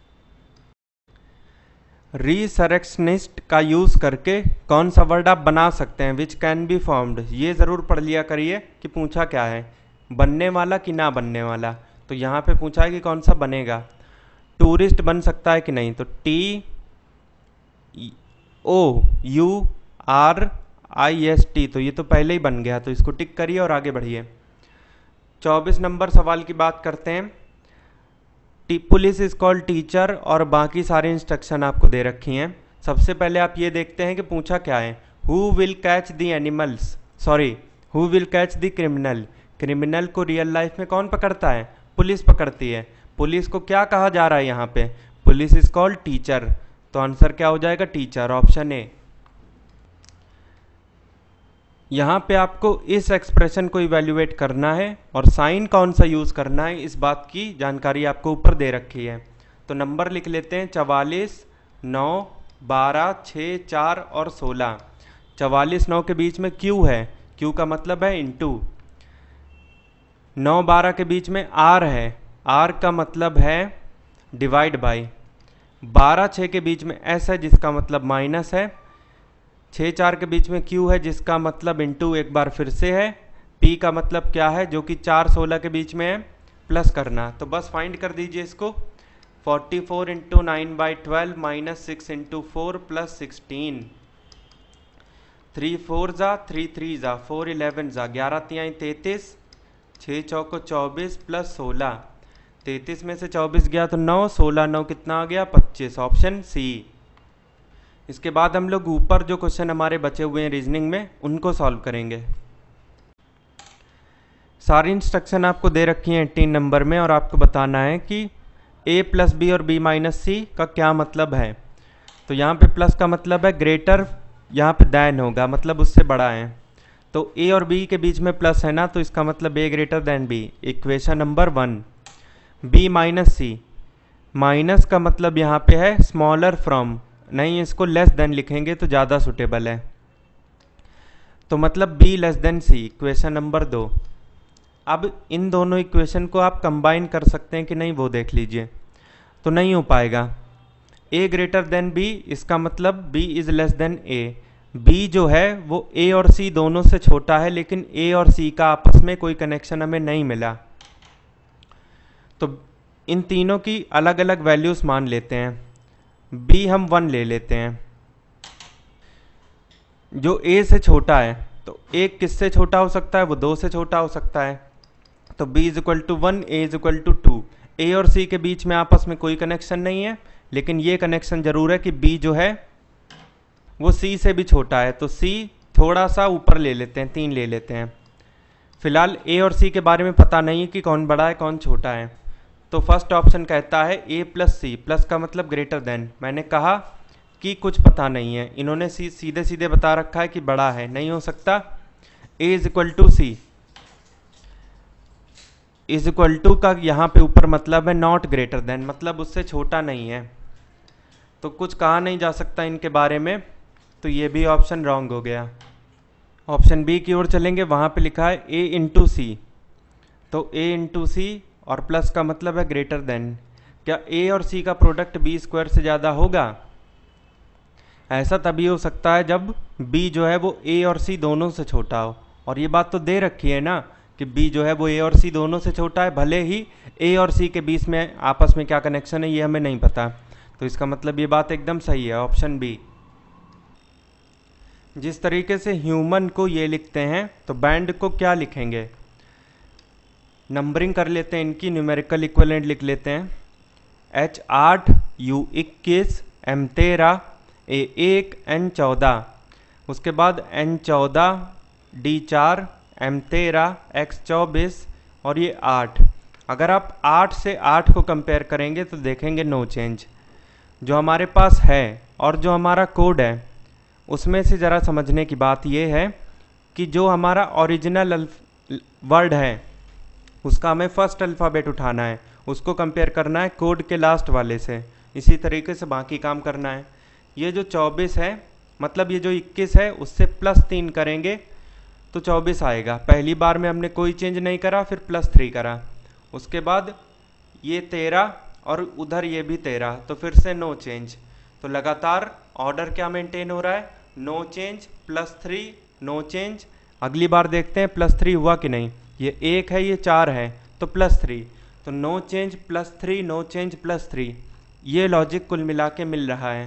रिसरेक्शनिस्ट का यूज करके कौन सा वर्ड आप बना सकते हैं? Which can be formed. ये जरूर पढ़ लिया करिए कि पूछा क्या है, बनने वाला कि ना बनने वाला। तो यहाँ पे पूछा है कि कौन सा बनेगा। टूरिस्ट बन सकता है कि नहीं? तो TOURIST, तो ये तो पहले ही बन गया, तो इसको टिक करिए और आगे बढ़िए। 24 नंबर सवाल की बात करते हैं। पुलिस इज कॉल्ड टीचर और बाकी सारे इंस्ट्रक्शन आपको दे रखी हैं। सबसे पहले आप ये देखते हैं कि पूछा क्या है। Who will catch the animals, sorry who will catch the criminal. Criminal को रियल लाइफ में कौन पकड़ता है? पुलिस पकड़ती है। पुलिस को क्या कहा जा रहा है यहाँ पे? पुलिस इज कॉल्ड टीचर, तो आंसर क्या हो जाएगा? Teacher, option A. यहाँ पे आपको इस एक्सप्रेशन को इवेल्युएट करना है और साइन कौन सा यूज करना है इस बात की जानकारी आपको ऊपर दे रखी है। तो नंबर लिख लेते हैं 44 9 12 6 4 और 16। 44 9 के बीच में Q है, Q का मतलब है इनटू। 9 12 के बीच में R है, R का मतलब है डिवाइड बाई। 12 6 के बीच में S है जिसका मतलब माइनस है। 6 4 के बीच में Q है जिसका मतलब इनटू एक बार फिर से है। P का मतलब क्या है? जो कि 4 16 के बीच में है, प्लस करना। तो बस फाइंड कर दीजिए इसको। 44 इंटू 9/12 माइनस 6 इंटू 4 प्लस 16। 3 4 जा 3 3 जा 4 11 जा 11 3 33, 6 चौको 24 प्लस 16। 33 में से 24 गया तो 9, 16 9 कितना आ गया? 25, ऑप्शन सी। इसके बाद हम लोग ऊपर जो क्वेश्चन हमारे बचे हुए हैं रीजनिंग में उनको सॉल्व करेंगे। सारी इंस्ट्रक्शन आपको दे रखी हैं 18 नंबर में और आपको बताना है कि a प्लस बी और b माइनस सी का क्या मतलब है। तो यहाँ पे प्लस का मतलब है ग्रेटर, यहाँ पे दैन होगा, मतलब उससे बड़ा है। तो a और b के बीच में प्लस है ना, तो इसका मतलब a greater than b। Equation number 1। B minus C, minus का मतलब यहाँ पे है स्मॉलर फ्रॉम, नहीं इसको लेस देन लिखेंगे तो ज़्यादा सुटेबल है, तो मतलब B less than C, equation number 2। अब इन दोनों इक्वेशन को आप कंबाइन कर सकते हैं कि नहीं वो देख लीजिए, तो नहीं हो पाएगा। ए ग्रेटर देन बी, इसका मतलब B is less than A, B जो है वो ए और सी दोनों से छोटा है, लेकिन ए और सी का आपस में कोई कनेक्शन हमें नहीं मिला, तो इन तीनों की अलग अलग वैल्यूज मान लेते हैं। बी हम 1 ले लेते हैं, जो ए से छोटा है, तो ए किससे छोटा हो सकता है, वो 2 से छोटा हो सकता है, तो b is equal to 1, A is equal to 2। A और सी के बीच में आपस में कोई कनेक्शन नहीं है, लेकिन ये कनेक्शन जरूर है कि b जो है वो c से भी छोटा है, तो c थोड़ा सा ऊपर ले लेते हैं, 3 ले लेते हैं। फिलहाल a और c के बारे में पता नहीं है कि कौन बड़ा है कौन छोटा है, तो फर्स्ट ऑप्शन कहता है a प्लस सी, प्लस का मतलब ग्रेटर देन। मैंने कहा कि कुछ पता नहीं है, इन्होंने सीधे सीधे बता रखा है कि बड़ा है, नहीं हो सकता। a is equal to C is equal to का यहाँ पे ऊपर मतलब है नॉट ग्रेटर देन, मतलब उससे छोटा नहीं है, तो कुछ कहा नहीं जा सकता इनके बारे में, तो ये भी ऑप्शन रॉन्ग हो गया। ऑप्शन बी की ओर चलेंगे, वहाँ पे लिखा है a इंटू सी, तो a इंटू सी और प्लस का मतलब है ग्रेटर देन। क्या a और c का प्रोडक्ट b स्क्वायर से ज़्यादा होगा? ऐसा तभी हो सकता है जब b जो है वो a और c दोनों से छोटा हो, और ये बात तो दे रखी है ना कि b जो है वो a और c दोनों से छोटा है, भले ही a और c के बीच में आपस में क्या कनेक्शन है ये हमें नहीं पता, तो इसका मतलब ये बात एकदम सही है, ऑप्शन बी। जिस तरीके से ह्यूमन को ये लिखते हैं, तो बैंड को क्या लिखेंगे? नंबरिंग कर लेते हैं, इनकी न्यूमेरिकल इक्विवेलेंट लिख लेते हैं। H8 U21 M13 A1 N14, उसके बाद N14 D4 M13 X24 और ये 8। अगर आप 8 से 8 को कंपेयर करेंगे तो देखेंगे नो चेंज। जो हमारे पास है और जो हमारा कोड है उसमें से ज़रा समझने की बात यह है कि जो हमारा ओरिजिनल वर्ड है उसका हमें फर्स्ट अल्फ़ाबेट उठाना है, उसको कंपेयर करना है कोड के लास्ट वाले से, इसी तरीके से बाकी काम करना है। ये जो 24 है, मतलब ये जो 21 है उससे +3 करेंगे तो 24 आएगा। पहली बार में हमने कोई चेंज नहीं करा, फिर +3 करा, उसके बाद ये 13 और उधर ये भी 13, तो फिर से नो चेंज। तो लगातार ऑर्डर क्या मेंटेन हो रहा है, नो चेंज +3 नो चेंज। अगली बार देखते हैं +3 हुआ कि नहीं, ये 1 है ये 4 है तो +3, तो नो चेंज +3 नो चेंज +3, ये लॉजिक कुल मिला के मिल रहा है।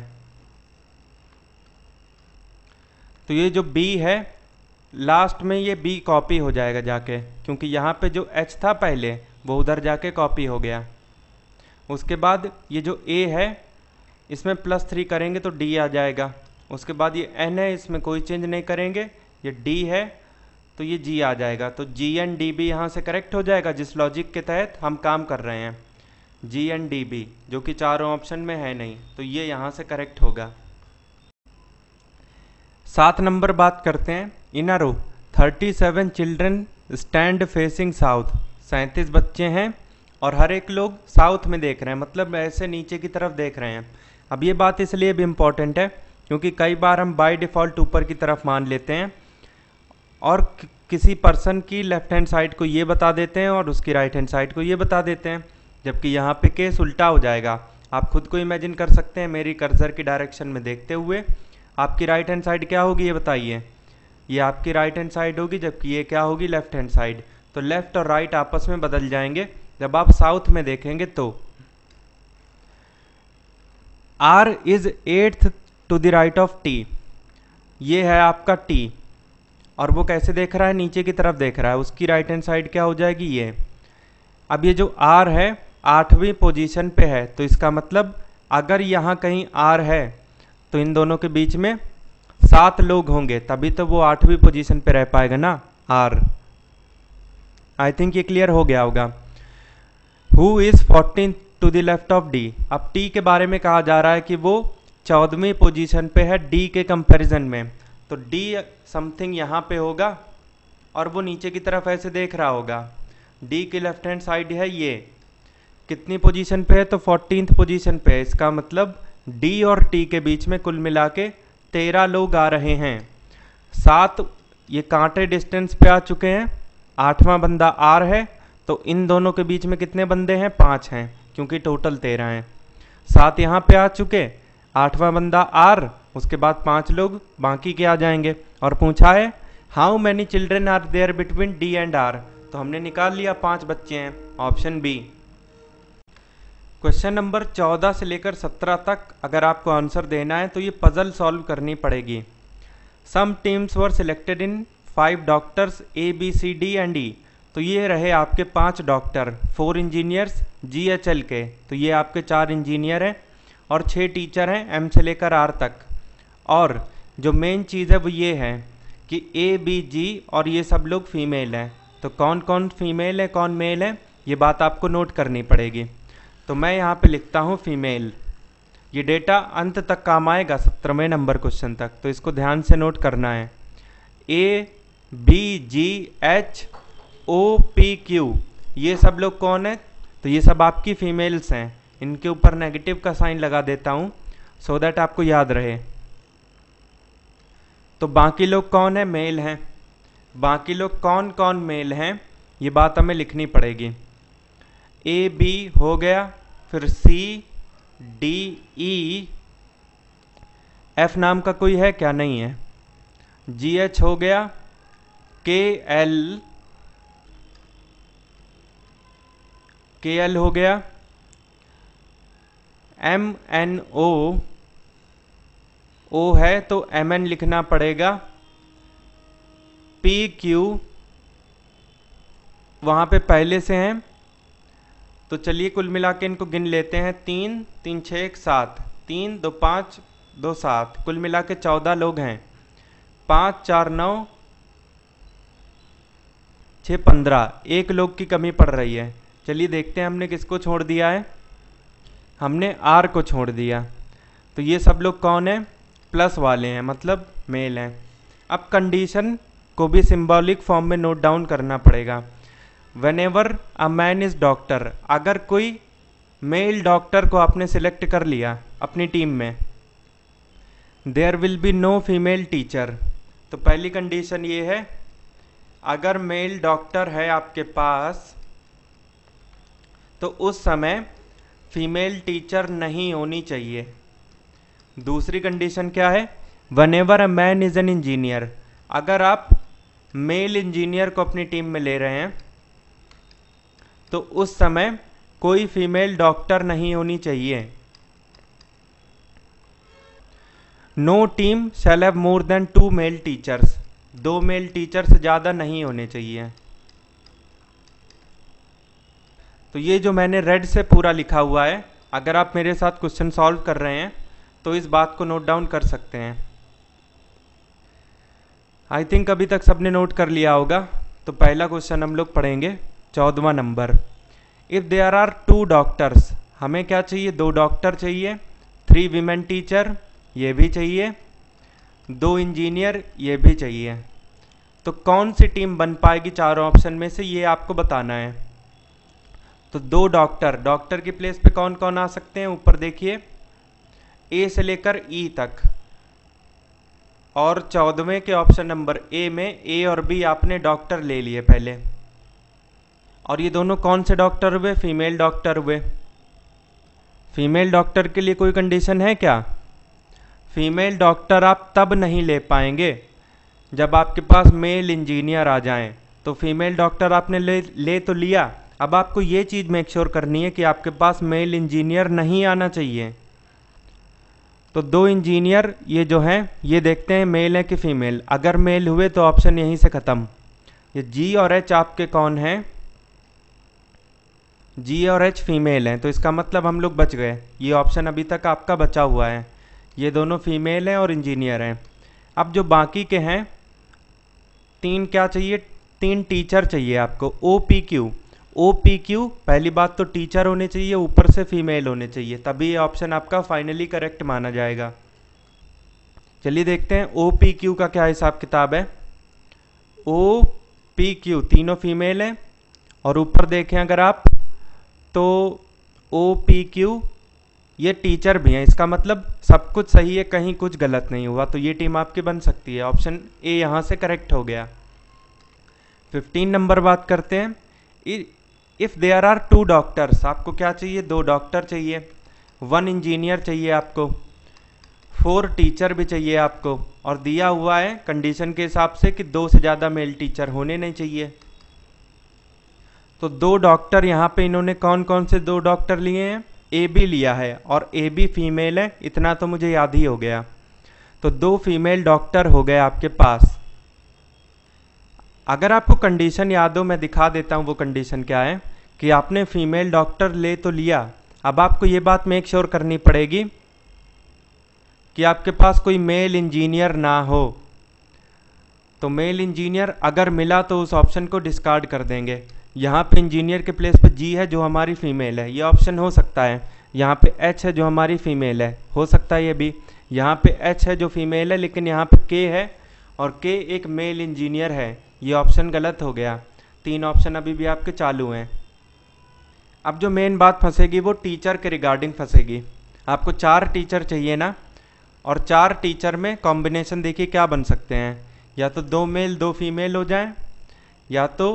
तो ये जो B है लास्ट में ये B कॉपी हो जाएगा जाके, क्योंकि यहाँ पे जो H था पहले वो उधर जाके कॉपी हो गया। उसके बाद ये जो A है इसमें +3 करेंगे तो D आ जाएगा। उसके बाद ये N है, इसमें कोई चेंज नहीं करेंगे, ये D है तो ये G आ जाएगा। तो GNDB यहाँ से करेक्ट हो जाएगा जिस लॉजिक के तहत हम काम कर रहे हैं, GNDB, जो कि चारों ऑप्शन में है नहीं, तो ये यहाँ से करेक्ट होगा। 7 नंबर बात करते हैं। In a row 37 children stand facing south, 37 बच्चे हैं और हर एक लोग साउथ में देख रहे हैं, मतलब ऐसे नीचे की तरफ देख रहे हैं। अब ये बात इसलिए भी इम्पॉर्टेंट है क्योंकि कई बार हम बाय डिफ़ॉल्ट ऊपर की तरफ मान लेते हैं और किसी पर्सन की लेफ्ट हैंड साइड को ये बता देते हैं और उसकी राइट हैंड साइड को ये बता देते हैं, जबकि यहाँ पे केस उल्टा हो जाएगा। आप खुद को इमेजिन कर सकते हैं मेरी कर्सर की डायरेक्शन में देखते हुए, आपकी राइट हैंड साइड क्या होगी ये बताइए, ये आपकी राइट हैंड साइड होगी, जबकि ये क्या होगी लेफ्ट हैंड साइड। तो लेफ्ट और राइट आपस में बदल जाएंगे जब आप साउथ में देखेंगे। तो R is 8th to the right of T, ये है आपका T और वो कैसे देख रहा है, नीचे की तरफ देख रहा है, उसकी राइट हैंड साइड क्या हो जाएगी ये। अब ये जो R है 8वीं पोजीशन पे है, तो इसका मतलब अगर यहाँ कहीं R है तो इन दोनों के बीच में 7 लोग होंगे, तभी तो वो 8वीं पोजीशन पे रह पाएगा ना R। आई थिंक ये क्लियर हो गया होगा। Who is 14th to the left of D, अब T के बारे में कहा जा रहा है कि वो 14वीं पोजीशन पे है D के कंपैरिजन में, तो D समथिंग यहाँ पे होगा और वो नीचे की तरफ ऐसे देख रहा होगा। D की लेफ्ट हैंड साइड है ये, कितनी पोजीशन पे है, तो 14th पोजीशन पे है। इसका मतलब डी और टी के बीच में कुल मिला के 13 लोग आ रहे हैं। 7 ये कांटे डिस्टेंस पे आ चुके हैं, 8वां बंदा आर है, तो इन दोनों के बीच में कितने बंदे हैं, 5 हैं, क्योंकि टोटल 13 हैं। 7 यहाँ पे आ चुके, 8वां बंदा आर, उसके बाद 5 लोग बाकी के आ जाएंगे। और पूछा है how many children are there between D and R, तो हमने निकाल लिया 5 बच्चे हैं, ऑप्शन बी। क्वेश्चन नंबर 14 से लेकर 17 तक अगर आपको आंसर देना है तो ये पजल सॉल्व करनी पड़ेगी। Some teams were selected in 5 doctors A B C D and E, तो ये रहे आपके 5 डॉक्टर, 4 इंजीनियर्स GHL के, तो ये आपके 4 इंजीनियर हैं और 6 टीचर हैं M से लेकर R तक। और जो मेन चीज़ है वो ये है कि A B G और ये सब लोग फीमेल हैं, तो कौन कौन फीमेल है कौन मेल है ये बात आपको नोट करनी पड़ेगी। तो मैं यहाँ पे लिखता हूँ फीमेल। ये डेटा अंत तक काम आएगा 17वें नंबर क्वेश्चन तक, तो इसको ध्यान से नोट करना है। A B G H O P Q ये सब लोग कौन है, तो ये सब आपकी फीमेल्स हैं। इनके ऊपर नेगेटिव का साइन लगा देता हूँ सो दैट आपको याद रहे। तो बाकी लोग कौन है, मेल हैं। बाकी लोग कौन कौन मेल हैं ये बात हमें लिखनी पड़ेगी। A B हो गया, फिर C D E, F नाम का कोई है क्या, नहीं है। G H हो गया, K L हो गया, M N O है तो MN लिखना पड़ेगा। P Q वहाँ पे पहले से हैं, तो चलिए कुल मिला के इनको गिन लेते हैं। 3 3 6 1 7, 3 2 5 2 7, कुल मिला के 14 लोग हैं। 5 4 9 6 15, एक लोग की कमी पड़ रही है। चलिए देखते हैं हमने किसको छोड़ दिया है, हमने R को छोड़ दिया। तो ये सब लोग कौन है, प्लस वाले हैं, मतलब मेल हैं। अब कंडीशन को भी सिंबॉलिक फॉर्म में नोट डाउन करना पड़ेगा। Whenever a man is doctor, अगर कोई मेल डॉक्टर को आपने सिलेक्ट कर लिया अपनी टीम में, there will be no female teacher, तो पहली कंडीशन ये है अगर मेल डॉक्टर है आपके पास तो उस समय फीमेल टीचर नहीं होनी चाहिए। दूसरी कंडीशन क्या है, whenever a man is an engineer, अगर आप मेल इंजीनियर को अपनी टीम में ले रहे हैं तो उस समय कोई फीमेल डॉक्टर नहीं होनी चाहिए। No team shall have more than 2 male teachers, 2 male teacher से ज़्यादा नहीं होने चाहिए। तो ये जो मैंने रेड से पूरा लिखा हुआ है, अगर आप मेरे साथ क्वेश्चन सॉल्व कर रहे हैं तो इस बात को नोट डाउन कर सकते हैं। आई थिंक अभी तक सबने नोट कर लिया होगा। तो पहला क्वेश्चन हम लोग पढ़ेंगे 14वां नंबर। इफ़ देयर आर 2 डॉक्टर्स, हमें क्या चाहिए, 2 डॉक्टर चाहिए, 3 वीमेन टीचर ये भी चाहिए, 2 इंजीनियर ये भी चाहिए। तो कौन सी टीम बन पाएगी चारों ऑप्शन में से, ये आपको बताना है। तो 2 डॉक्टर, डॉक्टर की प्लेस पे कौन कौन आ सकते हैं, ऊपर देखिए ए से लेकर ई तक। और 14वें के ऑप्शन नंबर ए में ए और बी आपने डॉक्टर ले लिए पहले। और ये दोनों कौन से डॉक्टर हुए, फीमेल डॉक्टर हुए। फीमेल डॉक्टर के लिए कोई कंडीशन है क्या, फीमेल डॉक्टर आप तब नहीं ले पाएंगे जब आपके पास मेल इंजीनियर आ जाएं। तो फीमेल डॉक्टर आपने ले तो लिया, अब आपको ये चीज़ मेक श्योर करनी है कि आपके पास मेल इंजीनियर नहीं आना चाहिए। तो 2 इंजीनियर ये जो हैं ये देखते हैं मेल है कि फीमेल, अगर मेल हुए तो ऑप्शन यहीं से ख़त्म। ये जी और एच आपके कौन हैं, जी और एच फीमेल हैं, तो इसका मतलब हम लोग बच गए। ये ऑप्शन अभी तक आपका बचा हुआ है, ये दोनों फीमेल हैं और इंजीनियर हैं। अब जो बाकी के हैं 3 क्या चाहिए, 3 टीचर चाहिए आपको। ओ पी क्यू पहली बात तो टीचर होने चाहिए, ऊपर से फीमेल होने चाहिए, तभी ये ऑप्शन आपका फाइनली करेक्ट माना जाएगा। चलिए देखते हैं ओ पी क्यू का क्या हिसाब किताब है। ओ पी क्यू तीनों फीमेल हैं और ऊपर देखें अगर आप तो OPQ ये टीचर भी हैं, इसका मतलब सब कुछ सही है, कहीं कुछ गलत नहीं हुआ, तो ये टीम आपकी बन सकती है। ऑप्शन ए यहाँ से करेक्ट हो गया। 15 नंबर बात करते हैं। इफ़ देयर आर 2 डॉक्टर्स, आपको क्या चाहिए? 2 डॉक्टर चाहिए, 1 इंजीनियर चाहिए आपको, 4 टीचर भी चाहिए आपको, और दिया हुआ है कंडीशन के हिसाब से कि 2 से ज़्यादा मेल टीचर होने नहीं चाहिए। तो 2 डॉक्टर यहाँ पे इन्होंने कौन कौन से 2 डॉक्टर लिए हैं? ए बी लिया है, और ए बी फीमेल है, इतना तो मुझे याद ही हो गया। तो 2 फीमेल डॉक्टर हो गए आपके पास। अगर आपको कंडीशन याद हो, मैं दिखा देता हूँ वो कंडीशन क्या है। कि आपने फीमेल डॉक्टर ले तो लिया, अब आपको ये बात मेक श्योर करनी पड़ेगी कि आपके पास कोई मेल इंजीनियर ना हो। तो मेल इंजीनियर अगर मिला तो उस ऑप्शन को डिस्कार्ड कर देंगे। यहाँ पे इंजीनियर के प्लेस पे जी है जो हमारी फीमेल है, ये ऑप्शन हो सकता है। यहाँ पे एच है जो हमारी फीमेल है, हो सकता है ये भी। यहाँ पे एच है जो फीमेल है, लेकिन यहाँ पे के है और के एक मेल इंजीनियर है, ये ऑप्शन गलत हो गया। 3 ऑप्शन अभी भी आपके चालू हैं। अब जो मेन बात फंसेगी वो टीचर के रिगार्डिंग फंसेगी। आपको 4 टीचर चाहिए ना, और 4 टीचर में कॉम्बिनेशन देखिए क्या बन सकते हैं। या तो 2 मेल 2 फीमेल हो जाएं, या तो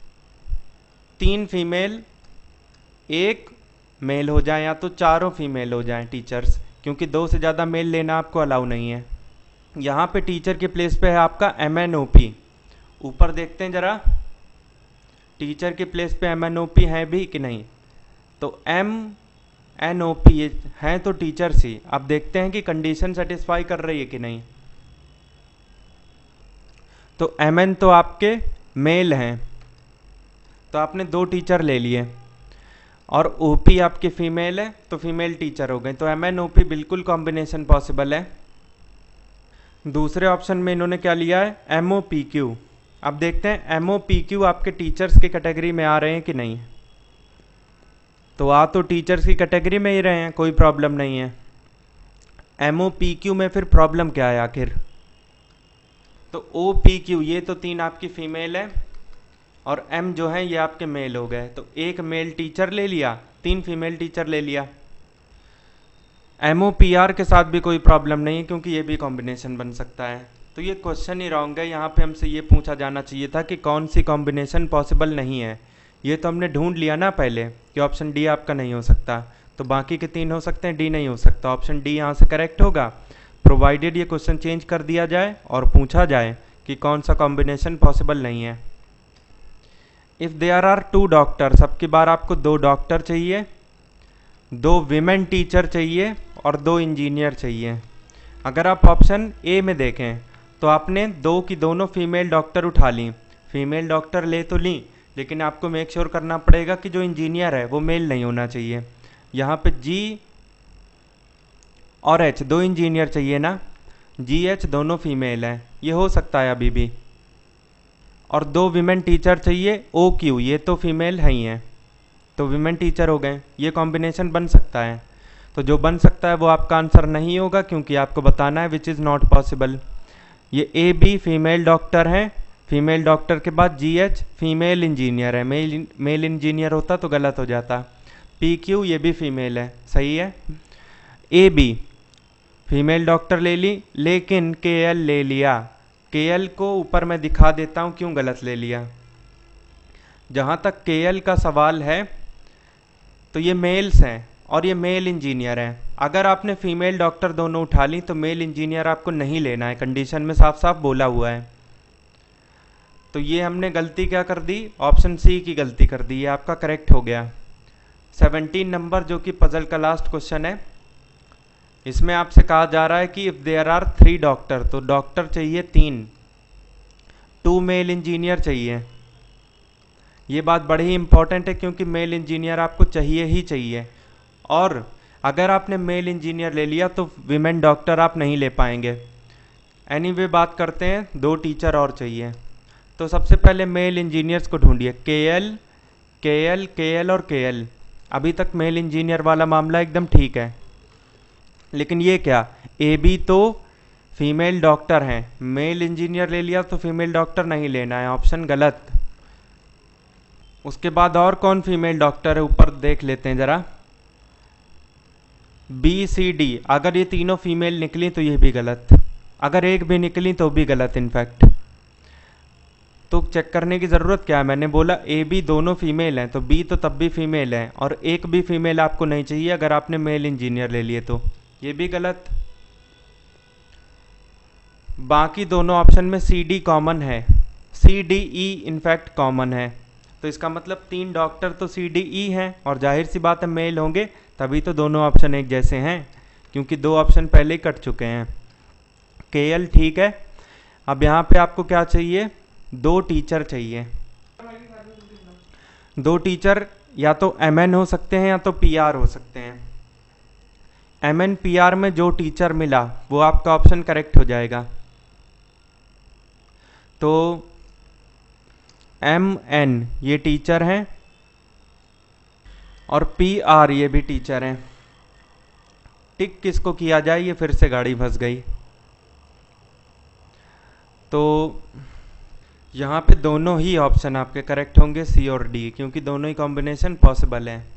3 फीमेल 1 मेल हो जाए, या तो चारों फीमेल हो जाएं टीचर्स, क्योंकि 2 से ज़्यादा मेल लेना आपको अलाउ नहीं है। यहाँ पे टीचर के प्लेस पे है आपका MNOP। ऊपर देखते हैं ज़रा, टीचर के प्लेस पे MNOP है भी कि नहीं। तो MNOP हैं तो टीचर्स ही। अब देखते हैं कि कंडीशन सेटिस्फाई कर रही है कि नहीं। तो MN तो आपके मेल हैं, तो आपने 2 टीचर ले लिए, और OP आपकी फीमेल है तो फीमेल टीचर हो गए। तो MNOP बिल्कुल कॉम्बिनेशन पॉसिबल है। दूसरे ऑप्शन में इन्होंने क्या लिया है? MOPQ। अब देखते हैं MOPQ आपके टीचर्स की कैटेगरी में आ रहे हैं कि नहीं। तो आ तो टीचर्स की कैटेगरी में ही रहे हैं, कोई प्रॉब्लम नहीं है। MOPQ में फिर प्रॉब्लम क्या है आखिर? तो OPQ ये तो 3 आपकी फीमेल है, और M जो है ये आपके मेल हो गए। तो 1 मेल टीचर ले लिया, 3 फीमेल टीचर ले लिया। MOPR के साथ भी कोई प्रॉब्लम नहीं है, क्योंकि ये भी कॉम्बिनेशन बन सकता है। तो ये क्वेश्चन ही रॉन्ग है। यहाँ पे हमसे ये पूछा जाना चाहिए था कि कौन सी कॉम्बिनेशन पॉसिबल नहीं है। ये तो हमने ढूंढ लिया ना पहले कि ऑप्शन डी आपका नहीं हो सकता, तो बाकी के 3 हो सकते हैं, डी नहीं हो सकता। ऑप्शन डी यहाँ से करेक्ट होगा, प्रोवाइडेड ये क्वेश्चन चेंज कर दिया जाए और पूछा जाए कि कौन सा कॉम्बिनेशन पॉसिबल नहीं है। इफ़ देयर आर 2 डॉक्टर्स, अब की बार आपको 2 डॉक्टर चाहिए, 2 विमेन टीचर चाहिए, और 2 इंजीनियर चाहिए। अगर आप ऑप्शन ए में देखें तो आपने 2 की दोनों फीमेल डॉक्टर उठा ली। फीमेल डॉक्टर ले तो ली, लेकिन आपको मेक श्योर करना पड़ेगा कि जो इंजीनियर है वो मेल नहीं होना चाहिए। यहाँ पे जी और एच 2 इंजीनियर चाहिए ना, जी एच दोनों फीमेल हैं, ये हो सकता है अभी भी। और 2 विमेन टीचर चाहिए, ओ क्यू ये तो फीमेल है ही हैं, तो विमेन टीचर हो गए। ये कॉम्बिनेशन बन सकता है। तो जो बन सकता है वो आपका आंसर नहीं होगा, क्योंकि आपको बताना है विच इज़ नॉट पॉसिबल। ये ए बी फीमेल डॉक्टर हैं, फीमेल डॉक्टर के बाद जी एच फीमेल इंजीनियर है, मेल इंजीनियर होता तो गलत हो जाता। पी क्यू ये भी फीमेल है, सही है। ए बी फीमेल डॉक्टर ले ली, लेकिन के एल ले लिया। के एल को ऊपर मैं दिखा देता हूँ क्यों गलत ले लिया। जहाँ तक के एल का सवाल है तो ये मेल्स हैं और ये मेल इंजीनियर हैं। अगर आपने फीमेल डॉक्टर दोनों उठा ली तो मेल इंजीनियर आपको नहीं लेना है, कंडीशन में साफ साफ बोला हुआ है। तो ये हमने गलती क्या कर दी, ऑप्शन सी की गलती कर दी, ये आपका करेक्ट हो गया। 17 नंबर जो कि पजल का लास्ट क्वेश्चन है, इसमें आपसे कहा जा रहा है कि इफ़ देयर आर 3 डॉक्टर, तो डॉक्टर चाहिए 3, 2 मेल इंजीनियर चाहिए। ये बात बड़ी ही इंपॉर्टेंट है क्योंकि मेल इंजीनियर आपको चाहिए ही चाहिए, और अगर आपने मेल इंजीनियर ले लिया तो विमेन डॉक्टर आप नहीं ले पाएंगे। एनीवे बात करते हैं, 2 टीचर और चाहिए। तो सबसे पहले मेल इंजीनियर्स को ढूंढिए, के एल और के एल। अभी तक मेल इंजीनियर वाला मामला एकदम ठीक है, लेकिन ये क्या, ए बी तो फीमेल डॉक्टर हैं, मेल इंजीनियर ले लिया तो फीमेल डॉक्टर नहीं लेना है, ऑप्शन गलत। उसके बाद और कौन फीमेल डॉक्टर है ऊपर देख लेते हैं ज़रा। बी सी डी, अगर ये तीनों फीमेल निकली तो ये भी गलत, अगर एक भी निकली तो भी गलत इनफैक्ट। तो चेक करने की ज़रूरत क्या है, मैंने बोला ए बी दोनों फीमेल हैं तो बी तो तब भी फीमेल है, और एक भी फीमेल आपको नहीं चाहिए अगर आपने मेल इंजीनियर ले लिए तो ये भी गलत। बाकी दोनों ऑप्शन में सी डी कॉमन है, C D E in fact common है, तो इसका मतलब 3 डॉक्टर तो सी डी ई हैं, और जाहिर सी बात है मेल होंगे, तभी तो दोनों ऑप्शन एक जैसे हैं, क्योंकि 2 ऑप्शन पहले ही कट चुके हैं। के एल ठीक है। अब यहाँ पे आपको क्या चाहिए, 2 टीचर चाहिए। 2 टीचर या तो एम एन हो सकते हैं या तो पी आर हो सकते हैं। एम एन पी आर में जो टीचर मिला वो आपका ऑप्शन करेक्ट हो जाएगा। तो एम एन ये टीचर हैं और पी आर ये भी टीचर हैं। टिक किसको किया जाए, ये फिर से गाड़ी फंस गई। तो यहाँ पे दोनों ही ऑप्शन आपके करेक्ट होंगे, सी और डी, क्योंकि दोनों ही कॉम्बिनेशन पॉसिबल है।